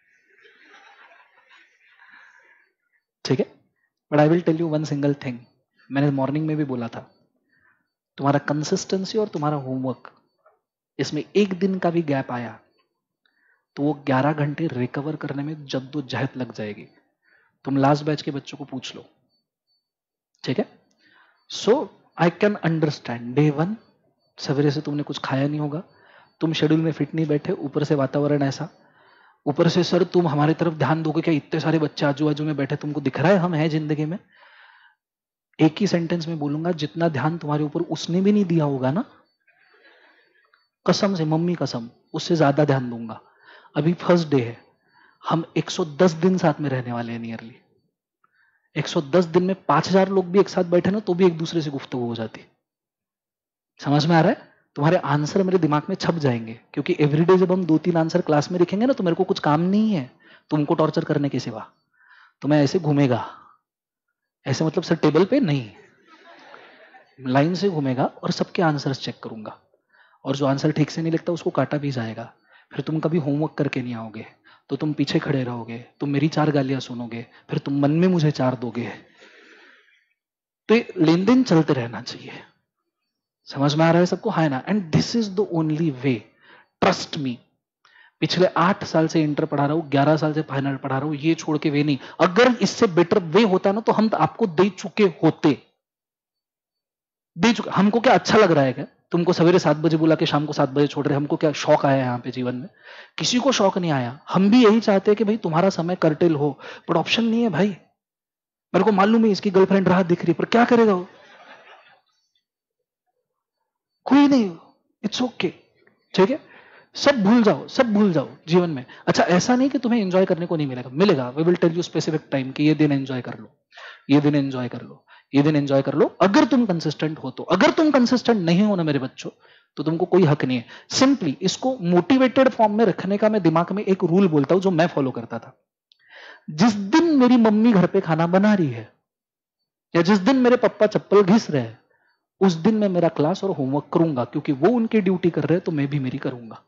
[SPEAKER 1] ठीक है, but I will tell you one single thing, मैंने मॉर्निंग में भी बोला था, तुम्हारा कंसिस्टेंसी और तुम्हारा होमवर्क, इसमें एक दिन का भी गैप आया तो वो 11 घंटे रिकवर करने में जद्दोजहद लग जाएगी। तुम लास्ट बैच के बच्चों को पूछ लो। ठीक है, so I can understand, day 1 सवेरे से तुमने कुछ खाया नहीं होगा, तुम शेड्यूल में फिट नहीं बैठे, ऊपर से वातावरण ऐसा, ऊपर से सर तुम हमारी तरफ ध्यान दोगे क्या, इतने सारे बच्चे आजू बाजू में बैठे, तुमको दिख रहा है हम हैं जिंदगी में। एक ही सेंटेंस में बोलूंगा, जितना ध्यान तुम्हारे ऊपर उसने भी नहीं दिया होगा ना, कसम से, मम्मी कसम, उससे ज्यादा ध्यान दूंगा। अभी फर्स्ट डे है, हम 110 दिन साथ में रहने वाले हैं नियरली। 110 दिन में 5000 लोग भी एक साथ बैठे ना, तो भी एक दूसरे से गुफ्तगू हो जाती। समझ में आ रहा है? तुम्हारे आंसर मेरे दिमाग में छप जाएंगे, क्योंकि एवरीडे जब हम 2-3 आंसर क्लास में लिखेंगे ना, तो मेरे को कुछ काम नहीं है तुमको टॉर्चर करने के सिवा। तो मैं ऐसे घूमेगा, ऐसे मतलब सर टेबल पे नहीं, लाइन से घूमेगा और सबके आंसर्स चेक करूंगा, और जो आंसर ठीक से नहीं लिखता उसको काटा भी जाएगा। फिर तुम कभी होमवर्क करके नहीं आओगे तो तुम पीछे खड़े रहोगे, तुम मेरी 4 गालियां सुनोगे, फिर तुम मन में मुझे 4 दोगे। तो ये लेन देन चलते रहना चाहिए। समझ में आ रहा है सबको? हाँ ना? And this is the only way, trust me. पिछले 8 साल से इंटर पढ़ा रहा हूं, 11 साल से फाइनल पढ़ा रहा हूं, ये छोड़ के वे नहीं। अगर इससे बेटर वे होता ना तो हम आपको दे चुके होते, दे चुके। हमको क्या अच्छा लग रहा है क्या तुमको सवेरे 7 बजे बुला के शाम को 7 बजे छोड़ रहे? हमको क्या शौक आया यहाँ पे जीवन में? किसी को शौक नहीं आया। हम भी यही चाहते हैं कि भाई तुम्हारा समय कर्टेल हो, बट ऑप्शन नहीं है भाई। मेरे को मालूम है इसकी गर्लफ्रेंड राह दिख रही, पर क्या करेगा वो? कोई नहीं, इट्स ओके, ठीक है? सब भूल जाओ, सब भूल जाओ जीवन में। अच्छा, ऐसा नहीं कि तुम्हें एंजॉय करने को नहीं मिलेगा, मिलेगा। We will tell you specific time कि ये दिन एंजॉय कर लो, ये दिन एंजॉय कर लो, ये दिन एंजॉय कर लो, अगर तुम कंसिस्टेंट हो तो। अगर तुम कंसिस्टेंट नहीं हो ना मेरे बच्चों, तो तुमको कोई हक नहीं है। सिंपली इसको मोटिवेटेड फॉर्म में रखने का मैं दिमाग में एक रूल बोलता हूं जो मैं फॉलो करता था। जिस दिन मेरी मम्मी घर पे खाना बना रही है, या जिस दिन मेरे पापा चप्पल घिस रहे हैं, उस दिन मैं मेरा क्लास और होमवर्क करूंगा, क्योंकि वो उनकी ड्यूटी कर रहे हैं तो मैं भी मेरी करूंगा।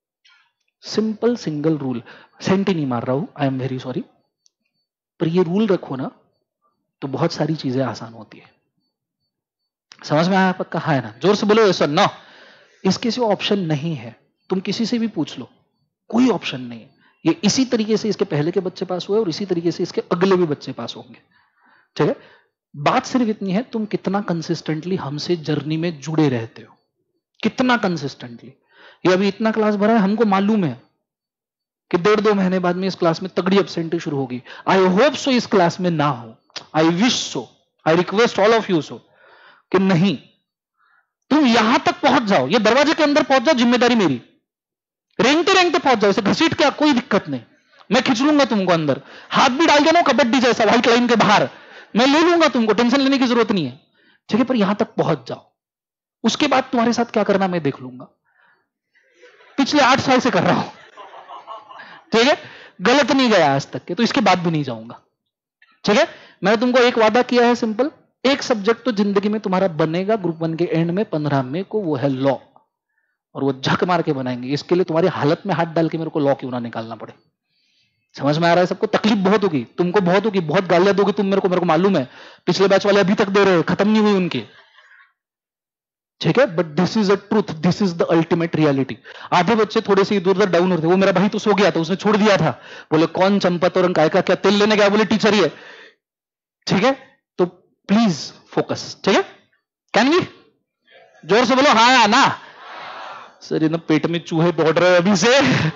[SPEAKER 1] Simple single rule. सेंटी नहीं मार रहा हूं, आई एम वेरी सॉरी, पर ये रूल रखो ना तो बहुत सारी चीजें आसान होती है। समझ में आया पक्का? है ना? जोर से बोलो यस और नो। इसके सिवा ऑप्शन नहीं है। तुम किसी से भी पूछ लो, कोई ऑप्शन नहीं है। ये इसी तरीके से इसके पहले के बच्चे पास हुए और इसी तरीके से इसके अगले भी बच्चे पास होंगे, ठीक है? बात सिर्फ इतनी है, तुम कितना कंसिस्टेंटली हमसे जर्नी में जुड़े रहते हो, कितना कंसिस्टेंटली। ये अभी इतना क्लास भरा है, हमको मालूम है कि 1.5-2 महीने बाद में इस क्लास में तगड़ी एब्सेंटी शुरू होगी। आई होप सो इस क्लास में ना हो, I wish so, I request all of you so, कि नहीं तुम यहां तक पहुंच जाओ, ये दरवाजे के अंदर पहुंच जाओ, जिम्मेदारी मेरी। रेंगते रेंगते पहुंच जाओ, इसे घसीट के कोई दिक्कत नहीं, मैं खींच लूंगा तुमको अंदर। हाथ भी डाल देना कबड्डी जैसा व्हाइट लाइन के बाहर, मैं ले लूंगा तुमको, टेंशन लेने की जरूरत नहीं है, ठीक है? पर यहां तक पहुंच जाओ, उसके बाद तुम्हारे साथ क्या करना मैं देख लूंगा। पिछले 8 साल से कर रहा हूं, ठीक है? गलत नहीं गया आज तक के, तो इसके बाद भी नहीं जाऊंगा, ठीक है? मैंने तुमको एक वादा किया है सिंपल, एक सब्जेक्ट तो जिंदगी में तुम्हारा बनेगा ग्रुप 1 के एंड में 15 मई को, वो है लॉ, और वो झक मार के बनाएंगे। इसके लिए तुम्हारी हालत में हाथ डाल के मेरे को लॉ क्यों ना निकालना पड़े। समझ में आ रहा है सबको? तकलीफ बहुत होगी, तुमको बहुत होगी, बहुत गालियां दोगे तुम मेरे को मालूम है। पिछले बैच वाले अभी तक दे रहे हैं, खत्म नहीं हुई उनकी, ठीक है? But this is a truth, this is the ultimate reality. आधे बच्चे थोड़े से इधर उधर डाउन होते, वो मेरा भाई तो सो गया था, उसने छोड़ दिया था, बोले कौन चंपत और काय का क्या तेल लेने गया, बोले टीचर ही है, ठीक है? तो प्लीज फोकस, ठीक है? Can we? जोर से बोलो हाँ या ना। सर ये ना पेट में चूहे दौड़ रहे हैं अभी से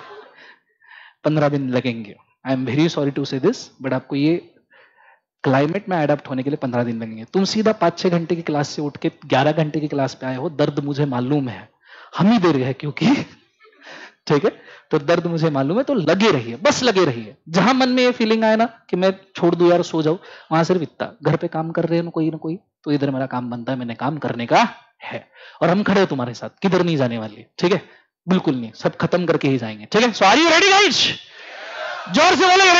[SPEAKER 1] 15 दिन लगेंगे। I am very sorry to say this, but आपको ये क्लाइमेट में अडेप्ट होने के लिए 15 दिन लगेंगे। तुम सीधा 5-6 घंटे की क्लास से उठ के 11 घंटे की क्लास पे आए हो, दर्द मुझे मालूम है, हम ही दे रहे हैं क्योंकि ठीक है? तो दर्द मुझे मालूम है, तो लगे रहिए, बस लगे रहिए। जहां मन में ये फीलिंग आए ना कि मैं छोड़ दूं यार, सो जाऊं, वहां सिर्फ इतना, घर पे काम कर रहे हैं ना कोई, तो इधर मेरा काम बनता है, मैंने काम करने का है, और हम खड़े हो तुम्हारे साथ, किधर नहीं जाने वाली, ठीक है? बिल्कुल नहीं, सब खत्म करके ही जाएंगे, ठीक है? So are you ready guys? जोर से बोलो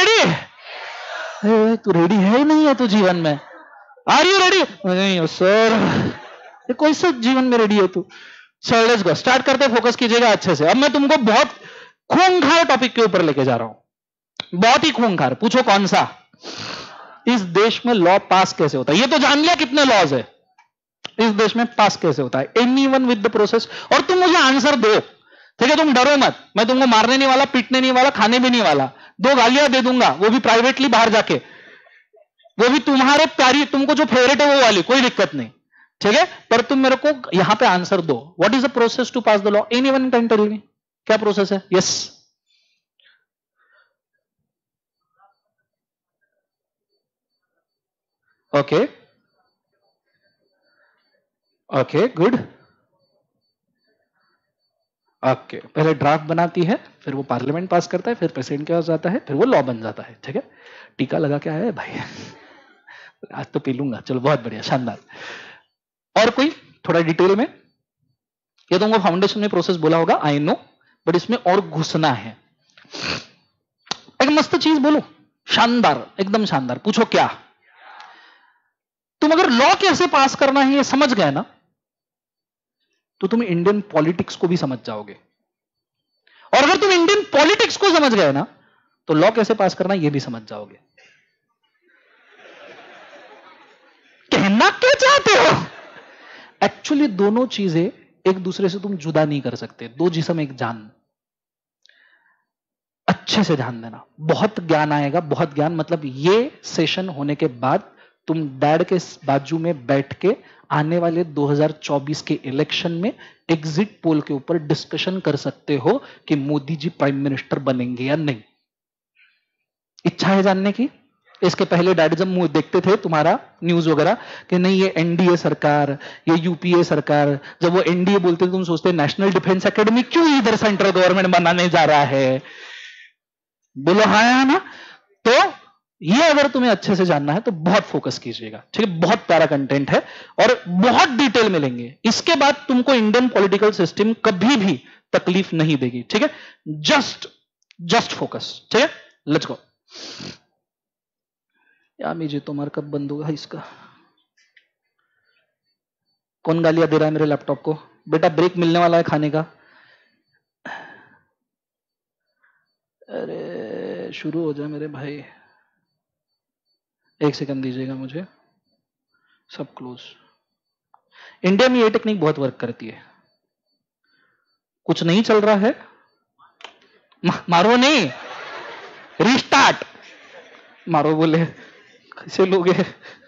[SPEAKER 1] रेडी? तू रेडी है ही नहीं है तो जीवन में। Are you ready? नहीं सर, ये कोई सा जीवन में रेडी है तू? सर लेट्स गो, स्टार्ट करते, फोकस कीजिएगा अच्छे से। अब मैं तुमको बहुत खूंखार टॉपिक के ऊपर लेके जा रहा हूं, बहुत ही खूंखार। पूछो कौन सा? इस देश में लॉ पास कैसे होता है? ये तो जान लिया कितने लॉज है, इस देश में पास कैसे होता है? Anyone with the process. और तुम मुझे आंसर दो, ठीक है? तुम डरो मत, मैं तुमको मारने नहीं वाला, पीटने नहीं वाला, खाने भी नहीं वाला, 2 गालियां दे दूंगा, वो भी प्राइवेटली बाहर जाके, वो भी तुम्हारे प्यारी, तुमको जो फेवरेट है वो वाली, कोई दिक्कत नहीं, ठीक है? पर तुम मेरे को यहां पे आंसर दो, what is the process to pass the law? Anyone can tell me, क्या प्रोसेस है? Yes, okay okay good, okay. पहले ड्राफ्ट बनाती है, फिर वो पार्लियामेंट पास करता है, फिर प्रेसिडेंट के पास जाता है, फिर वो लॉ बन जाता है, ठीक है? टीका लगा के आया है भाई आज तो पी लूंगा, चलो बहुत बढ़िया, शानदार। और कोई थोड़ा डिटेल में? ये तुमको फाउंडेशन में प्रोसेस बोला होगा, आई नो, बट इसमें और घुसना है। एक मस्त चीज बोलो, शानदार, एकदम शानदार। पूछो क्या? तुम अगर लॉ कैसे पास करना है ये समझ गए ना, तो तुम इंडियन पॉलिटिक्स को भी समझ जाओगे। और अगर तुम इंडियन पॉलिटिक्स को समझ गए ना, तो लॉ कैसे पास करना ये भी समझ जाओगे। कहना क्या चाहते हो? एक्चुअली दोनों चीजें एक दूसरे से तुम जुदा नहीं कर सकते। दो जिस्म एक जान। अच्छे से ध्यान देना, बहुत ज्ञान आएगा, बहुत ज्ञान। मतलब ये सेशन होने के बाद तुम डैड के बाजू में बैठ के आने वाले 2024 के इलेक्शन में एग्जिट पोल के ऊपर डिस्कशन कर सकते हो कि मोदी जी प्राइम मिनिस्टर बनेंगे या नहीं। इच्छा है जानने की? इसके पहले डैड जब मुंह देखते थे तुम्हारा न्यूज वगैरह कि नहीं ये एनडीए सरकार, ये यूपीए सरकार, जब वो एनडीए बोलते थे तुम सोचते नेशनल डिफेंस एकेडमी क्यों इधर सेंट्रल गवर्नमेंट बनाने जा रहा है? बोलो हाँ या ना? तो ये अगर तुम्हें अच्छे से जानना है तो बहुत फोकस कीजिएगा, ठीक है? बहुत प्यारा कंटेंट है और बहुत डिटेल में लेंगे। इसके बाद तुमको इंडियन पॉलिटिकल सिस्टम कभी भी तकलीफ नहीं देगी, ठीक है? जस्ट फोकस, ठीक है? लेट्स गो। यामी जी तुम्हारा कब बंद होगा इसका? कौन गालियां दे रहा है मेरे लैपटॉप को? बेटा ब्रेक मिलने वाला है खाने का। अरे शुरू हो जाए मेरे भाई, एक सेकंड दीजिएगा मुझे। सब क्लोज। इंडिया में ये टेक्निक बहुत वर्क करती है। कुछ नहीं चल रहा है, मारो नहीं, रिस्टार्ट मारो। बोले कैसे लोग हैं?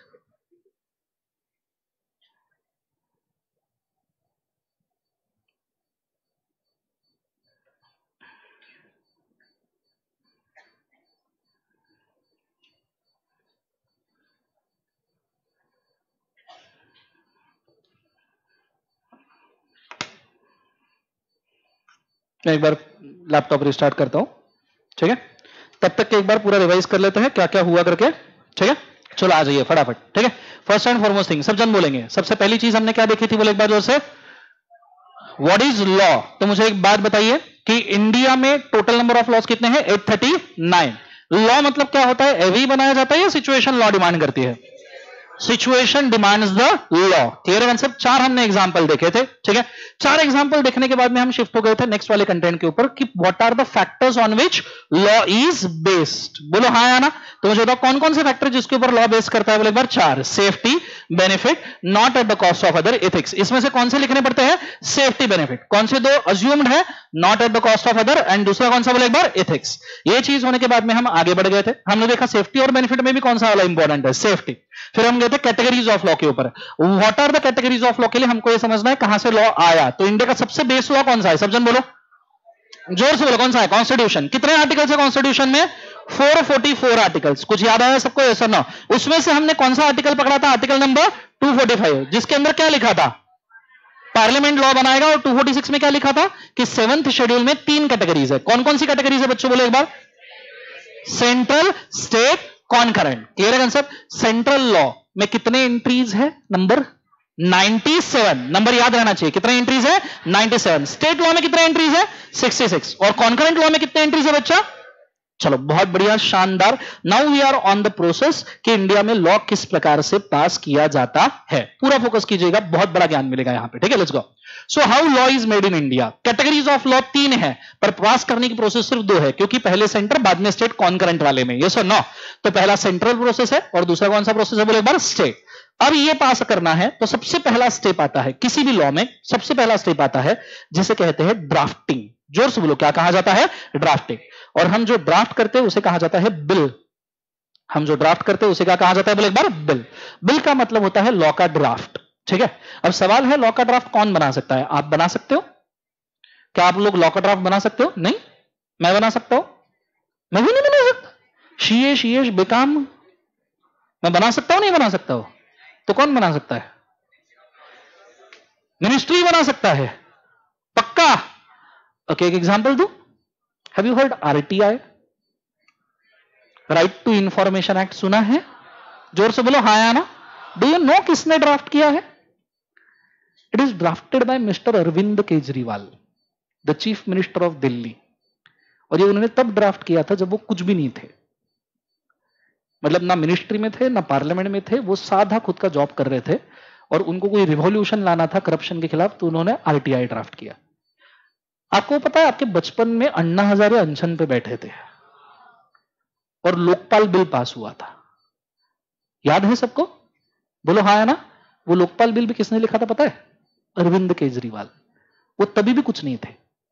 [SPEAKER 1] मैं एक बार लैपटॉप रिस्टार्ट करता हूं, ठीक है? तब तक एक बार पूरा रिवाइज कर लेते हैं क्या क्या हुआ करके, ठीक है? चलो आ जाइए फटाफट, ठीक है? फर्स्ट एंड फॉरमोस्ट थिंग सब जन बोलेंगे। सबसे पहली चीज हमने क्या देखी थी, बोले एक बार जोर से। What is law? तो मुझे एक बात बताइए कि इंडिया में टोटल नंबर ऑफ लॉज कितने हैं? 839। लॉ मतलब क्या होता है? एवी बनाया जाता है या सिचुएशन लॉ डिमांड करती है? Situation demands the law. Clear concept? 4 हमने एग्जांपल देखे थे, ठीक है? 4 एग्जांपल देखने के बाद में हम शिफ्ट हो गए थे नेक्स्ट वाले कंटेंट के ऊपर कि what are the factors on which law is based. बोलो हाँ या ना? तो मुझे बताओ कौन कौन से फैक्टर जिसके ऊपर लॉ बेस्ड करता है? बोले एक बार 4। Safety, benefit, not at the cost of other, ethics. इसमें से कौन से लिखने पड़ते हैं? Safety, benefit. कौन से 2 अज्यूम्ड है? Not at the cost of other, and दूसरा कौन सा? बोले एक बार एथिक्स। ये चीज होने के बाद में हम आगे बढ़ गए थे। हमने देखा सेफ्टी और बेनिफिट में भी कौन सा वाला इंपॉर्टेंट है? सेफ्टी। फिर हम गए थे कैटेगरीज ऑफ लॉ के ऊपर। What are the categories of law के लिए हमको ये समझना है कहां से लॉ आया। तो इंडिया का सबसे बेस लॉ कौन सा है? सब जन बोलो, जोर से बोलो, कौन सा है? कॉन्स्टिट्यूशन। कितने आर्टिकल्स है कॉन्स्टिट्यूशन में? 444 आर्टिकल्स। कुछ याद आया सबको? ऐसा ना। उसमें से हमने कौन सा आर्टिकल पकड़ा था? आर्टिकल नंबर 245, जिसके अंदर क्या लिखा था? पार्लियामेंट लॉ बनाएगा। और 246 में क्या लिखा था कि 7th शेड्यूल में 3 कैटेगरीज है। कौन कौन सी कैटेगरीज है बच्चों? बोलो एक बार। Central, state, concurrent. क्लियर है कंसेप्ट? सेंट्रल लॉ में कितने एंट्रीज है? नंबर 97। नंबर याद रहना चाहिए। कितने एंट्रीज है? 97। स्टेट लॉ में कितने एंट्रीज है? 66। और कॉन्करेंट लॉ में कितने एंट्रीज है बच्चा? चलो बहुत बढ़िया, शानदार। Now we are on the process कि इंडिया में लॉ किस प्रकार से पास किया जाता है। पूरा फोकस कीजिएगा, बहुत बड़ा ज्ञान मिलेगा यहां पे, ठीक है? Let's go. So how law is made in India. Categories of law 3 है, पर पास करने की प्रोसेस सिर्फ 2 है, क्योंकि पहले सेंटर बाद में स्टेट कॉन्करेंट वाले में। यस और नो? तो पहला सेंट्रल प्रोसेस है और दूसरा कौन सा प्रोसेस है? बोले एक बार स्टेट। अब ये पास करना है तो सबसे पहला स्टेप आता है किसी भी लॉ में, सबसे पहला स्टेप आता है जिसे कहते हैं ड्राफ्टिंग। जोर से बोलो, क्या कहा जाता है? ड्राफ्टिंग। और हम जो ड्राफ्ट करते हैं उसे कहा जाता है बिल। हम जो ड्राफ्ट करते हैं उसे क्या कहा जाता है? बोले एक बार बिल। बिल का मतलब होता है लॉ का ड्राफ्ट, ठीक है? अब सवाल है लॉ का ड्राफ्ट कौन बना सकता है? आप बना सकते हो? क्या आप लोग लॉ का ड्राफ्ट बना सकते हो? नहीं? मैं बना सकता हूं? मैं भी नहीं बना सकता। शीएश बेकाम मैं बना सकता हूं? नहीं बना सकता हूं? तो कौन बना सकता है? मिनिस्ट्री बना सकता है। पक्का? ओके, एक एग्जांपल दो। Have you heard RTI, right to information act? सुना है? जोर से बोलो हाँ या ना। डू यू नो किसने ड्राफ्ट किया है? It is drafted by mister Arvind Kejriwal, the chief minister of Delhi. और ये उन्होंने तब ड्राफ्ट किया था जब वो कुछ भी नहीं थे, मतलब ना मिनिस्ट्री में थे ना पार्लियामेंट में थे, वो साधा खुद का जॉब कर रहे थे और उनको कोई रिवॉल्यूशन लाना था करप्शन के खिलाफ, तो उन्होंने आरटीआई ड्राफ्ट किया। आपको पता है आपके बचपन में अन्ना हजारे अनशन पे बैठे थे और लोकपाल बिल पास हुआ था, याद है सबको? बोलो हाँ है ना? वो लोकपाल बिल भी किसने लिखा था पता है? अरविंद केजरीवाल। वो तभी भी कुछ नहीं थे।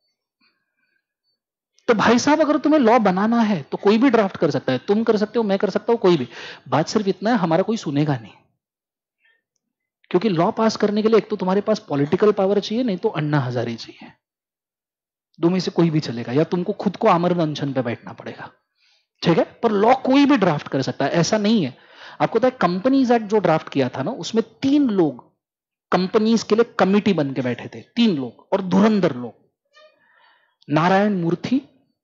[SPEAKER 1] तो भाई साहब अगर तुम्हें लॉ बनाना है तो कोई भी ड्राफ्ट कर सकता है, तुम कर सकते हो, मैं कर सकता हूं, कोई भी। बात सिर्फ इतना है, हमारा कोई सुनेगा नहीं, क्योंकि लॉ पास करने के लिए एक तो तुम्हारे पास पॉलिटिकल पावर चाहिए, नहीं तो अन्ना हजारे चाहिए। दो में से कोई भी चलेगा, या तुमको खुद को आमरण अनशन पे बैठना पड़ेगा, ठीक है? पर लॉ कोई भी ड्राफ्ट कर सकता है, ऐसा नहीं है। आपको पता है कंपनीज एक्ट जो ड्राफ्ट किया था ना, उसमें 3 लोग कंपनीज के लिए कमिटी बन के बैठे थे, 3 लोग, और धुरंधर लोग। नारायण मूर्ति,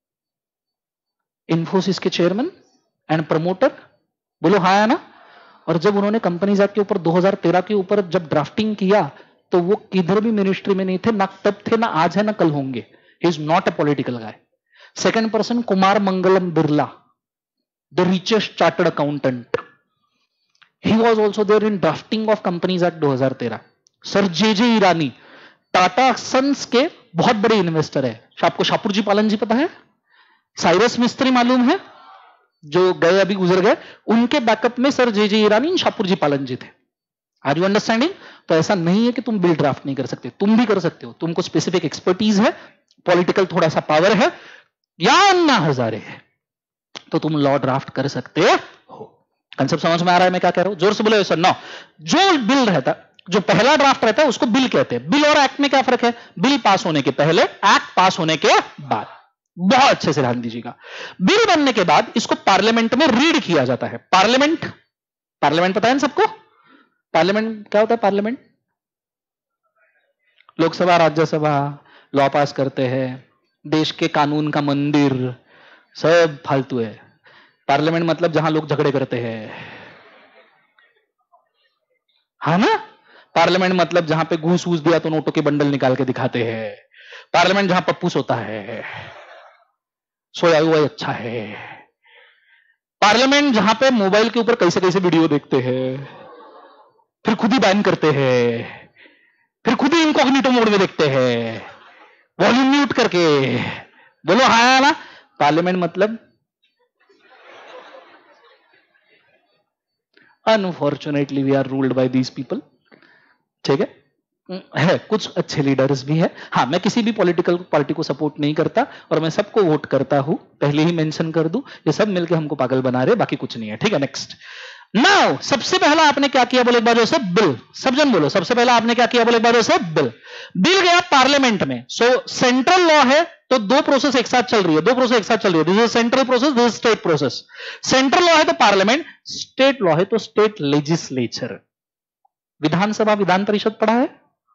[SPEAKER 1] इन्फोसिस के चेयरमैन एंड प्रमोटर, बोलो हाँ है ना? और जब उन्होंने कंपनीज एक्ट के ऊपर 2013 के ऊपर जब ड्राफ्टिंग किया, तो वो किधर भी मिनिस्ट्री में नहीं थे, ना तब थे, ना आज है, ना कल होंगे। He is not a political guy. Second person Kumar Mangalam Birla, the richest chartered accountant, he was also there in drafting of companies act 2013। Sir J Irani, Tata sons के बहुत बड़े इन्वेस्टर है। आपको शाहपुर जी पालन जी पता है? साइरस मिस्त्री मालूम है, जो गए अभी गुजर गए, उनके बैकअप में सर जे ईरानी, शाहपुर जी पालन जी थे। Are you understanding? तो ऐसा नहीं है कि तुम बिल ड्राफ्ट नहीं कर सकते, तुम भी कर सकते हो। तुमको स्पेसिफिक एक्सपर्टीज है, पॉलिटिकल थोड़ा सा पावर है, या अन्ना हजारे है, तो तुम लॉ ड्राफ्ट कर सकते हो। कंसेप्ट समझ में आ रहा है मैं क्या कह रहा हूं? जोर से बोलो सर। नो, जो बिल रहता, जो पहला ड्राफ्ट रहता है उसको बिल कहते हैं। बिल और एक्ट में क्या फर्क है? बिल पास होने के पहले, एक्ट पास होने के बाद। बहुत अच्छे से ध्यान दीजिएगा। बिल बनने के बाद इसको पार्लियामेंट में रीड किया जाता है। पार्लियामेंट पता है ना सबको? पार्लियामेंट क्या होता है? Parliament Lok Sabha, Rajya Sabha, law pass करते हैं, देश के कानून का मंदिर, सब फालतू है। पार्लियामेंट मतलब जहां लोग झगड़े करते हैं, हाँ ना? पार्लियामेंट मतलब जहां पे घूस वूस दिया तो नोटों के बंडल निकाल के दिखाते हैं। पार्लियामेंट जहां पप्पूस होता है, सोया हुआ अच्छा है। पार्लियामेंट जहां पे मोबाइल के ऊपर कैसे कैसे वीडियो देखते हैं, फिर खुद ही बैन करते हैं, फिर खुद ही इनकॉग्निटो मोड में देखते हैं, वॉल्यूम म्यूट करके। बोलो हाँ ना? पार्लियामेंट मतलब unfortunately we are ruled by these people, ठीक है? कुछ अच्छे लीडर्स भी है। हाँ, मैं किसी भी पॉलिटिकल पार्टी को सपोर्ट नहीं करता और मैं सबको वोट करता हूं, पहले ही मेंशन कर दूं। ये सब मिलके हमको पागल बना रहे, बाकी कुछ नहीं है, ठीक है? नेक्स्ट। नाउ सबसे पहला आपने क्या किया बोले एक बार से? बिल। सब जन बोलो, सबसे पहला आपने क्या किया बोले एक बार से? बिल। बिल गया पार्लियामेंट में। सो सेंट्रल लॉ है तो 2 प्रोसेस एक साथ चल रही है, 2 प्रोसेस एक साथ चल रही है। This is central process, this is state process. Central law है तो पार्लियामेंट, स्टेट लॉ है तो स्टेट लेजिस्लेचर। विधानसभा, विधान परिषद पढ़ा है?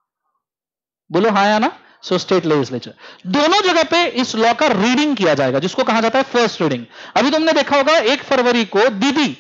[SPEAKER 1] बोलो हाँ या ना? So state legislature. दोनों जगह पे इस लॉ का रीडिंग किया जाएगा, जिसको कहा जाता है फर्स्ट रीडिंग। अभी तुमने देखा होगा 1 फरवरी को दीदी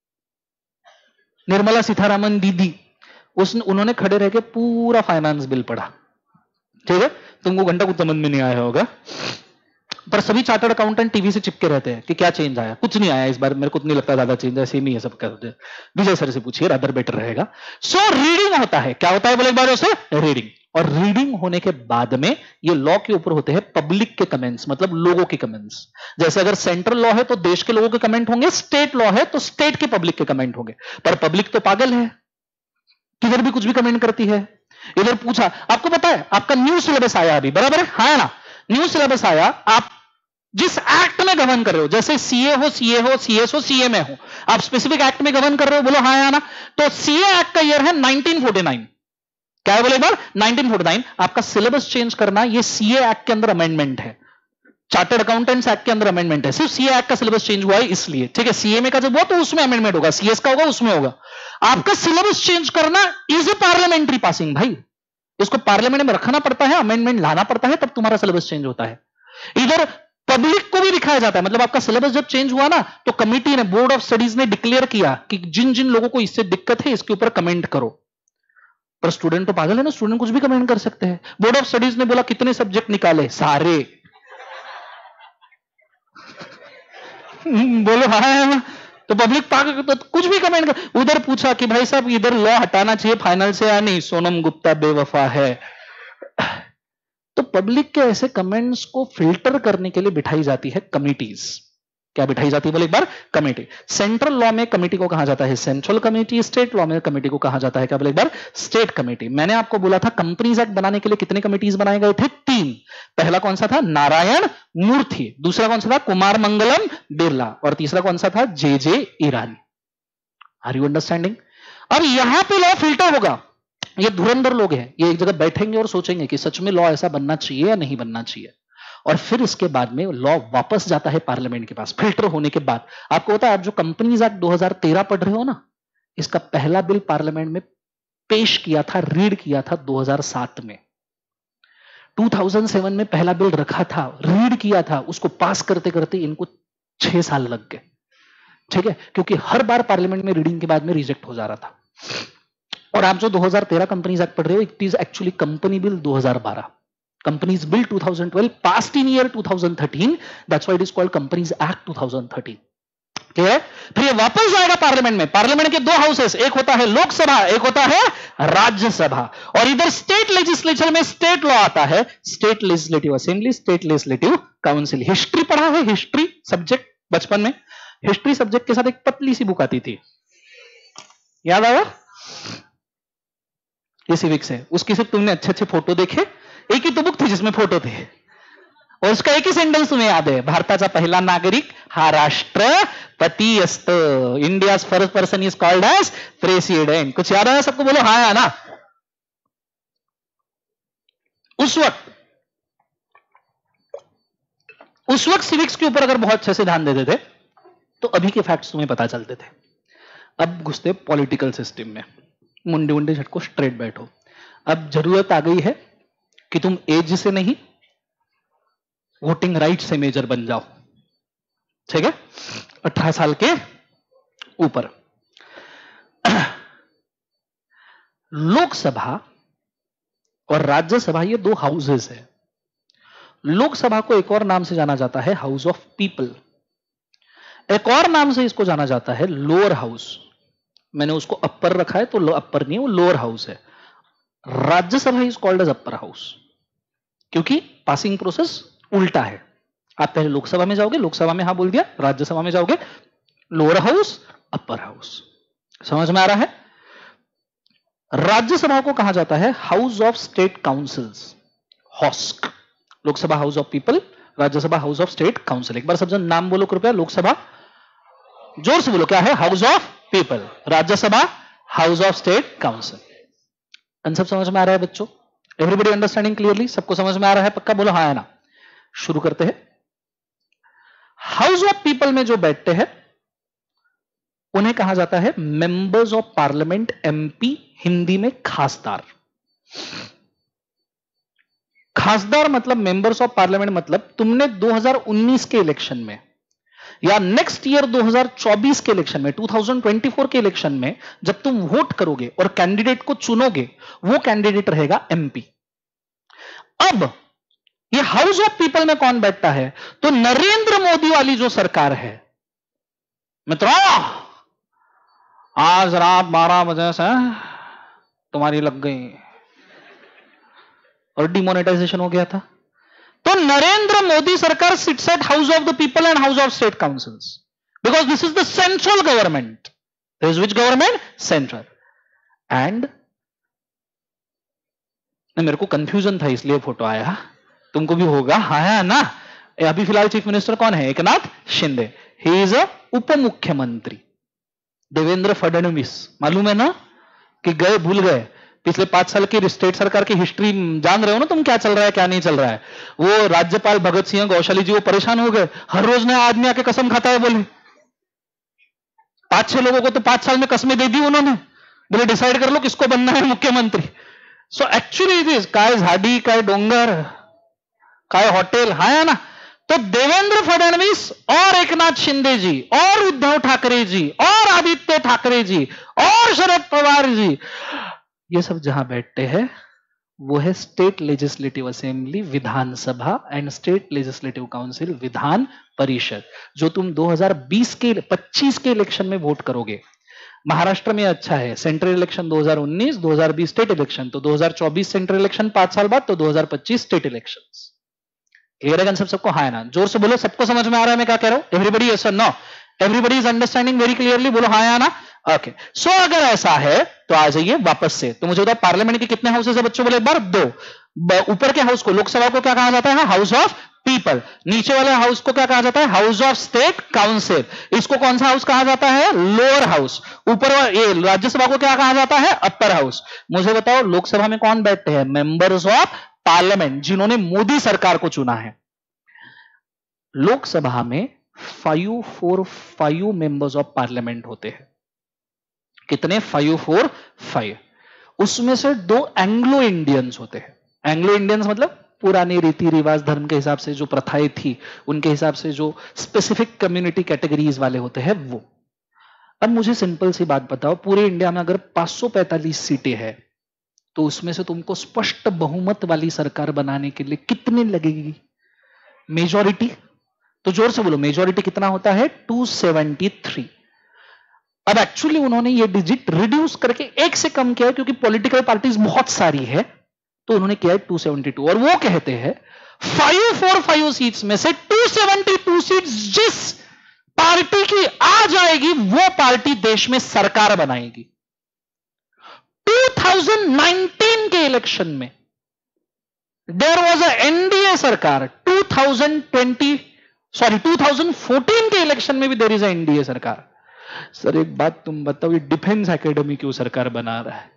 [SPEAKER 1] निर्मला सीतारामन दीदी, उन्होंने खड़े रह के पूरा फाइनेंस बिल पढ़ा, ठीक है? तुमको घंटा कुछ समझ में नहीं आया होगा, पर सभी चार्टर्ड अकाउंटेंट टीवी से चिपके रहते हैं कि क्या चेंज आया। कुछ नहीं आया इस बार, मेरे को नहीं लगता ज्यादा चेंज है, सेम ही है सबका। विजय सर से पूछिए, रादर बेटर रहेगा। सो रीडिंग होता है, क्या होता है बोले एक बार उसे? रीडिंग। और रीडिंग होने के बाद में ये लॉ के ऊपर होते हैं पब्लिक के कमेंट्स, मतलब लोगों के कमेंट्स। जैसे अगर सेंट्रल लॉ है तो देश के लोगों के कमेंट होंगे, स्टेट लॉ है तो स्टेट के पब्लिक के कमेंट होंगे। पर पब्लिक तो पागल है, किधर भी कुछ भी कमेंट करती है। इधर पूछा, आपको पता है आपका न्यू सिलेबस आया अभी, बराबर है? हाँ ना? न्यू सिलेबस आया, आप जिस एक्ट में गवर्न कर रहे हो, जैसे सीए हो, सीएस हो, सीए में हो, आप स्पेसिफिक एक्ट में गवर्न कर रहे हो, बोलो हाँ या ना? तो सीए एक्ट का ईयर है 1949। क्या है बोले एक बार? 1949। आपका सिलेबस चेंज करना, ये सीए एक्ट के अंदर अमेंडमेंट है, चार्टर्ड अकाउंटेंट्स एक्ट के अंदर अमेंडमेंट है। सिर्फ सीए एक्ट का सिलेबस चेंज हुआ है इसलिए, ठीक है? सीए में का जब हुआ तो उसमें अमेंडमेंट होगा, सीएस का होगा उसमें होगा। आपका सिलेबस चेंज करना इज ए पार्लियामेंट्री पासिंग भाई, इसको पार्लियामेंट में रखना पड़ता है, अमेंडमेंट लाना पड़ता है, तब तुम्हारा सिलेबस चेंज होता है। इधर पब्लिक को भी दिखाया जाता है, मतलब आपका सिलेबस जब चेंज हुआ ना, तो कमिटी ने, बोर्ड ऑफ स्टडीज ने डिक्लेयर किया कि जिन जिन लोगों को इससे दिक्कत है इसके ऊपर कमेंट करो। पर स्टूडेंट तो पागल है ना, स्टूडेंट कुछ भी कमेंट कर सकते हैं। बोर्ड ऑफ स्टडीज ने बोला कितने सब्जेक्ट निकाले, सारे। बोलो हाँ, तो पब्लिक पागल, तो कुछ भी कमेंट कर। उधर पूछा कि भाई साहब इधर लॉ हटाना चाहिए फाइनल से या नहीं, सोनम गुप्ता बेवफा है। तो पब्लिक के ऐसे कमेंट्स को फिल्टर करने के लिए बिठाई जाती है कमिटीज। क्या बिठाई जाती है बोले एक बार? कमेटी। सेंट्रल लॉ में कमेटी को कहा जाता है सेंट्रल कमेटी, स्टेट लॉ में कमेटी को कहा जाता है क्या बोले एक बार? State committee. मैंने आपको बोला था कंपनीज एक्ट बनाने के लिए कितने कमिटीज बनाए गए थे? 3। पहला कौन सा था? नारायण मूर्ति। दूसरा कौन सा था? कुमार मंगलम बिरला। और तीसरा कौन सा था? J Irani. Are you understanding? अब यहां पे लॉ फिल्टर होगा। ये धुरंधर लोग हैं, ये एक जगह बैठेंगे और सोचेंगे कि सच में लॉ ऐसा बनना चाहिए या नहीं बनना चाहिए, और फिर इसके बाद में लॉ वापस जाता है पार्लियामेंट के पास फिल्टर होने के बाद। आपको पता है, आप जो कंपनीज एक्ट 2013 पढ़ रहे हो ना, इसका पहला बिल पार्लियामेंट में पेश किया था, रीड किया था 2007 में। 2007 में पहला बिल रखा था, रीड किया था, उसको पास करते करते इनको 6 साल लग गए। ठीक है, क्योंकि हर बार पार्लियामेंट में रीडिंग के बाद में रिजेक्ट हो जा रहा था। और आप जो 2013 कंपनीज एक्ट पढ़ रहे हो, it is actually company bill 2012। Companies bill 2012 passed in year 2013, that's why it is called companies act 2013। ठीक है, फिर ये वापस जाएगा पार्लियामेंट में। पार्लियामेंट के 2 हाउसेस, एक होता है लोकसभा, एक होता है राज्यसभा। और इधर स्टेट लेजिस्लेचर में स्टेट लॉ आता है, state legislative assembly, state legislative council. History पढ़ा है? हिस्ट्री सब्जेक्ट बचपन में, हिस्ट्री सब्जेक्ट के साथ एक पतली सी बुक आती थी, याद आया? ये सिविक्स है, उसकी सिर्फ तुमने अच्छे अच्छे फोटो देखे, एक ही तो बुक थी जिसमें फोटो थे, और उसका एक ही सेंटेंस तुम्हें याद है, भारताचा पहिला नागरिक हा राष्ट्रपती असतो, India's first person is called as president. कुछ याद आया सबको? बोलो हाँ या ना। उस वक्त सिविक्स के ऊपर अगर बहुत अच्छे से ध्यान देते थे तो अभी के फैक्ट्स तुम्हें पता चलते थे। अब घुसते पॉलिटिकल सिस्टम में, मुंडे मुंडे झटको स्ट्रेट बैठो। अब जरूरत आ गई है कि तुम एज से नहीं, वोटिंग राइट से मेजर बन जाओ। ठीक है, 18 साल के ऊपर। लोकसभा और राज्यसभा ये 2 हाउसेस है। लोकसभा को एक और नाम से जाना जाता है हाउस ऑफ पीपल, एक और नाम से इसको जाना जाता है लोअर हाउस। मैंने उसको अपर रखा है, तो अपर नहीं, वो लोअर हाउस है। Rajya Sabha is called as upper house, क्योंकि पासिंग प्रोसेस उल्टा है। आप पहले लोकसभा में जाओगे, लोकसभा में हाँ बोल दिया, राज्यसभा में जाओगे लोअर हाउस, अपर हाउस। समझ में आ रहा है? राज्यसभा को कहा जाता है हाउस ऑफ स्टेट काउंसिल्स, हॉस्क। Lok Sabha house of people, Rajya Sabha house of state council. एक बार सब जन नाम बोलो कृपया। लोकसभा जोर से बोलो, क्या है? House of people. Rajya Sabha house of state council. Concept समझ में आ रहा है बच्चों? Everybody understanding clearly? सबको समझ में आ रहा है? पक्का बोलो हाँ या ना। शुरू करते हैं। हाउस ऑफ पीपल में जो बैठते हैं उन्हें कहा जाता है members of parliament, MP, Hindi में खासदार। खासदार मतलब मेंबर्स ऑफ पार्लियामेंट, मतलब तुमने 2019 के इलेक्शन में या नेक्स्ट ईयर 2024 के इलेक्शन में, 2024 के इलेक्शन में जब तुम वोट करोगे और कैंडिडेट को चुनोगे, वो कैंडिडेट रहेगा एमपी। अब ये हाउस ऑफ पीपल में कौन बैठता है? तो नरेंद्र मोदी वाली जो सरकार है, मित्रों, आज रात 12 बजे से तुम्हारी लग गई और डिमोनेटाइजेशन हो गया था। तो नरेंद्र मोदी सरकार sits at house of the people and house of state councils, because this is the central government. This which government? Central. And मेरे को कंफ्यूजन था इसलिए फोटो आया, तुमको भी होगा हाँ ना। अभी फिलहाल चीफ मिनिस्टर कौन है? Eknath Shinde. He is a उप मुख्यमंत्री। देवेंद्र फडणवीस, मालूम है ना कि गए, भूल गए। पिछले 5 साल की स्टेट सरकार की हिस्ट्री जान रहे हो ना तुम, क्या चल रहा है क्या नहीं चल रहा है। वो राज्यपाल भगत सिंह गौशाली जी वो परेशान हो गए, हर रोज नया आदमी आके कसम खाता है। बोले 5-6 लोगों को तो 5 साल में कसमें दे दी उन्होंने, बोले डिसाइड कर लो किसको बनना है मुख्यमंत्री। सो एक्चुअली इट इज काय झाड़ी, काय डोंगर, काय होटल, हाँ ना। तो देवेंद्र फडणवीस और एकनाथ शिंदे जी और उद्धव ठाकरे जी और आदित्य ठाकरे जी और शरद पवार जी, ये सब जहां बैठते हैं वो है state legislative assembly, Vidhan Sabha, and state legislative council, Vidhan Parishad. जो तुम 2020 के 25 के इलेक्शन में वोट करोगे, महाराष्ट्र में अच्छा है, सेंट्रल इलेक्शन 2019, 2020 स्टेट इलेक्शन, तो 2024 सेंट्रल इलेक्शन 5 साल बाद, तो 2025 स्टेट इलेक्शन। क्लियर है सबको? हाँ है ना? जोर से बोलो, सबको समझ में आ रहा है मैं क्या कह रहा हूं? एवरीबडी यस और no? Everybody is understanding very clearly? बोलो हाँ या ना? ओके। सो अगर ऐसा है तो आ जाइए वापस से। तो मुझे बताओ पार्लियामेंट के कितने हाउसेस है बच्चों? बोले एक बार 2। ऊपर के हाउस को, लोकसभा को क्या कहा जाता है? House of people. नीचे वाले हाउस को क्या कहा जाता है? House of state council. इसको कौन सा हाउस कहा जाता है? Lower house. ऊपर ये राज्यसभा को क्या कहा जाता है? Upper house. मुझे बताओ लोकसभा में कौन बैठते हैं? मेंबर्स ऑफ पार्लियामेंट, जिन्होंने मोदी सरकार को चुना है। लोकसभा में 545 मेंबर्स ऑफ पार्लियामेंट होते हैं। कितने? 545। उसमें से 2 एंग्लो इंडियंस होते हैं। एंग्लो इंडियंस मतलब पुराने रीति रिवाज धर्म के हिसाब से जो प्रथाएं थी उनके हिसाब से जो स्पेसिफिक कम्युनिटी कैटेगरीज वाले होते हैं वो। अब मुझे सिंपल सी बात बताओ, पूरे इंडिया में अगर 545 सीटें हैं तो उसमें से तुमको स्पष्ट बहुमत वाली सरकार बनाने के लिए कितने लगेगी? मेजॉरिटी। तो जोर से बोलो, मेजॉरिटी कितना होता है? 273। अब एक्चुअली उन्होंने ये डिजिट रिड्यूस करके 1 से कम किया है क्योंकि पॉलिटिकल पार्टीज बहुत सारी है, तो उन्होंने किया है 272। और वो कहते हैं 545 सीट्स में से 272 सीट्स जिस पार्टी की आ जाएगी वो पार्टी देश में सरकार बनाएगी। 2019 के इलेक्शन में देयर वाज अ एनडीए सरकार। 2014 के इलेक्शन में भी देयर इज अ एनडीए सरकार। सर एक बात तुम बताओ, ये डिफेंस एकेडमी क्यों सरकार बना रहा है?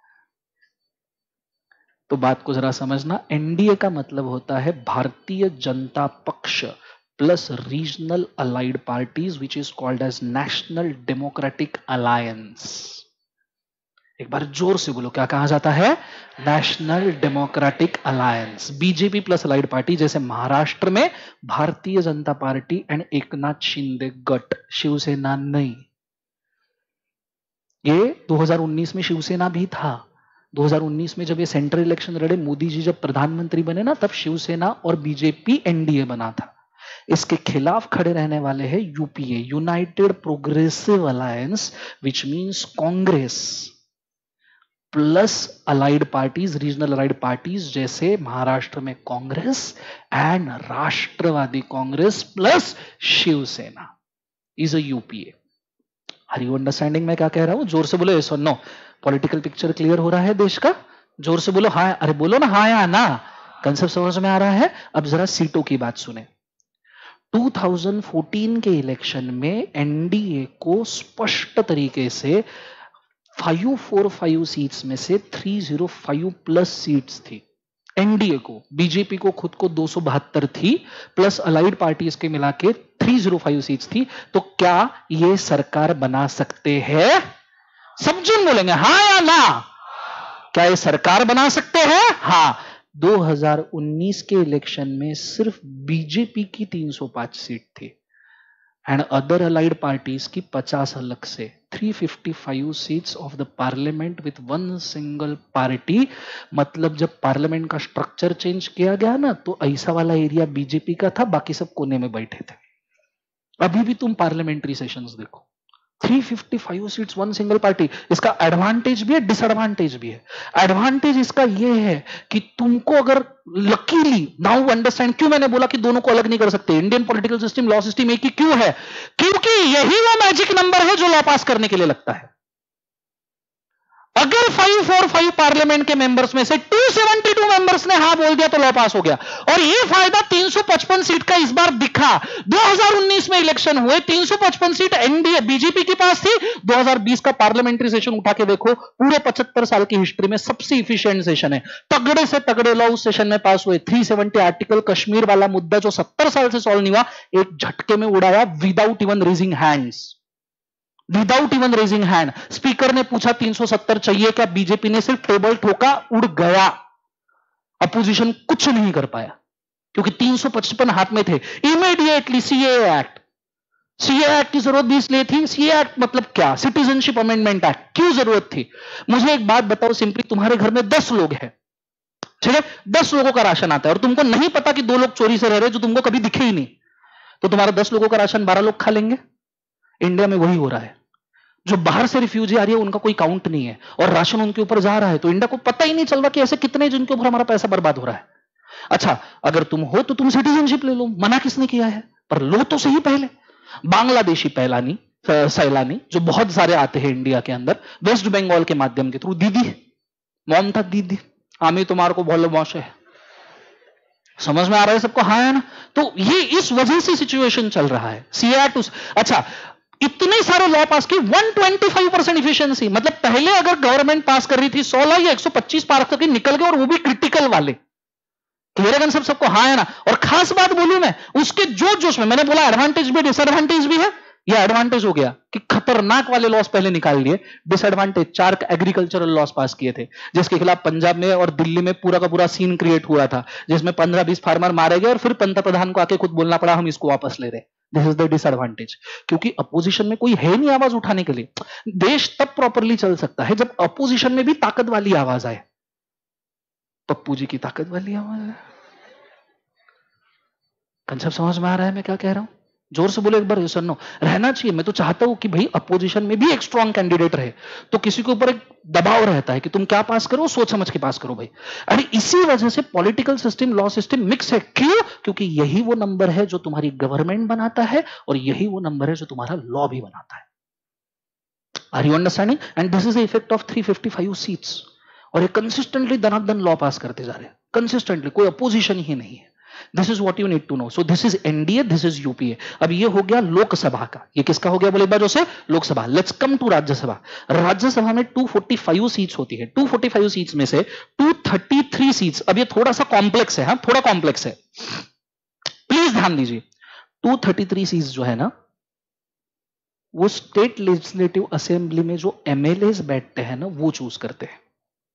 [SPEAKER 1] तो बात को जरा समझना। एनडीए का मतलब होता है Bharatiya Janata Paksha plus regional allied parties which is called as national democratic alliance. एक बार जोर से बोलो, क्या कहा जाता है? National democratic alliance. BJP plus allied party, जैसे महाराष्ट्र में भारतीय जनता पार्टी एंड एकनाथ शिंदे गट, शिवसेना नहीं। ये 2019 में शिवसेना भी था। 2019 में जब ये सेंट्रल इलेक्शन लड़े, मोदी जी जब प्रधानमंत्री बने ना, तब शिवसेना और बीजेपी एनडीए बना था। इसके खिलाफ खड़े रहने वाले हैं UPA, united progressive alliance, which means Congress plus allied parties, regional allied parties, जैसे महाराष्ट्र में Congress and Rashtravadi Congress plus Shiv Sena is a UPA. Are you understanding मैं क्या कह रहा हूं? जोर से बोलो यस और नो। पॉलिटिकल पिक्चर क्लियर हो रहा है देश का? जोर से बोलो हाँ। अरे बोलो ना हाँ या ना। कंसेप्ट समझ में आ रहा है? अब जरा सीटों की बात सुने। 2014 के इलेक्शन में एनडीए को स्पष्ट तरीके से 545 सीट्स में से 305 प्लस सीट्स थी एनडीए को। बीजेपी को खुद को 272 थी, प्लस अलाइड पार्टीज के मिला के 305 सीट्स थी। तो क्या ये सरकार बना सकते हैं? सब जन बोलेंगे हाँ या ना। क्या ये सरकार बना सकते हैं? हाँ। 2019 के इलेक्शन में सिर्फ बीजेपी की 305 सीट थी एंड अदर अलाइड पार्टीज की 50 अलग से। 355 seats of the parliament with one single party. मतलब जब पार्लियामेंट का स्ट्रक्चर चेंज किया गया ना, तो ऐसा वाला एरिया बीजेपी का था, बाकी सब कोने में बैठे थे। अभी भी तुम पार्लियामेंट्री सेशंस देखो, 355 सीट्स वन सिंगल पार्टी। इसका एडवांटेज भी है, डिसएडवांटेज भी है। एडवांटेज इसका यह है कि तुमको अगर लकीली, नाउ अंडरस्टैंड क्यों मैंने बोला कि दोनों को अलग नहीं कर सकते। Indian political system, law system एक ही क्यों है? क्योंकि यही वो मैजिक नंबर है जो लॉ पास करने के लिए लगता है। अगर 545 पार्लियामेंट के मेंबर्स में से 272 मेंबर्स ने हां बोल दिया तो लॉ पास हो गया। और यह फायदा 355 सीट का इस बार दिखा। 2019 में इलेक्शन हुए, 355 सीट एनडीए बीजेपी के पास थी। 2020 का पार्लियामेंट्री सेशन उठा के देखो, पूरे 75 साल की हिस्ट्री में सबसे इफिशिएंट सेशन है। तगड़े से तगड़े लॉ उस सेशन में पास हुए। 370 आर्टिकल, कश्मीर वाला मुद्दा जो 70 साल से सॉल्व नहीं हुआ, एक झटके में उड़ाया without even raising hands. Without even raising hand. Speaker ने पूछा 370 चाहिए क्या? बीजेपी ने सिर्फ टेबल ठोका, उड़ गया। अपोजिशन कुछ नहीं कर पाया क्योंकि 355 हाथ में थे। Immediately CAA act, CA act की जरूरत भी इसलिए थी, सीए एक्ट मतलब क्या, सिटीजनशिप अमेंडमेंट एक्ट, क्यों जरूरत थी? मुझे एक बात बताओ सिंपली, तुम्हारे घर में 10 लोग हैं, ठीक है, 10 लोगों का राशन आता है और तुमको नहीं पता कि 2 लोग चोरी से रह रहे जो तुमको कभी दिखे ही नहीं, तो तुम्हारा 10 लोगों का राशन 12 लोग खा लेंगे। इंडिया में वही हो रहा है, जो बाहर से रिफ्यूजी आ रही है उनका कोई काउंट नहीं है और राशन उनके ऊपर जा रहा है, तो इंडिया को पता ही नहीं चल रहा कि ऐसे कितने जिनके ऊपर हमारा पैसा बर्बाद हो रहा है। अच्छा, अगर तुम हो तो तुम सिटीजनशिप ले लो, मना किसने किया है, पर लो तो सही पहले। बांग्लादेशी सैलानी जो बहुत सारे आते हैं इंडिया के अंदर, वेस्ट बंगाल के माध्यम के थ्रू, दीदी ममता दीदी, आमी तुम्हारे को बोलो मौसे, समझ में आ रहा है सबको? हाँ है ना? तो ये इस वजह से सिचुएशन चल रहा है। सीआर अच्छा, इतने सारे लॉ पास किए, 125% इफिशिएंसी, मतलब पहले अगर गवर्नमेंट पास कर रही थी 16 या 125 पार करके निकल गए, और वो भी क्रिटिकल वाले। क्लियर है सबको? हाँ है ना? और खास बात बोलूं मैं, उसके जोश में मैंने बोला एडवांटेज भी डिसएडवांटेज भी है। यह एडवांटेज हो गया कि खतरनाक वाले लॉस पहले निकाल लिए, डिसएडवांटेज 4 एग्रीकल्चरल लॉस पास किए थे, जिसके खिलाफ पंजाब में और दिल्ली में पूरा का पूरा सीन क्रिएट हुआ था, जिसमें 15-20 फार्मर मारे गए और फिर पंतप्रधान को आके खुद बोलना पड़ा हम इसको वापस ले रहे। दिस इज द डिसएडवांटेज, क्योंकि अपोजिशन में कोई है नहीं आवाज उठाने के लिए। देश तब प्रॉपरली चल सकता है जब अपोजिशन में भी ताकत वाली आवाज आए। पप्पू जी की ताकत वाली आवाज है। कंसेप्ट समझ में आ रहा है मैं क्या कह रहा हूं? जोर से बोलो एक बार, यस और नो। रहना चाहिए, मैं तो चाहता हूं कि भाई अपोजिशन में भी एक स्ट्रॉन्ग कैंडिडेट रहे, तो किसी के ऊपर एक दबाव रहता है कि तुम क्या पास करो, सोच समझ के पास करो भाई। अरे इसी वजह से political system law system mix है। क्यों? क्योंकि यही वो नंबर है जो तुम्हारी गवर्नमेंट बनाता है और यही वो नंबर है जो तुम्हारा लॉ भी बनाता है। Are you understanding? And this is the effect of 355 seats. और ये कंसिस्टेंटली दनादन लॉ पास करते जा रहे हैं, कंसिस्टेंटली, कोई अपोजिशन ही नहीं है। This is what you need to know. So this is NDA, this is UPA. अब ये हो गया लोकसभा का, ये किसका हो गया बोले एक बार जोर से? Lok Sabha. Let's come to Rajya Sabha. Rajya Sabha में 245 सीट्स होती है। 245 सीट्स में से 233 सीट्स, अब ये थोड़ा सा कॉम्प्लेक्स है, हाँ थोड़ा कॉम्प्लेक्स है, प्लीज ध्यान दीजिए। 233 सीट्स जो है ना, वो स्टेट लेजिस्लेटिव असेंबली में जो एमएलएस बैठते हैं ना, वो चूज करते हैं।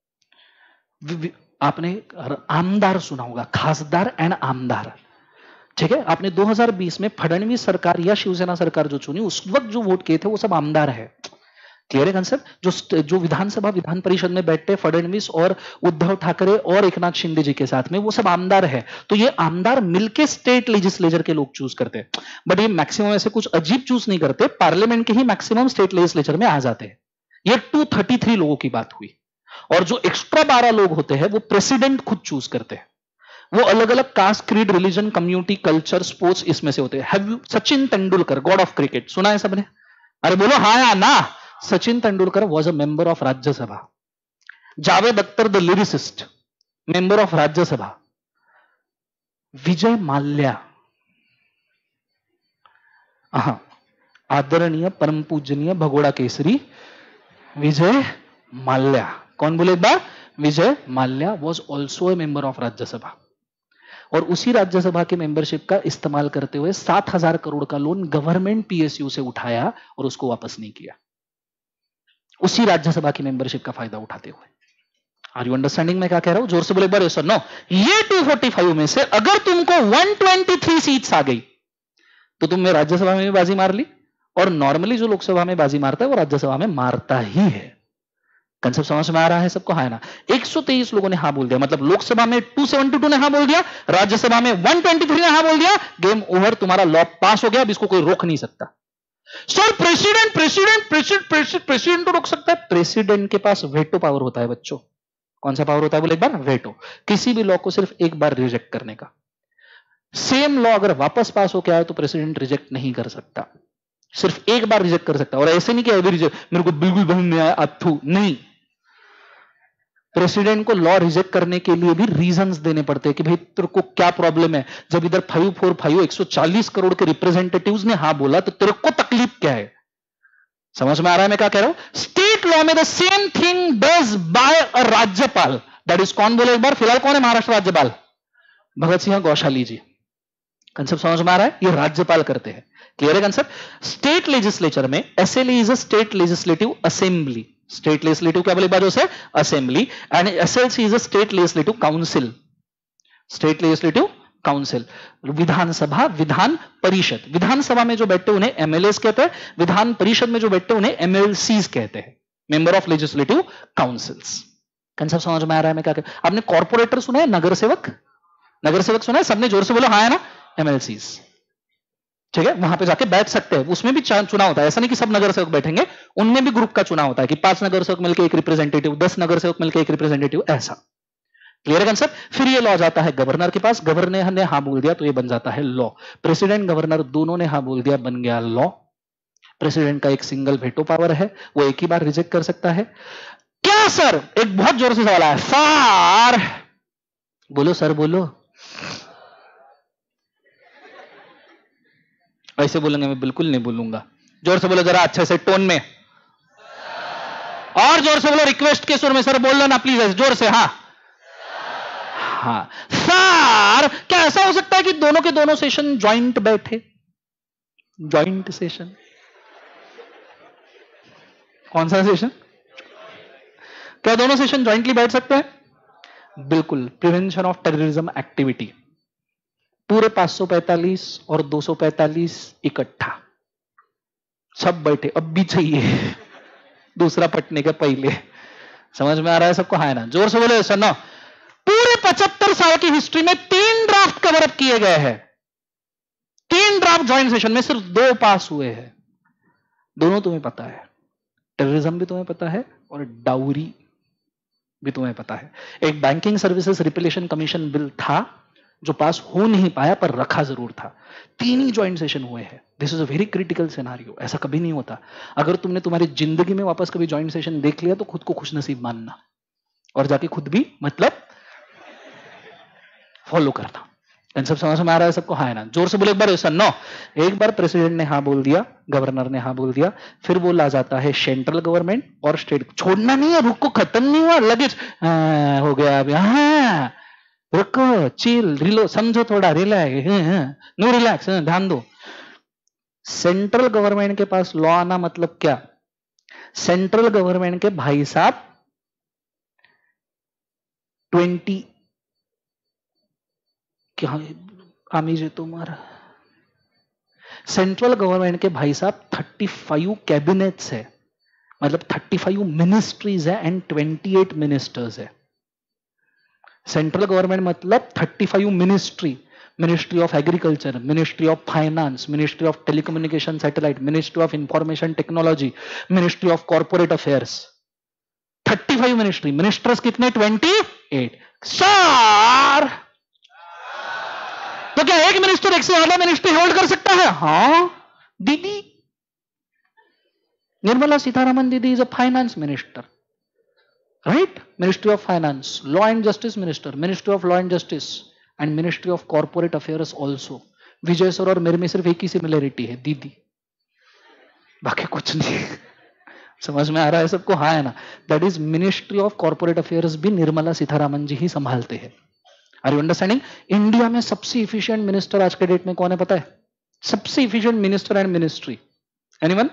[SPEAKER 1] आपने आमदार सुना होगा, खासदार एंड आमदार, ठीक है? आपने 2020 में फडणवीस सरकार या शिवसेना सरकार जो चुनी, उस वक्त जो वोट किए थे वो सब आमदार है। क्लियर है कंसेप्ट? जो विधानसभा विधान परिषद में बैठते फडणवीस और उद्धव ठाकरे और एकनाथ शिंदे जी के साथ में, वो सब आमदार है। तो ये आमदार मिलके स्टेट लेजिस्लेचर के लोग चूज करते हैं। बट ये मैक्सिमम ऐसे कुछ अजीब चूज नहीं करते, पार्लियामेंट के ही मैक्सिमम स्टेट लेजिस्लेचर में आ जाते हैं। ये 233 लोगों की बात हुई। और जो एक्स्ट्रा 12 लोग होते हैं वो प्रेसिडेंट खुद चूज करते हैं। वो अलग अलग caste, creed, religion, community, culture, sports इसमें से होते हैं। Sachin Tendulkar, god of cricket, सुना है सबने? अरे बोलो हाँ या ना। Sachin Tendulkar was a member of Rajya Sabha. Javed Akhtar the lyricist, member of Rajya Sabha. Vijay Mallya, आदरणीय परम पूजनीय भगोड़ा केसरी विजय माल्या, कौन बोले एक बार? Vijay Mallya was also a member of Rajya Sabha. और उसी राज्यसभा के मेंबरशिप का इस्तेमाल करते हुए 7,000 करोड़ का लोन गवर्नमेंट पीएसयू से उठाया और उसको वापस नहीं किया, उसी राज्यसभा की मेंबरशिप का फायदा उठाते हुए। आर यू अंडरस्टैंडिंग मैं क्या कह रहा हूं? जोर से बोले एक बार, यस और नो। ये 245 में से अगर तुमको 123 सीट्स आ गई तो तुमने राज्यसभा में भी बाजी मार ली, और नॉर्मली जो लोकसभा में बाजी मारता है वो राज्यसभा में मारता ही है। कंसेप्ट समझ में आ रहा है सबको? हाँ ना? 123 लोगों ने हाँ बोल दिया, मतलब लोकसभा में 272 ने हाँ बोल दिया, राज्यसभा में 123 ने हाँ बोल दिया, गेम ओवर, तुम्हारा लॉ पास हो गया, अब इसको कोई रोक नहीं सकता। सर प्रेसिडेंट तो रोक सकता है? प्रेसिडेंट के पास वेटो पावर होता है बच्चों। कौन सा पावर होता है बोले एक बार? वेटो। किसी भी लॉ को सिर्फ एक बार रिजेक्ट करने का। सेम लॉ अगर वापस पास होकर आए तो प्रेसिडेंट रिजेक्ट नहीं कर सकता, सिर्फ एक बार रिजेक्ट कर सकता। और ऐसे नहीं कि अभी रिजेक्ट, मेरे को बिल्कुल पसंद नहीं आया अथू, नहीं। प्रेसिडेंट को लॉ रिजेक्ट करने के लिए भी रीजंस देने पड़ते हैं कि भाई तेरे को क्या प्रॉब्लम है। जब इधर 545 140 करोड़ के रिप्रेजेंटेटिव्स ने हाँ बोला तो तेरे को तकलीफ क्या है? समझ में आ रहा है मैं क्या कह रहा हूं? स्टेट लॉ में the same thing does by a rajyapal, that is कौन बोले एक बार? फिलहाल कौन है महाराष्ट्र राज्यपाल? भगत सिंह गौशाली जी। कंसेप्ट समझ में आ रहा है? ये राज्यपाल करते हैं। क्लियर है कंसेप्ट? स्टेट लेजिस्लेचर में SLE is a state legislative assembly. State legislative क्या बोले बाजू से? Assembly. And SLC is a state legislative council. State legislative council, Vidhan Sabha, Vidhan Parishad. विधानसभा में जो बैठते उन्हें एमएलएस कहते हैं, विधान परिषद में जो बैठते उन्हें एमएलसीज कहते हैं, member of legislative councils. Concept समझ में आ रहा है? मैं क्या कहूं? आपने कॉर्पोरेटर सुना है? नगर सेवक, नगर सेवक सुना है? सबने जोर से बोलो हाँ है ना? एमएलसीज, ठीक है, वहां पे जाके बैठ सकते हैं। उसमें भी चुनाव होता है, ऐसा नहीं कि सब नगर सेवक बैठेंगे, उनमें भी ग्रुप का चुनाव होता है कि 5 नगर सेवक मिलकर एक रिप्रेजेंटेटिव, 10 नगर सेवक मिलकर एक रिप्रेजेंटेटिव, ऐसा। क्लियर है कंसेप्ट? फिर ये लॉ जाता है गवर्नर के पास, गवर्नर ने हाँ बोल दिया तो ये बन जाता है लॉ। प्रेसिडेंट गवर्नर दोनों ने हाँ बोल दिया, बन गया लॉ। प्रेसिडेंट का एक सिंगल वेटो पावर है, वो एक ही बार रिजेक्ट कर सकता है। क्या सर? एक बहुत जोर से सवाल है। सर बोलो, सर बोलो। ऐसे बोलेंगे? मैं बिल्कुल नहीं बोलूंगा। जोर से बोलो जरा, अच्छे से टोन में, और जोर से बोलो, रिक्वेस्ट के सुर में। सर बोल लो ना प्लीज, जोर से। हाँ हाँ सर। क्या ऐसा हो सकता है कि दोनों के दोनों सेशन ज्वाइंट बैठे? ज्वाइंट सेशन, कौन सा सेशन? क्या दोनों सेशन ज्वाइंटली बैठ सकते हैं? बिल्कुल। प्रिवेंशन ऑफ टेररिज्म एक्टिविटी, पूरे 545 और 245 इकट्ठा, सब बैठे। अब भी चाहिए दूसरा पटने के पहले। समझ में आ रहा है सबको? हाँ ना? जोर से बोले सुनो। पूरे 75 साल की हिस्ट्री में 3 ड्राफ्ट कवर अप किए गए हैं। 3 ड्राफ्ट ज्वाइंट सेशन में सिर्फ 2 पास हुए हैं। दोनों तुम्हें पता है, टेररिज्म भी तुम्हें पता है और डाउरी भी तुम्हें पता है। एक banking services repealation commission bill था जो पास हो नहीं पाया, पर रखा जरूर था। 3 ही ज्वाइंट सेशन हुए हैं। This is a very critical scenario. ऐसा कभी नहीं होता। अगर तुमने तुम्हारी जिंदगी में वापस कभी ज्वाइंट सेशन देख लिया तो खुद को खुशनसीब मानना और जाके खुद भी मतलब फॉलो करना। कंसेप्ट समझ में आ रहा है सबको? हाँ है ना? जोर से बोले एक बार। नो, एक बार प्रेसिडेंट ने हाँ बोल दिया, गवर्नर ने हाँ बोल दिया, फिर वो ला जाता है सेंट्रल गवर्नमेंट और स्टेट। छोड़ना नहीं है, रुको, खत्म नहीं हुआ, लगेज हो गया अभी। हाँ रुको, चिल, रिलो, समझो थोड़ा, रिलैक्स, नो रिलैक्स, ध्यान दो। सेंट्रल गवर्नमेंट के पास लॉ आना मतलब क्या? सेंट्रल गवर्नमेंट के भाई साहब 20 क्या आमीज है तुम्हारा? सेंट्रल गवर्नमेंट के भाई साहब 35 कैबिनेट्स है, मतलब 35 मिनिस्ट्रीज है एंड 28 मिनिस्टर्स है। सेंट्रल गवर्नमेंट मतलब 35 ministry, ministry of agriculture, ministry of finance, ministry of telecommunication satellite, ministry of information technology, ministry of corporate affairs. 35 ministry, ministers कितने? 28। सर तो क्या एक मिनिस्टर एक से ज्यादा मिनिस्ट्री होल्ड कर सकता है? हाँ दीदी, Nirmala Sitharaman didi is a finance minister, right? Ministry of finance, law and justice minister, ministry of law and justice and ministry of corporate affairs also. Vijay sir और मेरे में सिर्फ एक ही सिमिलरिटी है, दीदी, बाकी कुछ नहीं। समझ में आ रहा है सबको? हाँ है ना? That is ministry of corporate affairs भी निर्मला सीतारमन जी ही संभालते हैं। Are you understanding? इंडिया में सबसे इफिशिएंट मिनिस्टर आज के डेट में कौन है पता है? सबसे efficient minister and ministry, anyone?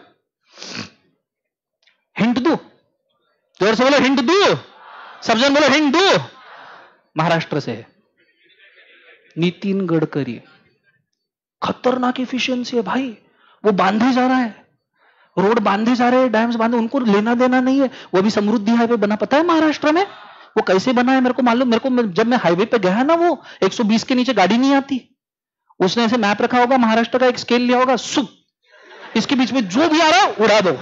[SPEAKER 1] Hint दो, जोर से बोलो, हिंट दो, सब जन बोलो हिंट दो। महाराष्ट्र से है, नितिन गडकरी। खतरनाक इफिशियंसी है भाई, वो बांधे जा रहा है, रोड बांधे जा रहे हैं, डैम्स बांधे, उनको लेना देना नहीं है। वो भी समृद्धि हाईवे बना, पता है महाराष्ट्र में वो कैसे बना है? मेरे को मालूम, मेरे को जब मैं हाईवे पे गया ना, वो 120 के नीचे गाड़ी नहीं आती। उसने ऐसे मैप रखा होगा, महाराष्ट्र का एक स्केल लिया होगा, सुप इसके बीच में जो भी आ रहा है उड़ा दो।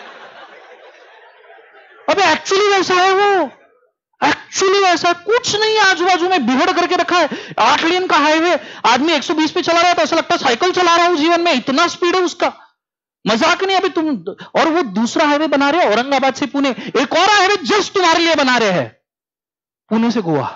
[SPEAKER 1] अबे एक्चुअली वैसा है वो, एक्चुअली वैसा कुछ नहीं है। आजू बाजू में बिगड़ करके रखा है। 8 लेन का हाईवे, आदमी 120 पे चला रहा है तो ऐसा लगता है साइकिल चला रहा हूं जीवन में, इतना स्पीड है उसका, मजाक नहीं। अभी तुम, और वो दूसरा हाईवे बना रहे हैं औरंगाबाद से पुणे, एक और हाईवे जस्ट तुम्हारे लिए बना रहे हैं पुणे से गोवा।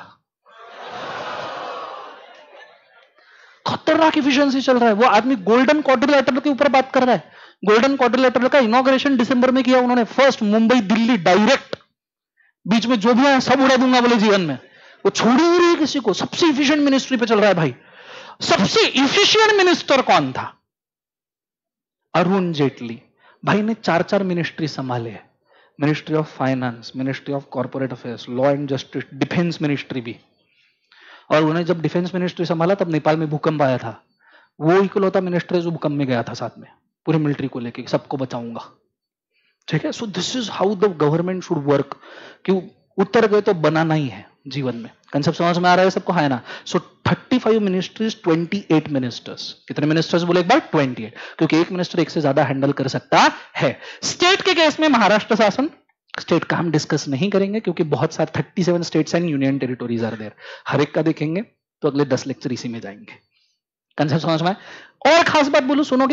[SPEAKER 1] खतरनाक इफिशियंसी चल रहा है। वो आदमी गोल्डन क्वाड्रिलेटरल के ऊपर बात कर रहा है। गोल्डन क्वाड्रिलेटरल का इनॉग्रेशन दिसंबर में किया उन्होंने, फर्स्ट मुंबई दिल्ली डायरेक्ट, बीच में जो भी आया सब उड़ा दूंगा बोले जीवन में। वो छोड़ ही नहीं रही किसी को। सबसे इफिशिएंट मिनिस्ट्री पे चल रहा है भाई। सबसे इफिशिएंट मिनिस्टर कौन था? अरुण जेटली भाई ने 4 मिनिस्ट्री संभाले है। Ministry of finance, ministry of corporate affairs, law and justice, defence ministry भी। और उन्होंने जब डिफेंस मिनिस्ट्री संभाला तब नेपाल में भूकंप आया था, वो इकलौता मिनिस्टर है जो भूकंप में गया था साथ में पूरी मिलिट्री को लेके, सबको बचाऊंगा। ठीक है, so this is how the government should work. क्यों उतर गए तो बनाना ही है जीवन में। कंसेप्ट समझ में आ रहा है सबको? है ना? So 35 ministries, 28 ministers. कितने मिनिस्टर्स बोले एक बार? 28, क्योंकि एक मिनिस्टर एक से ज्यादा हैंडल कर सकता है। स्टेट के केस में महाराष्ट्र शासन, स्टेट का हम डिस्कस नहीं करेंगे क्योंकि बहुत सारे 37 states and union territories are there, हर एक का देखेंगे तो अगले 10 लेक्चर इसी में जाएंगे। कंसेप्ट समझ में? और खास बात बोलूं, सुनोगे?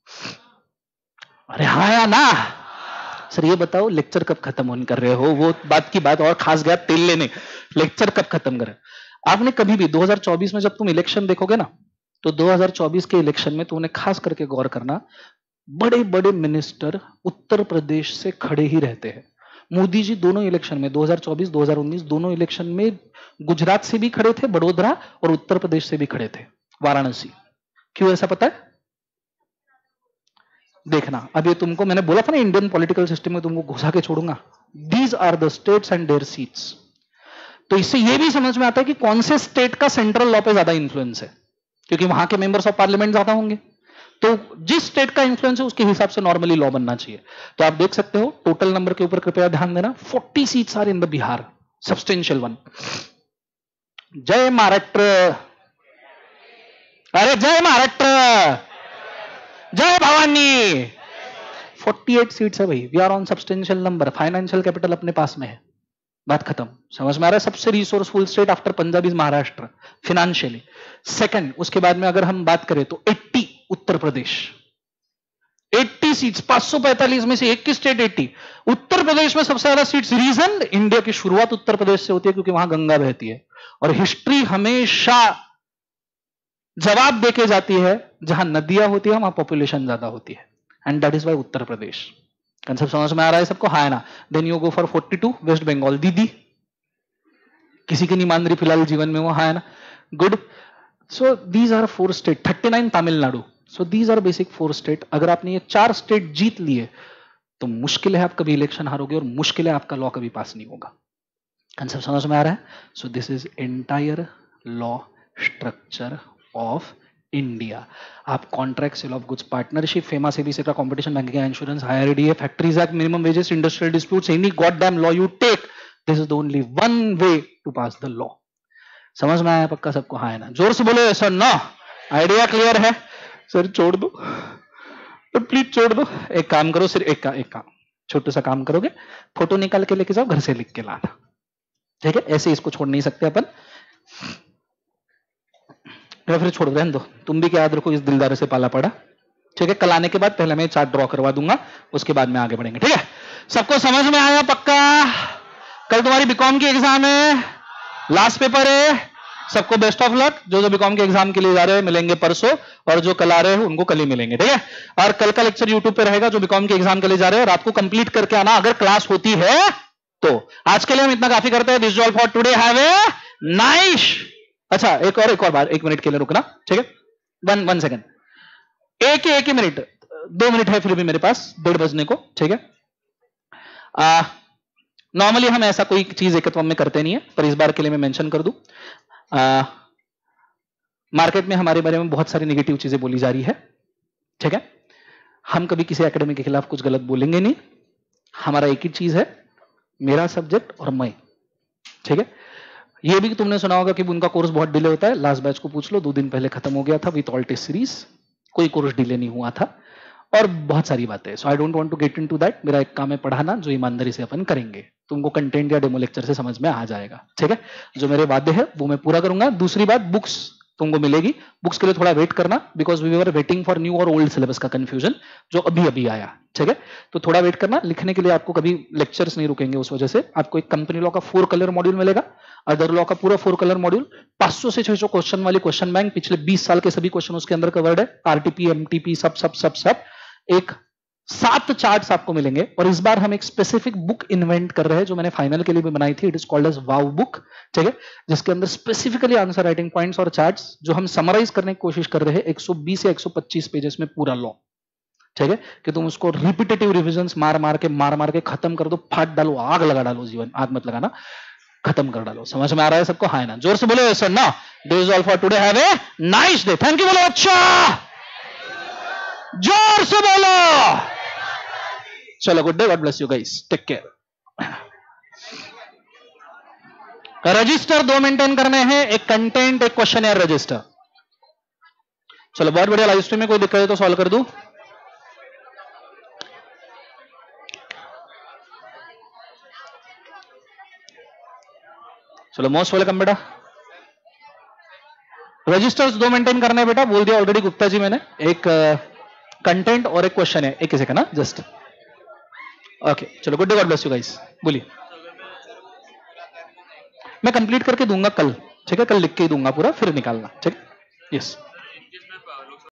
[SPEAKER 1] अरे हाँ या ना? सर ये बताओ लेक्चर कब खत्म कर रहे हो? वो बात की बात, और खास गया तेल लेने, लेक्चर कब खत्म करें? आपने कभी भी 2024 में जब तुम इलेक्शन देखोगे ना, तो 2024 के इलेक्शन में तुमने खास करके गौर करना, बड़े बड़े मिनिस्टर उत्तर प्रदेश से खड़े ही रहते हैं। मोदी जी दोनों इलेक्शन में, 2024 2019 दोनों इलेक्शन में गुजरात से भी खड़े थे, बड़ोदरा, और उत्तर प्रदेश से भी खड़े थे, वाराणसी। क्यों ऐसा पता है? देखना, अब ये तुमको मैंने बोला था ना इंडियन पॉलिटिकल सिस्टम में तुमको घुसा के छोड़ूंगा। These are the states and their seats. तो इससे ये भी समझ में आता है कि कौन से स्टेट का सेंट्रल लॉ पे ज्यादा इंफ्लुएंस है, क्योंकि वहां के मेंबर्स ऑफ पार्लियामेंट ज्यादा होंगे। तो जिस स्टेट का इंफ्लुएंस है उसके हिसाब से नॉर्मली लॉ बनना चाहिए। तो आप देख सकते हो टोटल नंबर के ऊपर कृपया ध्यान देना, 40 seats are in the Bihar, substantial one. जय महाराष्ट्र, अरे जय महाराष्ट्र, जय भवानी। 48 सीट्स है भाई, we are on substantial number, financial capital अपने पास में है, बात खत्म। समझ में आ रहा है? सबसे resourceful state after Punjab is Maharashtra financially. Second, उसके बाद में अगर हम बात करें तो 80 उत्तर प्रदेश, 80 सीट्स, 545 में से एक की स्टेट 80। उत्तर प्रदेश में सबसे ज्यादा सीट्स, रीजन इंडिया की शुरुआत उत्तर प्रदेश से होती है क्योंकि वहां गंगा बहती है, और हिस्ट्री हमेशा जवाब देके जाती है जहां नदियां होती है वहां पॉपुलेशन ज्यादा होती है, and that is why Uttar Pradesh. Concept समझ में आ रहा है सबको? हाँ है ना? Then you go for 42 West Bengal, दीदी किसी की नहीं मान रही फिलहाल जीवन में वो, हाँ है ना? Good. So these are 4 state, 39 Tamil Nadu. So these are basic 4 state. अगर आपने ये 4 स्टेट जीत लिए तो मुश्किल है आप कभी इलेक्शन हारोगे, और मुश्किल है आपका लॉ कभी पास नहीं होगा। कंसेप्ट समझ में आ रहा है? So this is entire law structure of India. आप contract, sale of goods, partnership, FEMA, SEBI, sector, competition, banking, insurance, IRDA, factories act, minimum wages, industrial disputes, any god damn law you take, this is the only one way to pass the law. समझ में आया पक्का सबको? हाँ है ना? जोर से बोलो सर। नो, आइडिया क्लियर है? सर छोड़ दो तो प्लीज छोड़ दो। एक काम करो, सिर्फ एक काम, छोटा सा काम करोगे, फोटो निकाल के लेके जाओ, घर से लिख के लाना, ठीक है? ऐसे इसको छोड़ नहीं सकते अपन, या फिर छोड़ रहने दो। तुम भी क्या याद रखो, इस दिलदार से पाला पड़ा, ठीक है? कल आने के बाद पहले मैं चार्ट ड्रॉ करवा दूंगा, उसके बाद में आगे बढ़ेंगे, ठीक है? सबको समझ में आया पक्का? कल तुम्हारी बीकॉम की एग्जाम है, लास्ट पेपर है। सबको बेस्ट ऑफ लक। जो बीकॉम के एग्जाम के लिए जा रहे हैं मिलेंगे परसों, और जो कल आ रहे हैं उनको कल ही मिलेंगे, ठीक है? और कल का लेक्चर यूट्यूब पे रहेगा। जो बीकॉम के एग्जाम के लिए जा रहे हैं रात को कंप्लीट करके आना, अगर क्लास होती है तो। आज के लिए हम इतना काफी करते हैं। This all for today, have a nice. अच्छा, एक और बार, 1 मिनट के लिए रुकना, ठीक है? वन सेकेंड, एक ही मिनट, 2 मिनट है फिर भी मेरे पास, 1:30 बजने को, ठीक है? नॉर्मली हम ऐसा कोई चीज एकत्व में करते नहीं है, पर इस बार के लिए मैं मेंशन कर दूं, मार्केट में हमारे बारे में बहुत सारी नेगेटिव चीजें बोली जा रही है, ठीक है? हम कभी किसी एकेडमी के खिलाफ कुछ गलत बोलेंगे नहीं। हमारा एक ही चीज है, मेरा सब्जेक्ट और मैं, ठीक है? ये भी तुमने सुना होगा कि उनका कोर्स बहुत डिले होता है। लास्ट बैच को पूछ लो, 2 दिन पहले खत्म हो गया था विथ ऑल टेस्ट सीरीज, कोई कोर्स डिले नहीं हुआ था, और बहुत सारी बातें। So I don't want to get into that. मेरा एक काम है पढ़ाना, जो ईमानदारी से अपन करेंगे। तुमको कंटेंट या डेमो लेक्चर से समझ में आ जाएगा, ठीक है? जो मेरे वादे हैं वो मैं पूरा करूंगा। दूसरी बात, बुक्स तुमको मिलेगी, बुक्स के लिए थोड़ा वेट करना, because we were waiting for new और ओल्ड सिलेबस का कंफ्यूजन जो अभी आया, ठीक है? तो थोड़ा वेट करना। लिखने के लिए आपको कभी लेक्चर्स नहीं रुकेंगे, उस वजह से आपको एक कंपनी लॉ का 4 कलर मॉड्यूल मिलेगा, अदर लॉ का पूरा 4 कलर मॉड्यूल, 500 से 600 क्वेश्चन वाली क्वेश्चन बैंक, पिछले 20 साल के सभी क्वेश्चन उसके अंदर कवर्ड है, आरटीपी, एमटीपी, सब एक 7 चार्ट्स आपको मिलेंगे। और इस बार हम एक स्पेसिफिक बुक इन्वेंट कर रहे हैं, जो मैंने फाइनल के लिए भी बनाई थी। It is called as wow book, ठीक है? जिसके अंदर स्पेसिफिकली आंसर राइटिंग पॉइंट्स और चार्ट्स जो हम समराइज करने की कोशिश कर रहे हैं 120 या 125 पेजेस में पूरा लॉ, ठीक है? कि तुम उसको रिपीटेटिव रिविजन्स मार मार के खत्म कर दो, फाट डालो, आग लगा डालो जीवन, आग मत लगाना। खत्म कर डालो। समझ में आ रहा है सबको? हाँ ना? जोर से बोलो सर ना। This is all for today, have a nice day. Thank you बोलो। अच्छा जोर से बोलो। चलो good day, god bless you guys, take care. Register 2 maintain करने हैं, एक कंटेंट, एक क्वेश्चन एयर रजिस्टर। चलो बहुत बढ़िया। लाइव स्ट्रीम में कोई दिक्कत है तो सॉल्व कर दूं। चलो मोस्ट वेलकम बेटा। रजिस्टर्स 2 मेंटेन करने हैं बेटा, बोल दिया ऑलरेडी गुप्ता जी मैंने। एक कंटेंट और एक क्वेश्चन है, एक ही सेकंड ना जस्ट। ओके चलो good day, god bless you guys. बोलिए। मैं कंप्लीट करके दूंगा कल, ठीक है? कल लिख के ही दूंगा पूरा, फिर निकालना, ठीक है? यस।